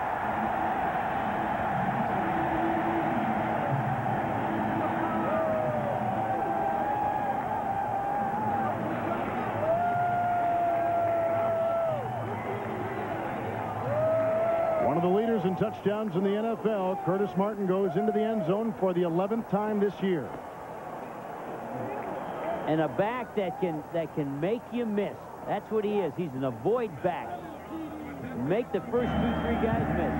One of the leaders in touchdowns in the N F L, Curtis Martin, goes into the end zone for the eleventh time this year. And a back that can that can make you miss. That's what he is. He's an avoid back. Make the first two, three guys miss.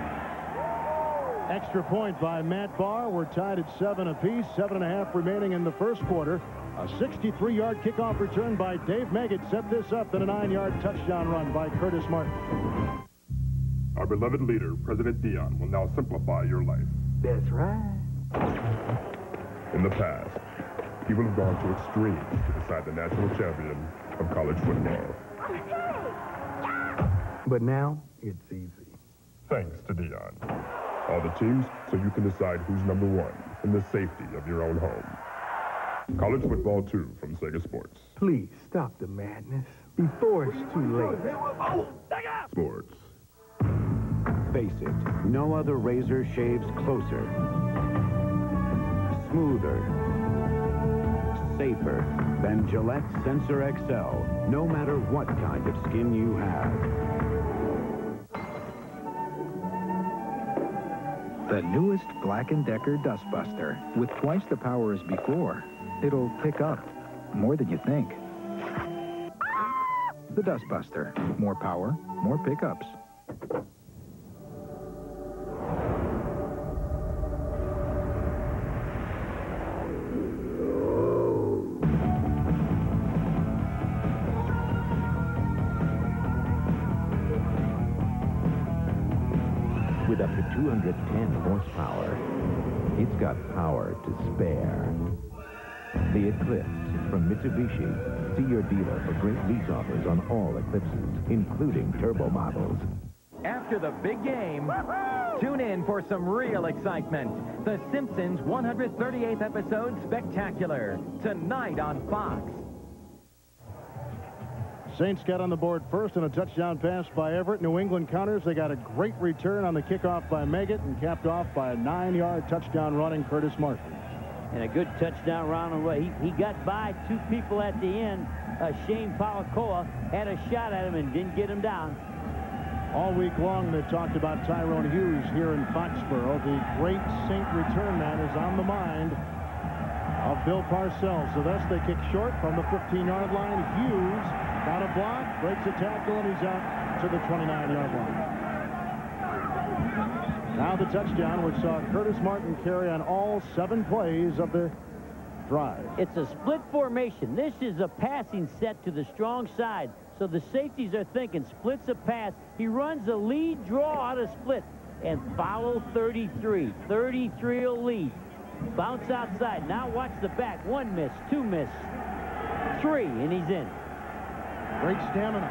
Extra point by Matt Barr. We're tied at seven apiece. Seven and a half remaining in the first quarter. A sixty-three yard kickoff return by Dave Meggett set this up, then a nine yard touchdown run by Curtis Martin. Our beloved leader, President Dion, will now simplify your life. That's right. In the past, people have gone to extremes to decide the national champion of college football. But now, it's easy. Thanks to Dion. All the teams, so you can decide who's number one in the safety of your own home. College Football two from Sega Sports. Please stop the madness before it's too late. Sports. Face it, no other razor shaves closer, smoother, safer than Gillette Sensor X L, no matter what kind of skin you have. The newest Black and Decker Dustbuster, with twice the power as before. It'll pick up more than you think. The Dustbuster, more power, more pickups. With up to two hundred ten horsepower, it's got power to spare. The Eclipse from Mitsubishi. See your dealer for great lease offers on all Eclipses, including turbo models. After the big game, tune in for some real excitement. The Simpsons one hundred thirty-eighth episode Spectacular, tonight on Fox. Saints got on the board first on a touchdown pass by Everett. New England counters. They got a great return on the kickoff by Meggett and capped off by a nine yard touchdown running Curtis Martin. And a good touchdown run away. He, he got by two people at the end. Uh, Shane Palacoa had a shot at him and didn't get him down. All week long, they talked about Tyrone Hughes here in Foxborough. The great Saint return man is on the mind of Bill Parcells. So thus they kick short from the fifteen-yard line. Hughes got a block, breaks a tackle, and he's out to the twenty-nine-yard line. Now the touchdown, which saw Curtis Martin carry on all seven plays of the drive. It's a split formation. This is a passing set to the strong side. So the safeties are thinking, splits a pass. He runs a lead draw out of split and follow thirty-three. thirty-three will lead. Bounce outside. Now watch the back. One miss, two miss, three, and he's in. Great stamina.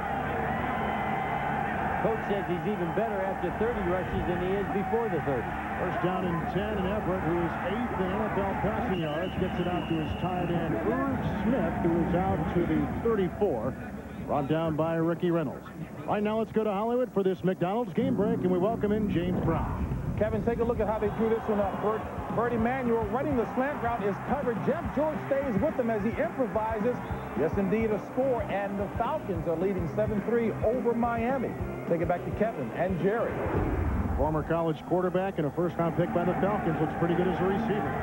Coach says he's even better after thirty rushes than he is before the thirty. First down and ten, and Everett, who is eighth in N F L passing yards, gets it out to his tight end, Irv Smith, who is out to the thirty-four. Brought down by Ricky Reynolds. All right, now let's go to Hollywood for this McDonald's game break, and we welcome in James Brown. Kevin, take a look at how they drew this one up. Bert, Bert Emanuel running the slant route is covered. Jeff George stays with them as he improvises. Yes, indeed, a score, and the Falcons are leading seven three over Miami. Take it back to Kevin and Jerry. Former college quarterback and a first-round pick by the Falcons. Looks pretty good as a receiver.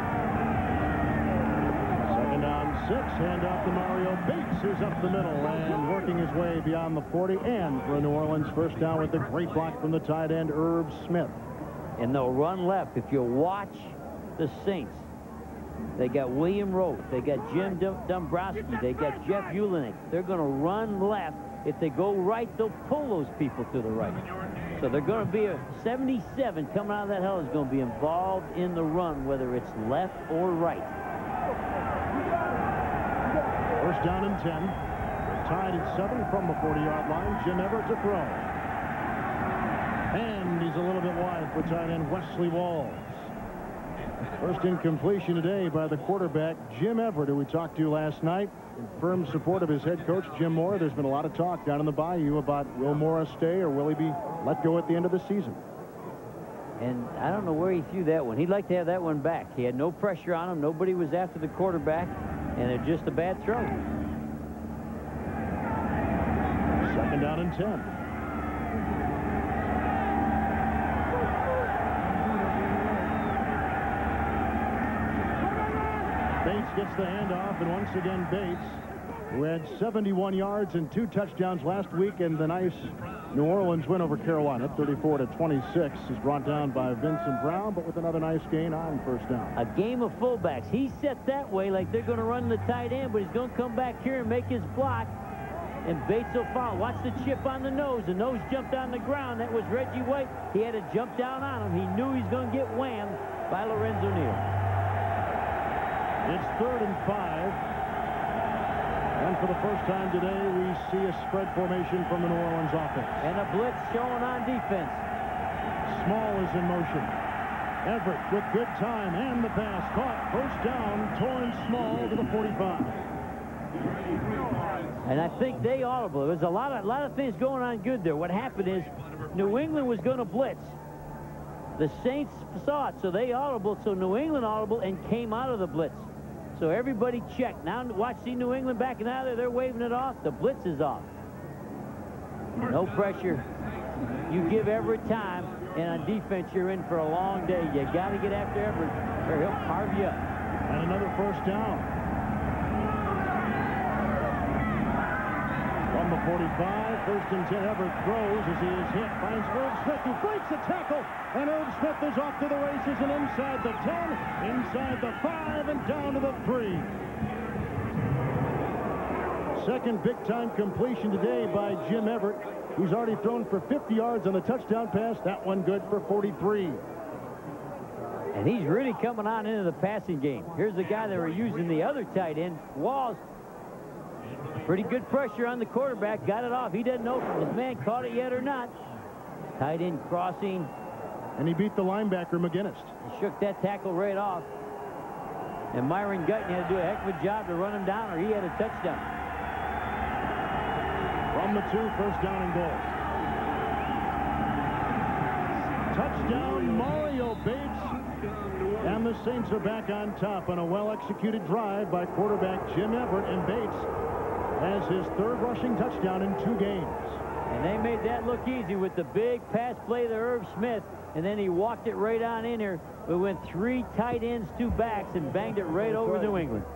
Second down, six. Hand off to Mario Bates, who's up the middle and working his way beyond the forty. And for New Orleans, first down with a great block from the tight end, Irv Smith. And they'll run left. If you watch the Saints, they got William Rote, they got Jim Dombrowski, they got Jeff Ulenik. They're going to run left. If they go right, they'll pull those people to the right. So they're going to be a seventy-seven coming out of that hell is going to be involved in the run, whether it's left or right. First down and ten. Tied at seven from the forty-yard line. Jim Everett to throw. And he's a little bit wide for tight end Wesley Walls. First incompletion today by the quarterback, Jim Everett, who we talked to last night. In firm support of his head coach, Jim Moore. There's been a lot of talk down in the Bayou about will Moore stay or will he be let go at the end of the season. And I don't know where he threw that one. He'd like to have that one back. He had no pressure on him. Nobody was after the quarterback, and it's just a bad throw. Second down and ten. Bates gets the handoff, and once again Bates, who had seventy-one yards and two touchdowns last week in the nice New Orleans win over Carolina, thirty-four to twenty-six, is brought down by Vincent Brown, but with another nice gain on first down. A game of fullbacks. He's set that way like they're going to run the tight end, but he's going to come back here and make his block, and Bates will follow. Watch the chip on the nose. The nose jumped on the ground. That was Reggie White. He had to jump down on him. He knew he was going to get whammed by Lorenzo Neal. It's third and five. And for the first time today, we see a spread formation from the New Orleans offense. And a blitz showing on defense. Small is in motion. Everett with good time and the pass caught. First down, Torrance Small to the forty-five. And I think they audible. There's a lot of, lot of things going on good there. What happened is New England was going to blitz. The Saints saw it, so they audible. So New England audible and came out of the blitz. So everybody checked. Now watch, see New England backing out of there. They're waving it off. The blitz is off. No pressure. You give Everett time, and on defense, you're in for a long day. You got to get after Everett, or he'll carve you up. And another first down. From the forty-five, first and ten, Everett throws as he is hit. Finds Irv Smith, who breaks a tackle. And Irv Smith is off to the races and inside the ten, inside the five, and down to the three. Second big-time completion today by Jim Everett, who's already thrown for fifty yards on the touchdown pass. That one good for forty-three. And he's really coming on into the passing game. Here's the guy that were using the other tight end, Walls. Pretty good pressure on the quarterback. Got it off. He doesn't know if his man caught it yet or not. Tight end crossing. And he beat the linebacker, McGinnis. He shook that tackle right off. And Myron Guyton had to do a heck of a job to run him down, or he had a touchdown. From the two, first down and goal. Touchdown, Mario Bates. And the Saints are back on top on a well-executed drive by quarterback Jim Everett, and Bates has his third rushing touchdown in two games. And they made that look easy with the big pass play to Irv Smith, and then he walked it right on in here. We went three tight ends, two backs, and banged it right over New England.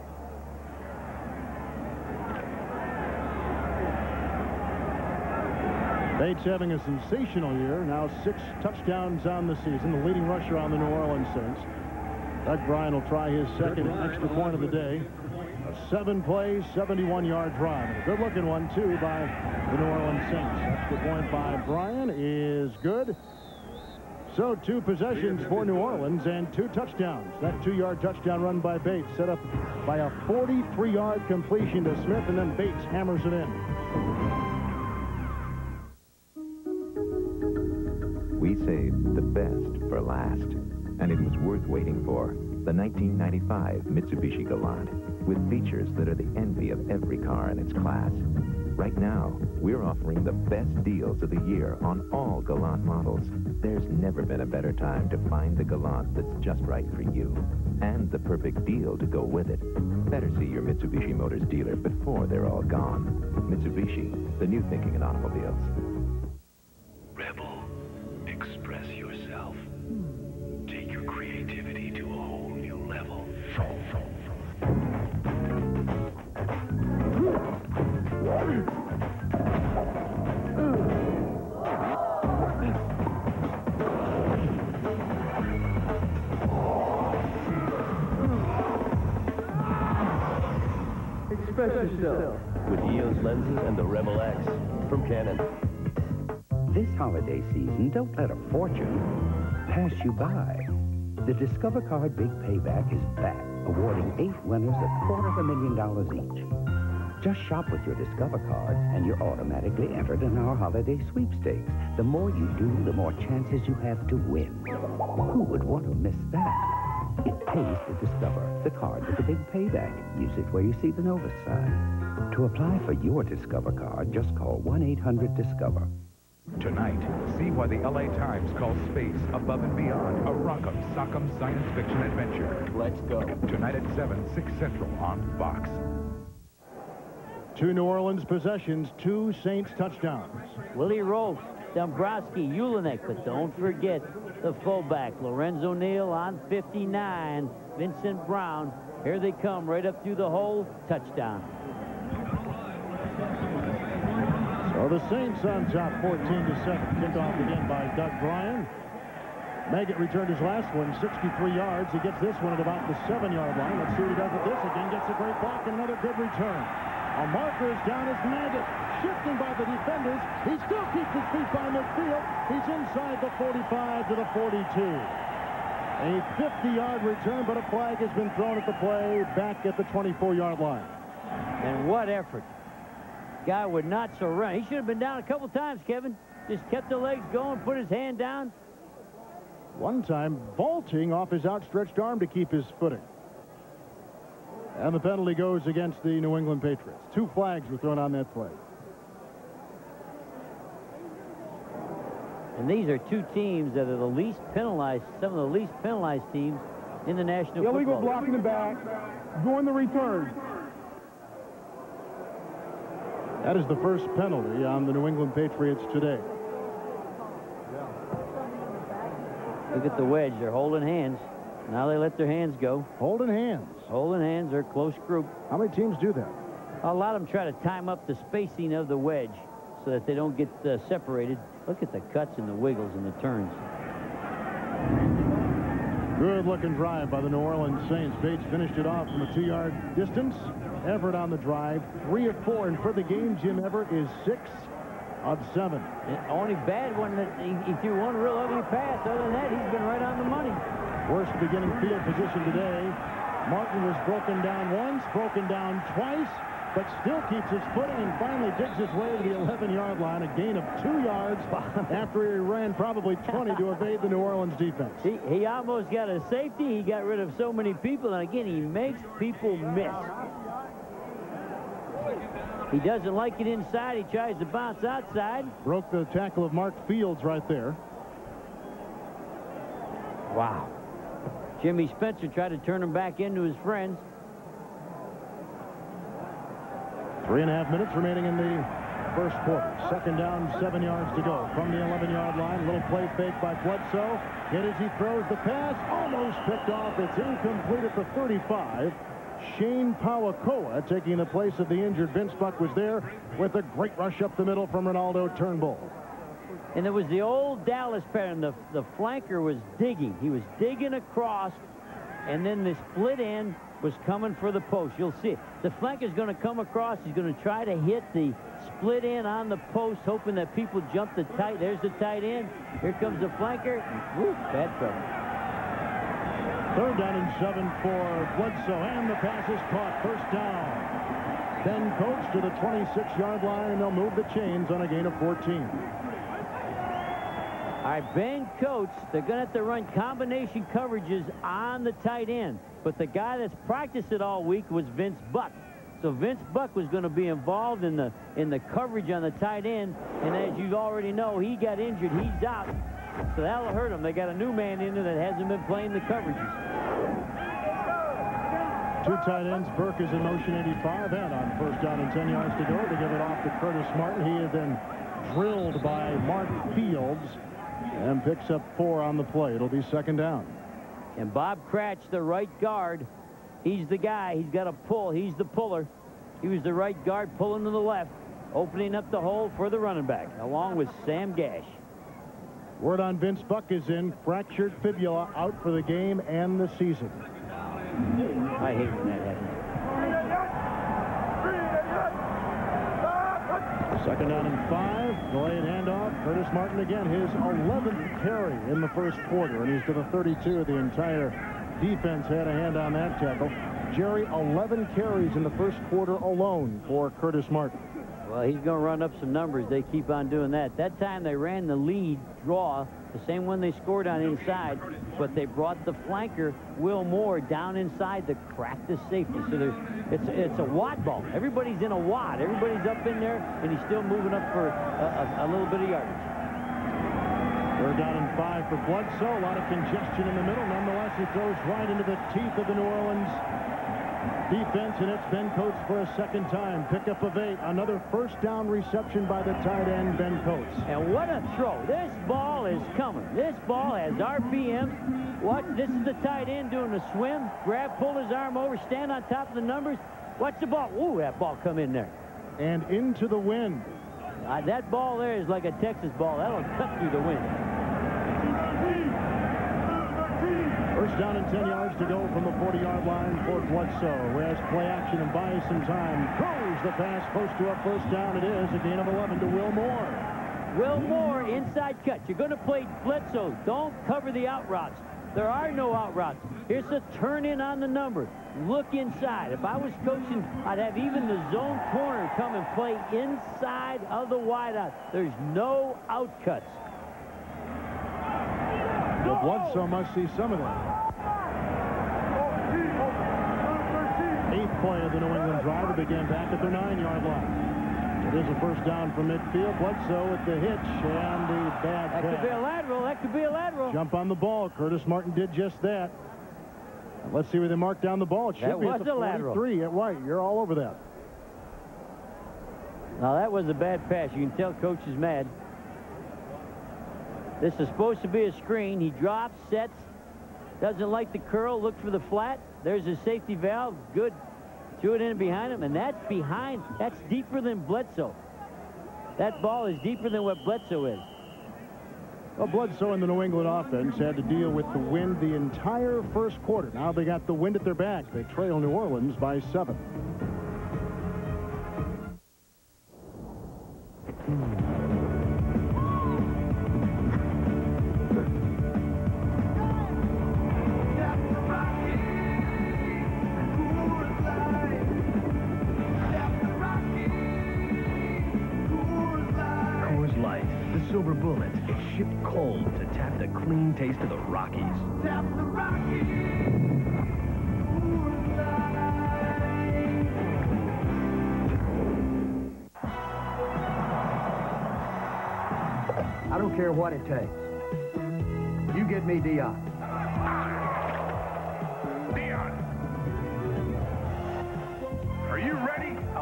Bates having a sensational year, now six touchdowns on the season, the leading rusher on the New Orleans Saints. Doug Bryan will try his second extra point of the day. A seven-play, seventy-one-yard drive. And a good-looking one, too, by the New Orleans Saints. Extra point by Bryan is good. So two possessions for New Orleans and two touchdowns. That two-yard touchdown run by Bates set up by a forty-three-yard completion to Smith, and then Bates hammers it in. We saved the best for last, and it was worth waiting for. The nineteen ninety-five Mitsubishi Galant, with features that are the envy of every car in its class. Right now, we're offering the best deals of the year on all Galant models. There's never been a better time to find the Galant that's just right for you, and the perfect deal to go with it. Better see your Mitsubishi Motors dealer before they're all gone. Mitsubishi, the new thinking in automobiles. Rebel, express yourself. Take your creativity to a whole new level. Express yourself with E O S lenses and the Rebel X from Canon. This holiday season, don't let a fortune pass you by. The Discover Card Big Payback is back, awarding eight winners a quarter of a million dollars each. Just shop with your Discover Card, and you're automatically entered in our holiday sweepstakes. The more you do, the more chances you have to win. Who would want to miss that? It pays to Discover, the card with the big payback. Use it where you see the Novus sign. To apply for your Discover Card, just call one eight hundred discover. Tonight, see why the L A Times calls space above and beyond a rock'em sock'em science fiction adventure. Let's go. Tonight at seven, six Central on Fox. Two New Orleans possessions, two Saints touchdowns. Willie Roaf, Dombrowski, Ulinek, but don't forget the fullback, Lorenzo Neal on fifty-nine, Vincent Brown. Here they come right up through the hole, touchdown. So the Saints on top, fourteen to seven. Kickoff again by Doug Bryan. Maggott returned his last one, sixty-three yards. He gets this one at about the seven-yard line. Let's see what he does with this again. Gets a great block and another good return. A marker is down as Maggott, shifting by the defenders. He still keeps his feet by midfield. He's inside the forty-five to the forty-two. A fifty-yard return, but a flag has been thrown at the play back at the twenty-four-yard line. And what effort. Guy would not surrender. He should have been down a couple times, Kevin. Just kept the legs going, put his hand down. One time vaulting off his outstretched arm to keep his footing. And the penalty goes against the New England Patriots. Two flags were thrown on that play. And these are two teams that are the least penalized, some of the least penalized teams in the National Football League. Illegal block in the back, during the return. That is the first penalty on the New England Patriots today. Look at the wedge. They're holding hands. Now they let their hands go. Holding hands. Holding hands. They're a close group. How many teams do that? A lot of them try to time up the spacing of the wedge so that they don't get uh, separated. Look at the cuts and the wiggles and the turns. Good-looking drive by the New Orleans Saints. Bates finished it off from a two-yard distance. Everett on the drive, three of four, and for the game, Jim Everett is six of seven. The only bad one that he, he threw one real ugly pass. Other than that, he's been right on the money. Worst beginning field position today. Martin was broken down once, broken down twice, but still keeps his footing and finally digs his way to the eleven-yard line, a gain of two yards after he ran probably twenty to evade the New Orleans defense. He, he almost got a safety. He got rid of so many people, and again, he makes people miss. He doesn't like it inside. He tries to bounce outside. Broke the tackle of Mark Fields right there. Wow. Jimmy Spencer tried to turn him back into his friends. Three and a half minutes remaining in the first quarter. Second down, seven yards to go from the eleven-yard line. Little play fake by Bledsoe. Hit as he throws the pass. Almost picked off. It's incomplete at the thirty-five. Shane Pawakoa taking the place of the injured Vince Buck was there with a great rush up the middle from Ronaldo Turnbull. And it was the old Dallas pattern. The, the flanker was digging. He was digging across, and then the split end was coming for the post. You'll see it. The flanker's going to come across. He's going to try to hit the split end on the post, hoping that people jump the tight. There's the tight end. Here comes the flanker. Woo, bad trouble. Third down and seven for Bledsoe, and the pass is caught. First down. Ben Coates to the twenty-six-yard line, and they'll move the chains on a gain of fourteen. All right, Ben Coates, they're going to have to run combination coverages on the tight end. But the guy that's practiced it all week was Vince Buck. So Vince Buck was going to be involved in the in the coverage on the tight end. And as you already know, he got injured. He's out. So that'll hurt him. They got a new man in there that hasn't been playing the coverages. Two tight ends. Burke is in motion eighty-five, and on first down and ten yards to go, they give it off to Curtis Martin. He has been drilled by Mark Fields and picks up four on the play. It'll be second down. And Bob Cratch, the right guard, he's the guy. He's got a pull. He's the puller. He was the right guard pulling to the left, opening up the hole for the running back, along with Sam Gash. Word on Vince Buck is in. Fractured fibula, out for the game and the season. I hate when that happens. Second down and five. Delayed handoff. Curtis Martin again, his eleventh carry in the first quarter, and he's to the thirty-two. The entire defense had a hand on that tackle. Jerry, eleven carries in the first quarter alone for Curtis Martin. Well, he's going to run up some numbers. They keep on doing that. That time they ran the lead draw, the same one they scored on inside, but they brought the flanker, Will Moore, down inside to crack the safety. So there's, it's, it's a wad ball. Everybody's in a wad. Everybody's up in there, and he's still moving up for a, a, a little bit of yardage. Third down and five for Bledsoe. A lot of congestion in the middle. Nonetheless, he throws right into the teeth of the New Orleans defense, and it's Ben Coates for a second time. Pickup of eight. Another first down reception by the tight end, Ben Coates. And what a throw. This ball is coming. This ball has R P M. Watch, this is the tight end doing a swim. Grab, pull his arm over, stand on top of the numbers. Watch the ball. Ooh, that ball come in there. And into the wind. Uh, that ball there is like a Texas ball. That'll cut through the wind. First down and ten yards to go from the forty-yard line for Bledsoe, who has play action and buys some time. Throws the pass, post to a first down. It is a gain of eleven to Will Moore. Will Moore, inside cut. You're going to play Bledsoe. Don't cover the out routes. There are no out routes. Here's a turn in on the number. Look inside. If I was coaching, I'd have even the zone corner come and play inside of the wideout. There's no out cuts. Well, Bledsoe must see some of that. Eighth play of the New England drive. It began back at their nine-yard line. It is a first down from midfield. Bledsoe with the hitch and the bad That pass. could be a lateral. That could be a lateral. Jump on the ball. Curtis Martin did just that. Let's see where they mark down the ball. It should That be was at the a lateral. forty-three at White. You're all over that. Now, that was a bad pass. You can tell Coach is mad. This is supposed to be a screen. He drops, sets, doesn't like the curl, look for the flat. There's his safety valve. Good. Threw it in behind him, and that's behind. That's deeper than Bledsoe. That ball is deeper than what Bledsoe is. Well, Bledsoe and the New England offense had to deal with the wind the entire first quarter. Now they got the wind at their back. They trail New Orleans by seven. Silver Bullet is shipped cold to tap the clean taste of the Rockies. Tap the Rockies! I don't care what it takes. You get me Dion.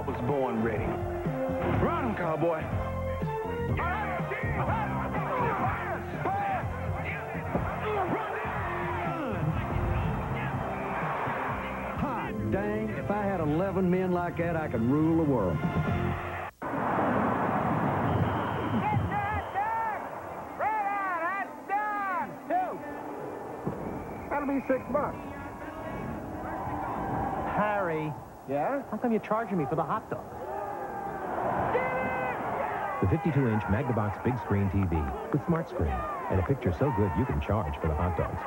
was born ready. Run, cowboy. Hot dang, if I had eleven men like that, I could rule the world. That'll be six bucks. Harry. Yeah? How come you're charging me for the hot dog? The fifty-two inch Magnavox big screen T V with smart screen and a picture so good you can charge for the hot dogs.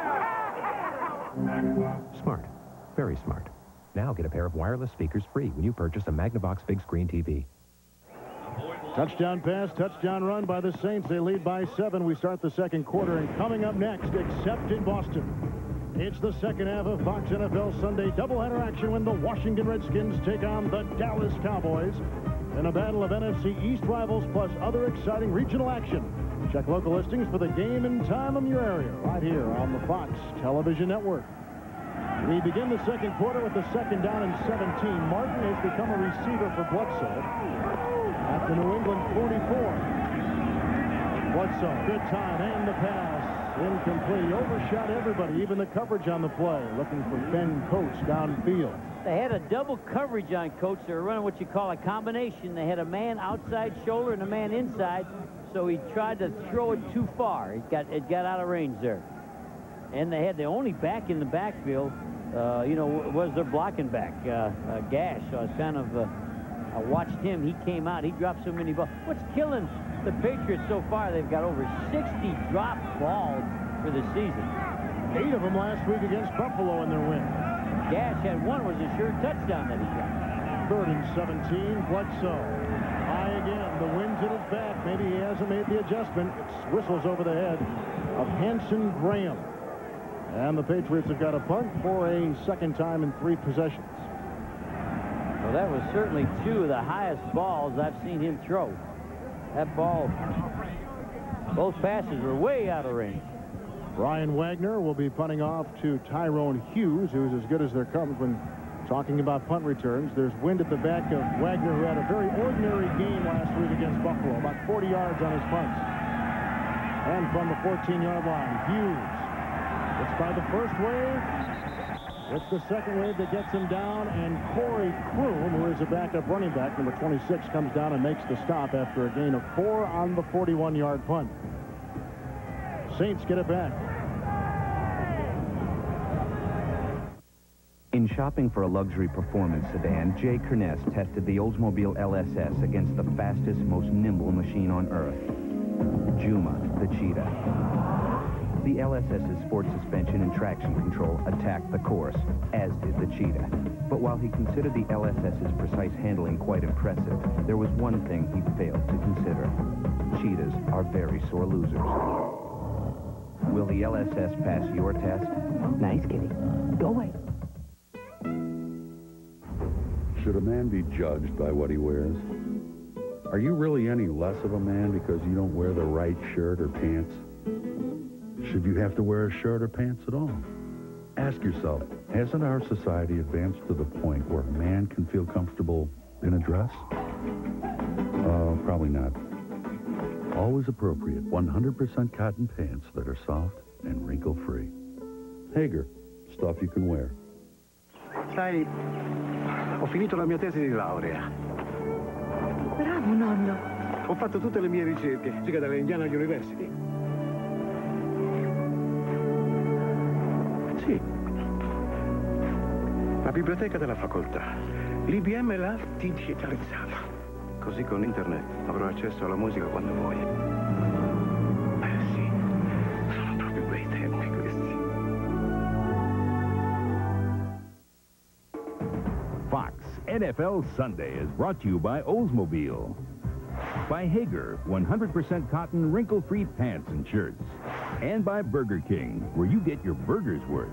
Smart. Very smart. Now get a pair of wireless speakers free when you purchase a Magnavox big screen T V. Touchdown pass, touchdown run by the Saints. They lead by seven. We start the second quarter, and coming up next, except in Boston, it's the second half of Fox N F L Sunday doubleheader action when the Washington Redskins take on the Dallas Cowboys in a battle of N F C East rivals plus other exciting regional action. Check local listings for the game and time in your area right here on the Fox Television Network. We begin the second quarter with the second down and seventeen. Martin has become a receiver for Bledsoe at the New England forty-four. Bledsoe, good time, and the pass. Incomplete. He overshot everybody, even the coverage on the play, looking for Ben Coates downfield. They had a double coverage on Coates. They were running what you call a combination. They had a man outside shoulder and a man inside, so he tried to throw it too far. It got, it got out of range there. And they had the only back in the backfield, uh, you know, was their blocking back, uh, uh, Gash. So I was kind of, uh, I watched him. He came out. He dropped so many balls. What's killing the Patriots so far? They've got over sixty dropped balls for the season. Eight of them last week against Buffalo in their win. Gash had one, was a sure touchdown that he got. Third and seventeen, Bledsoe. High again, the wind's at his back. Maybe he hasn't made the adjustment. It whistles over the head of Hanson Graham. And the Patriots have got a punt for a second time in three possessions. Well, that was certainly two of the highest balls I've seen him throw. That ball, both passes were way out of range. Brian Wagner will be punting off to Tyrone Hughes, who's as good as there comes when talking about punt returns. There's wind at the back of Wagner, who had a very ordinary game last week against Buffalo, about forty yards on his punts. And from the fourteen-yard line, Hughes. It's by the first wave. It's the second wave that gets him down, and Corey Kroom, who is a backup running back, number twenty-six, comes down and makes the stop after a gain of four on the forty-one-yard punt. Saints get it back. In shopping for a luxury performance sedan, Jay Kerness tested the Oldsmobile L S S against the fastest, most nimble machine on Earth, Juma, the Cheetah. The LSS's sport suspension and traction control attacked the course, as did the Cheetah. But while he considered the LSS's precise handling quite impressive, there was one thing he failed to consider. Cheetahs are very sore losers. Will the L S S pass your test? Nice, kitty. Go away. Should a man be judged by what he wears? Are you really any less of a man because you don't wear the right shirt or pants? Should you have to wear a shirt or pants at all? Ask yourself, hasn't our society advanced to the point where a man can feel comfortable in a dress? Uh, probably not. Always appropriate, one hundred percent cotton pants that are soft and wrinkle-free. Hager, stuff you can wear. Sai, ho finito la mia tesi di laurea. Bravo, nonno. Ho fatto tutte le mie ricerche, circa dalle Indiana University. Sì. La biblioteca della facoltà. L'I B M l'ha digitalizzata. Così con internet avrò accesso alla musica quando voglio. Eh sì, sono proprio bei tempi questi. Fox N F L Sunday is brought to you by Oldsmobile. By Hager, one hundred percent cotton, wrinkle-free pants and shirts. And by Burger King, where you get your burger's worth.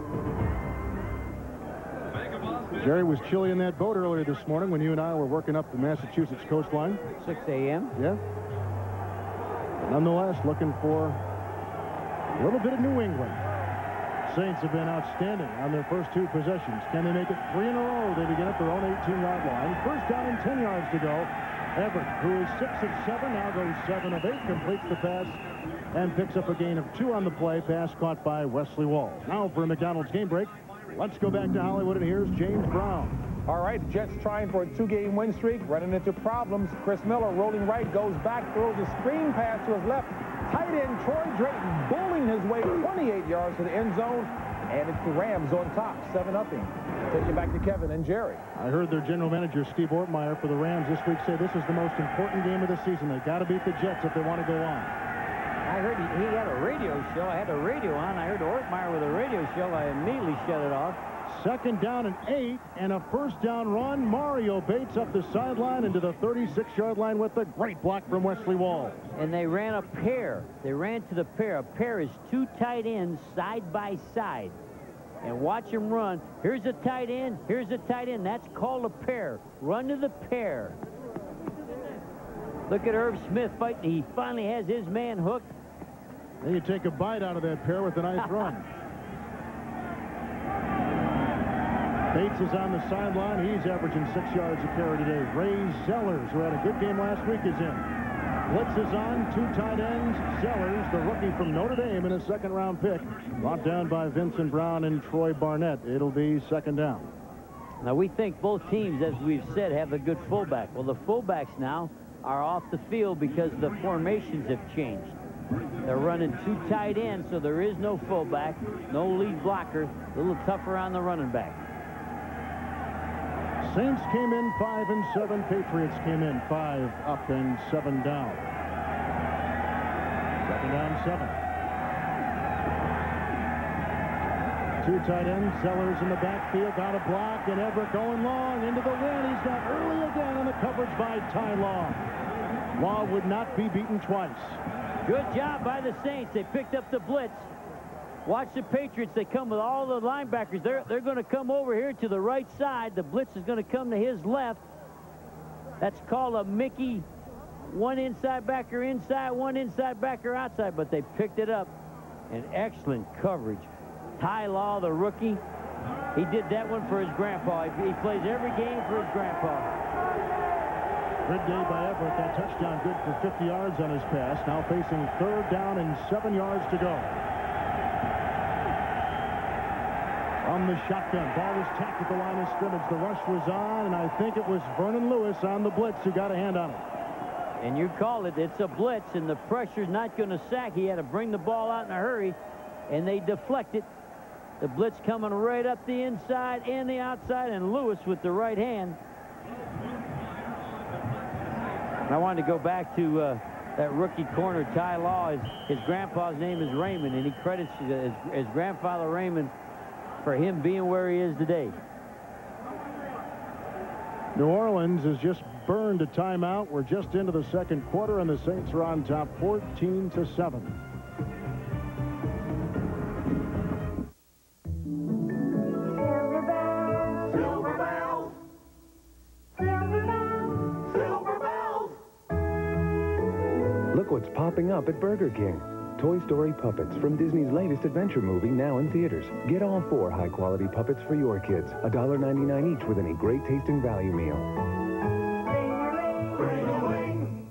Jerry, was chilly in that boat earlier this morning when you and I were working up the Massachusetts coastline. six A M Yeah. But nonetheless, looking for a little bit of New England. Saints have been outstanding on their first two possessions. Can they make it three in a row? They begin at their own eighteen-yard line. First down and ten yards to go. Everett, who is six of seven, now goes seven of eight, completes the pass and picks up a gain of two on the play. Pass caught by Wesley Wall. Now for a McDonald's game break. Let's go back to Hollywood, and here's James Brown. All right, Jets trying for a two-game win streak, running into problems. Chris Miller rolling right, goes back, throws a screen pass to his left. Tight end Troy Drayton bowling his way twenty-eight yards to the end zone, and it's the Rams on top, seven nothing. Take it back to Kevin and Jerry. I heard their general manager, Steve Ortmeyer, for the Rams this week say this is the most important game of the season. They've got to beat the Jets if they want to go on. I heard he, he had a radio show. I had the radio on. I heard Ortmeyer with a radio show. I immediately shut it off. Second down and eight, and a first down run. Mario Bates up the sideline into the thirty-six-yard line with a great block from Wesley Wall. And they ran a pair. They ran to the pair. A pair is two tight ends side by side. And watch him run. Here's a tight end. Here's a tight end. That's called a pair. Run to the pair. Look at Irv Smith fighting. He finally has his man hooked. Then you take a bite out of that pair with a nice run. Bates is on the sideline. He's averaging six yards a carry today. Ray Zellers, who had a good game last week, is in. Blitz is on. Two tight ends. Zellers, the rookie from Notre Dame, in a second-round pick. Brought down by Vincent Brown and Troy Barnett. It'll be second down. Now, we think both teams, as we've said, have a good fullback. Well, the fullbacks now are off the field because the formations have changed. They're running two tight ends, so there is no fullback, no lead blocker. A little tougher on the running back. Saints came in five and seven. Patriots came in five up and seven down. Second down, seven. Two tight ends. Zellers in the backfield, got a block, and Everett going long into the wind. He's got early again on the coverage by Ty Law. Law would not be beaten twice. Good job by the Saints. They picked up the blitz. Watch the Patriots. They come with all the linebackers. They're, they're going to come over here to the right side. The blitz is going to come to his left. That's called a Mickey. One inside backer inside, one inside backer outside. But they picked it up. And excellent coverage. Ty Law, the rookie, he did that one for his grandpa. He, he plays every game for his grandpa. Good day by Everett. That touchdown good for fifty yards on his pass. Now facing third down and seven yards to go. On the shotgun. Ball was tapped at the line of scrimmage. The rush was on, and I think it was Vernon Lewis on the blitz who got a hand on it. And you call it. It's a blitz, and the pressure's not going to sack. He had to bring the ball out in a hurry, and they deflect it. The blitz coming right up the inside and the outside, and Lewis with the right hand. I wanted to go back to uh, that rookie corner, Ty Law. His, his grandpa's name is Raymond, and he credits his, his grandfather Raymond for him being where he is today. New Orleans has just burned a timeout. We're just into the second quarter, and the Saints are on top fourteen to seven. Silver bells. Silver bells. Silver bells. Look what's popping up at Burger King. Toy Story puppets from Disney's latest adventure movie, now in theaters. Get all four high-quality puppets for your kids. one dollar ninety-nine each with any great-tasting value meal. Bring a wing.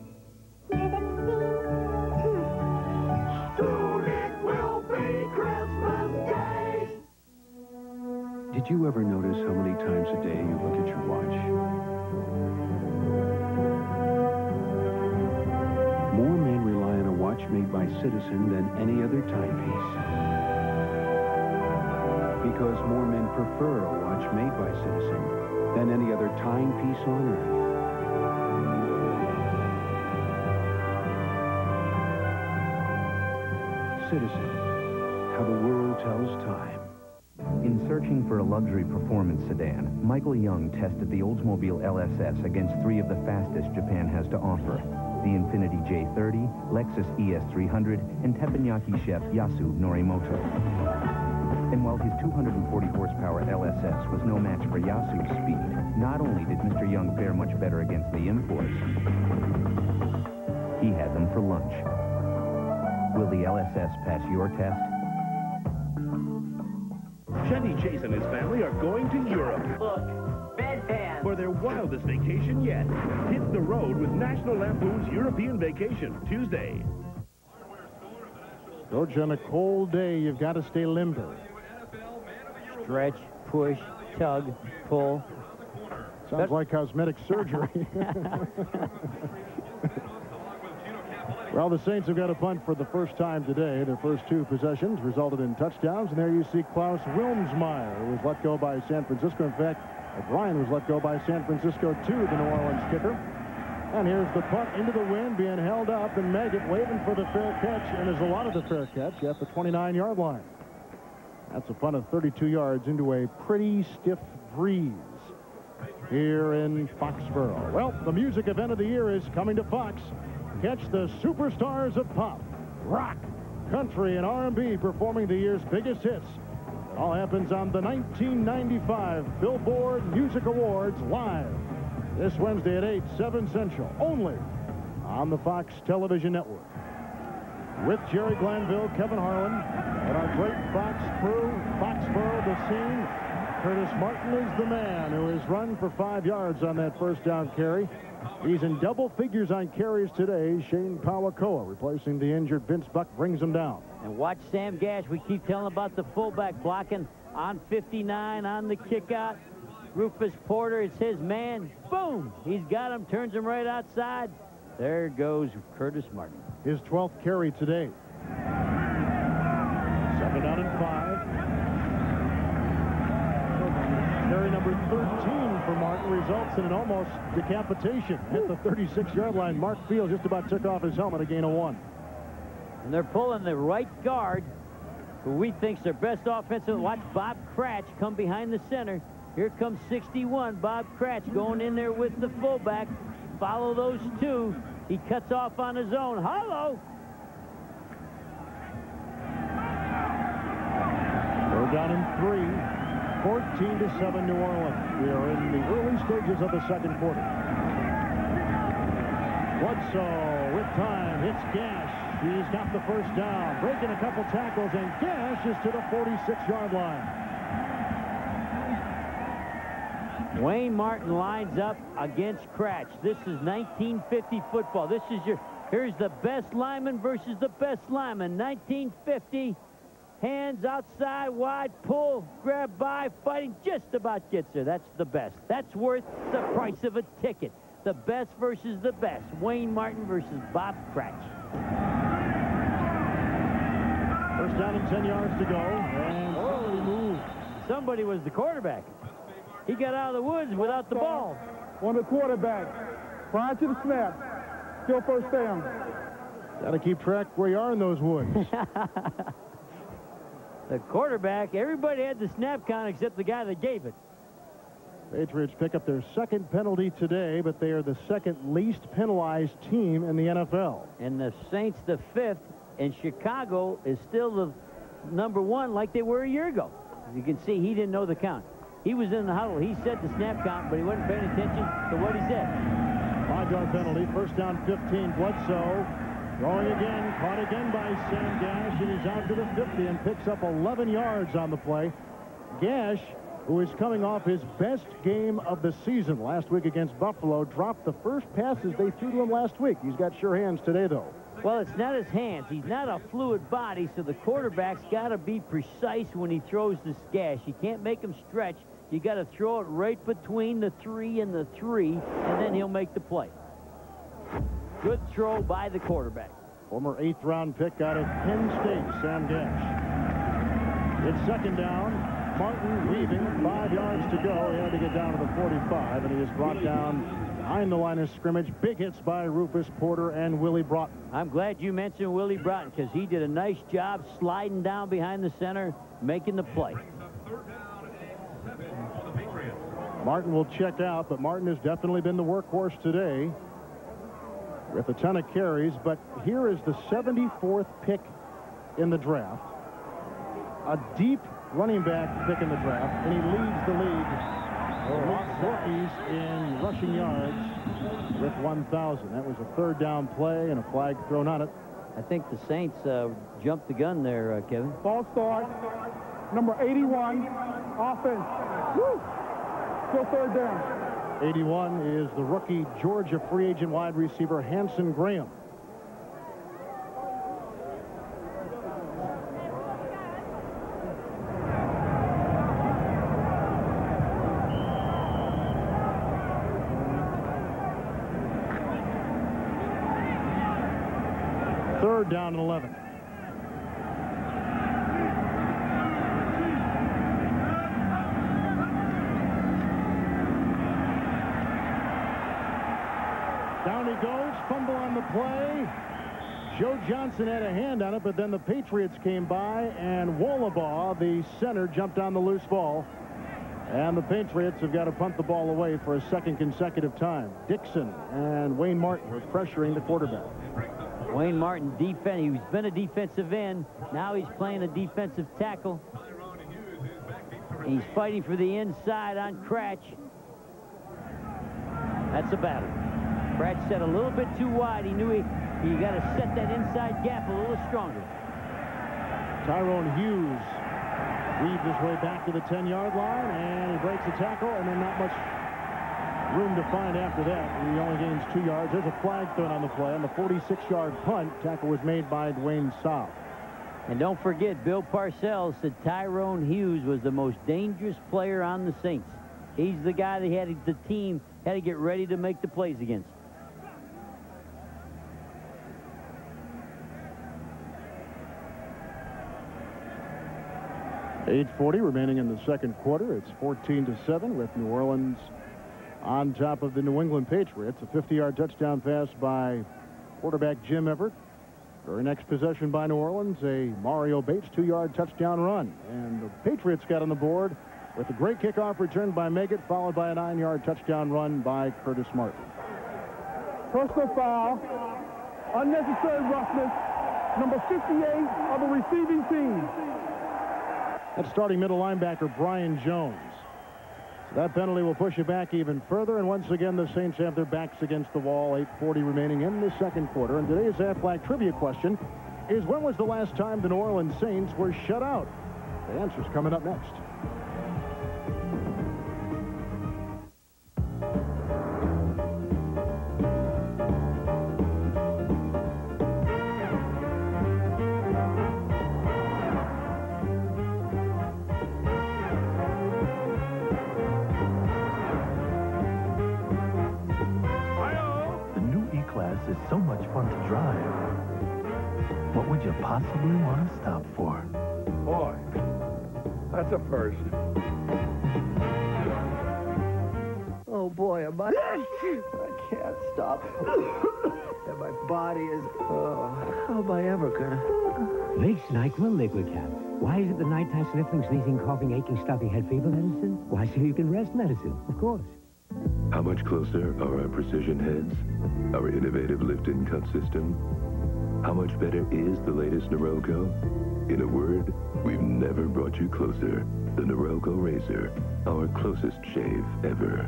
Soon it will be Christmas Day. Did you ever notice how many times a day you look at your watch? More men rely on a watch made by Citizen than any other timepiece. Because more men prefer a watch made by Citizen than any other timepiece on Earth. Citizen, how the world tells time. In searching for a luxury performance sedan, Michael Young tested the Oldsmobile L S S against three of the fastest Japan has to offer: the Infiniti J thirty, Lexus E S three hundred, and teppanyaki chef Yasu Norimoto. And while his two hundred forty horsepower L S S was no match for Yasu's speed, not only did Mister Young fare much better against the imports, he had them for lunch. Will the L S S pass your test? Randy Chase and his family are going to Europe. Look, bedpan. For their wildest vacation yet. Hit the road with National Lampoon's European Vacation, Tuesday. Coach, on a cold day, you've got to stay limber. Stretch, push, tug, pull. Sounds like cosmetic surgery. Well, the Saints have got a punt for the first time today. Their first two possessions resulted in touchdowns. And there you see Klaus Wilmsmeyer, who was let go by San Francisco. In fact, O'Brien was let go by San Francisco, too, the New Orleans kicker. And here's the punt into the wind, being held up, and Maggott waiting for the fair catch, and there's a lot of the fair catch at the twenty-nine yard line. That's a punt of thirty-two yards into a pretty stiff breeze here in Foxborough. Well, the music event of the year is coming to Fox. Catch the superstars of pop, rock, country, and R and B performing the year's biggest hits. It all happens on the nineteen ninety-five Billboard Music Awards live this Wednesday at eight, seven Central, only on the Fox Television Network. With Jerry Glanville, Kevin Harlan, and our great Fox crew, Foxborough, the scene. Curtis Martin is the man who has run for five yards on that first down carry. He's in double figures on carries today. Shane Pawakoa, replacing the injured Vince Buck, brings him down. And watch Sam Gash. We keep telling about the fullback blocking on fifty-nine on the kick out. Rufus Porter is his man. Boom! He's got him, turns him right outside. There goes Curtis Martin. His twelfth carry today. Second down and five. Carry number thirteen for Martin results in an almost decapitation at the thirty-six yard line. Mark Field just about took off his helmet, a gain of one. And they're pulling the right guard, who we think's their best offensive. Watch Bob Cratch come behind the center. Here comes sixty-one, Bob Cratch going in there with the fullback. Follow those two. He cuts off on his own. Hello. They're down in three. fourteen to seven New Orleans. We are in the early stages of the second quarter. Bledsoe with time hits Gash. He's got the first down, breaking a couple tackles, and Gash is to the forty-six yard line. Wayne Martin lines up against Cratch. This is nineteen fifty football. This is your, here's the best lineman versus the best lineman. nineteen fifty. Hands outside, wide, pull, grab by, fighting, just about gets there. That's the best. That's worth the price of a ticket. The best versus the best. Wayne Martin versus Bob Cratch. First down and ten yards to go. And somebody moved. Somebody was the quarterback. He got out of the woods without the ball. On the quarterback. Prior to the snap. Still first down. Got to keep track where you are in those woods. The quarterback, everybody had the snap count except the guy that gave it. Patriots pick up their second penalty today, but they are the second least penalized team in the N F L. And the Saints, the fifth, and Chicago is still the number one like they were a year ago. You can see he didn't know the count. He was in the huddle. He said the snap count, but he wasn't paying attention to what he said. Five yard penalty, first down fifteen. Bledsoe going again, caught again by Sam Gash, and he's out to the fifty and picks up eleven yards on the play. Gash, who is coming off his best game of the season last week against Buffalo, dropped the first passes they threw to him last week. He's got sure hands today, though. Well, it's not his hands. He's not a fluid body, so the quarterback's got to be precise when he throws this Gash. You can't make him stretch. You got to throw it right between the three and the three, and then he'll make the play. Good throw by the quarterback. Former eighth round pick out of Penn State, Sam Gash. It's second down. Martin weaving, five yards to go. He had to get down to the forty-five, and he is brought down behind the line of scrimmage. Big hits by Rufus Porter and Willie Broughton. I'm glad you mentioned Willie Broughton because he did a nice job sliding down behind the center, making the play. Martin will check out, but Martin has definitely been the workhorse today with a ton of carries. But here is the seventy-fourth pick in the draft. A deep running back pick in the draft, and he leads the league amongst rookies in rushing yards with one thousand. That was a third down play and a flag thrown on it. I think the Saints uh, jumped the gun there, uh, Kevin. False start. number eighty-one, offense. Woo! Still third down. eighty-one is the rookie Georgia free agent wide receiver Hanson Graham. Third down and eleven. Down he goes, fumble on the play. Joe Johnson had a hand on it, but then the Patriots came by, and Wollabaugh, the center, jumped on the loose ball. And the Patriots have got to punt the ball away for a second consecutive time. Dixon and Wayne Martin were pressuring the quarterback. Wayne Martin, defense. He's been a defensive end. Now he's playing a defensive tackle. He's fighting for the inside on Cratch. That's a battle. Cratch set a little bit too wide. He knew he, he got to set that inside gap a little stronger. Tyrone Hughes weaved his way back to the ten-yard line, and he breaks a tackle, and then not much room to find after that. He only gains two yards. There's a flag thrown on the play. On the forty-six-yard punt, tackle was made by Dwayne Saab. And don't forget, Bill Parcells said Tyrone Hughes was the most dangerous player on the Saints. He's the guy that had the team had to get ready to make the plays against. eight forty remaining in the second quarter. It's fourteen to seven with New Orleans on top of the New England Patriots. A fifty-yard touchdown pass by quarterback Jim Everett. Very next possession by New Orleans, a Mario Bates two-yard touchdown run. And the Patriots got on the board with a great kickoff return by Meggett, followed by a nine-yard touchdown run by Curtis Martin. Personal foul, unnecessary roughness, number fifty-eight of the receiving team. That's starting middle linebacker Brian Jones. So that penalty will push it back even further, and once again the Saints have their backs against the wall. eight forty remaining in the second quarter. And today's Aflac trivia question is, when was the last time the New Orleans Saints were shut out? The answer's coming up next. Is so much fun to drive. What would you possibly want to stop for? Boy, that's a first. Oh boy, am I... I can't stop. And my body is... Oh, how am I ever gonna... Vicks NyQuil Liquid Cap. Why is it the nighttime sniffling, sneezing, coughing, aching, stuffy head fever medicine? Why, so you can rest medicine, of course. How much closer are our precision heads? Our innovative lift-in cut system? How much better is the latest Norelco? In a word, we've never brought you closer. The Norelco Razor, our closest shave ever.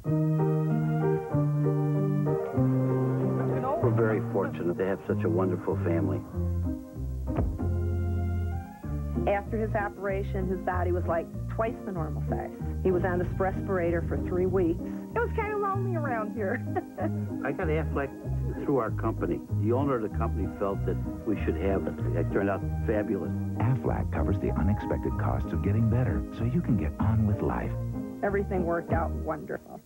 We're very fortunate to have such a wonderful family. After his operation, his body was like twice the normal size. He was on this respirator for three weeks. It was kind of lonely around here. I got Aflac through our company. The owner of the company felt that we should have it. It turned out fabulous. Aflac covers the unexpected costs of getting better, so you can get on with life. Everything worked out wonderful.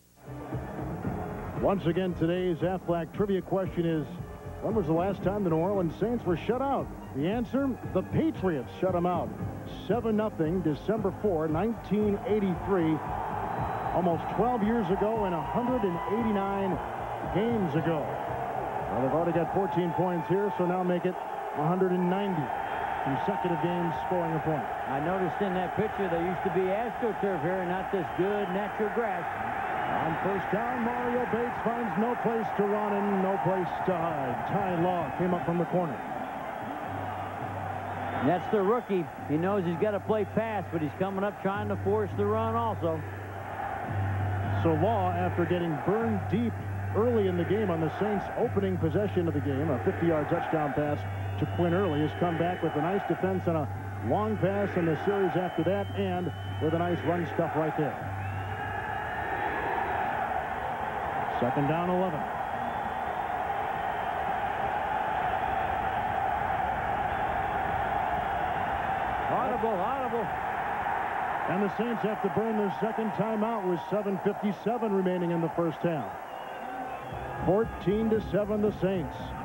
Once again, today's Aflac trivia question is, when was the last time the New Orleans Saints were shut out? The answer, the Patriots shut them out. seven nothing, December fourth, nineteen eighty-three. Almost twelve years ago and one hundred eighty-nine games ago. Well, they've already got fourteen points here, so now make it one hundred ninety consecutive games scoring a point. I noticed in that picture there used to be AstroTurf here, not this good natural grass. On first down, Mario Bates finds no place to run and no place to hide. Ty Law came up from the corner. And that's the rookie. He knows he's got to play pass, but he's coming up trying to force the run also. So Law, after getting burned deep early in the game on the Saints' opening possession of the game, a fifty-yard touchdown pass to Quinn Early, has come back with a nice defense and a long pass in the series after that, and with a nice run stuff right there. Second down, eleven. Audible, audible. And the Saints have to burn their second timeout with seven fifty-seven remaining in the first half. fourteen to seven, the Saints.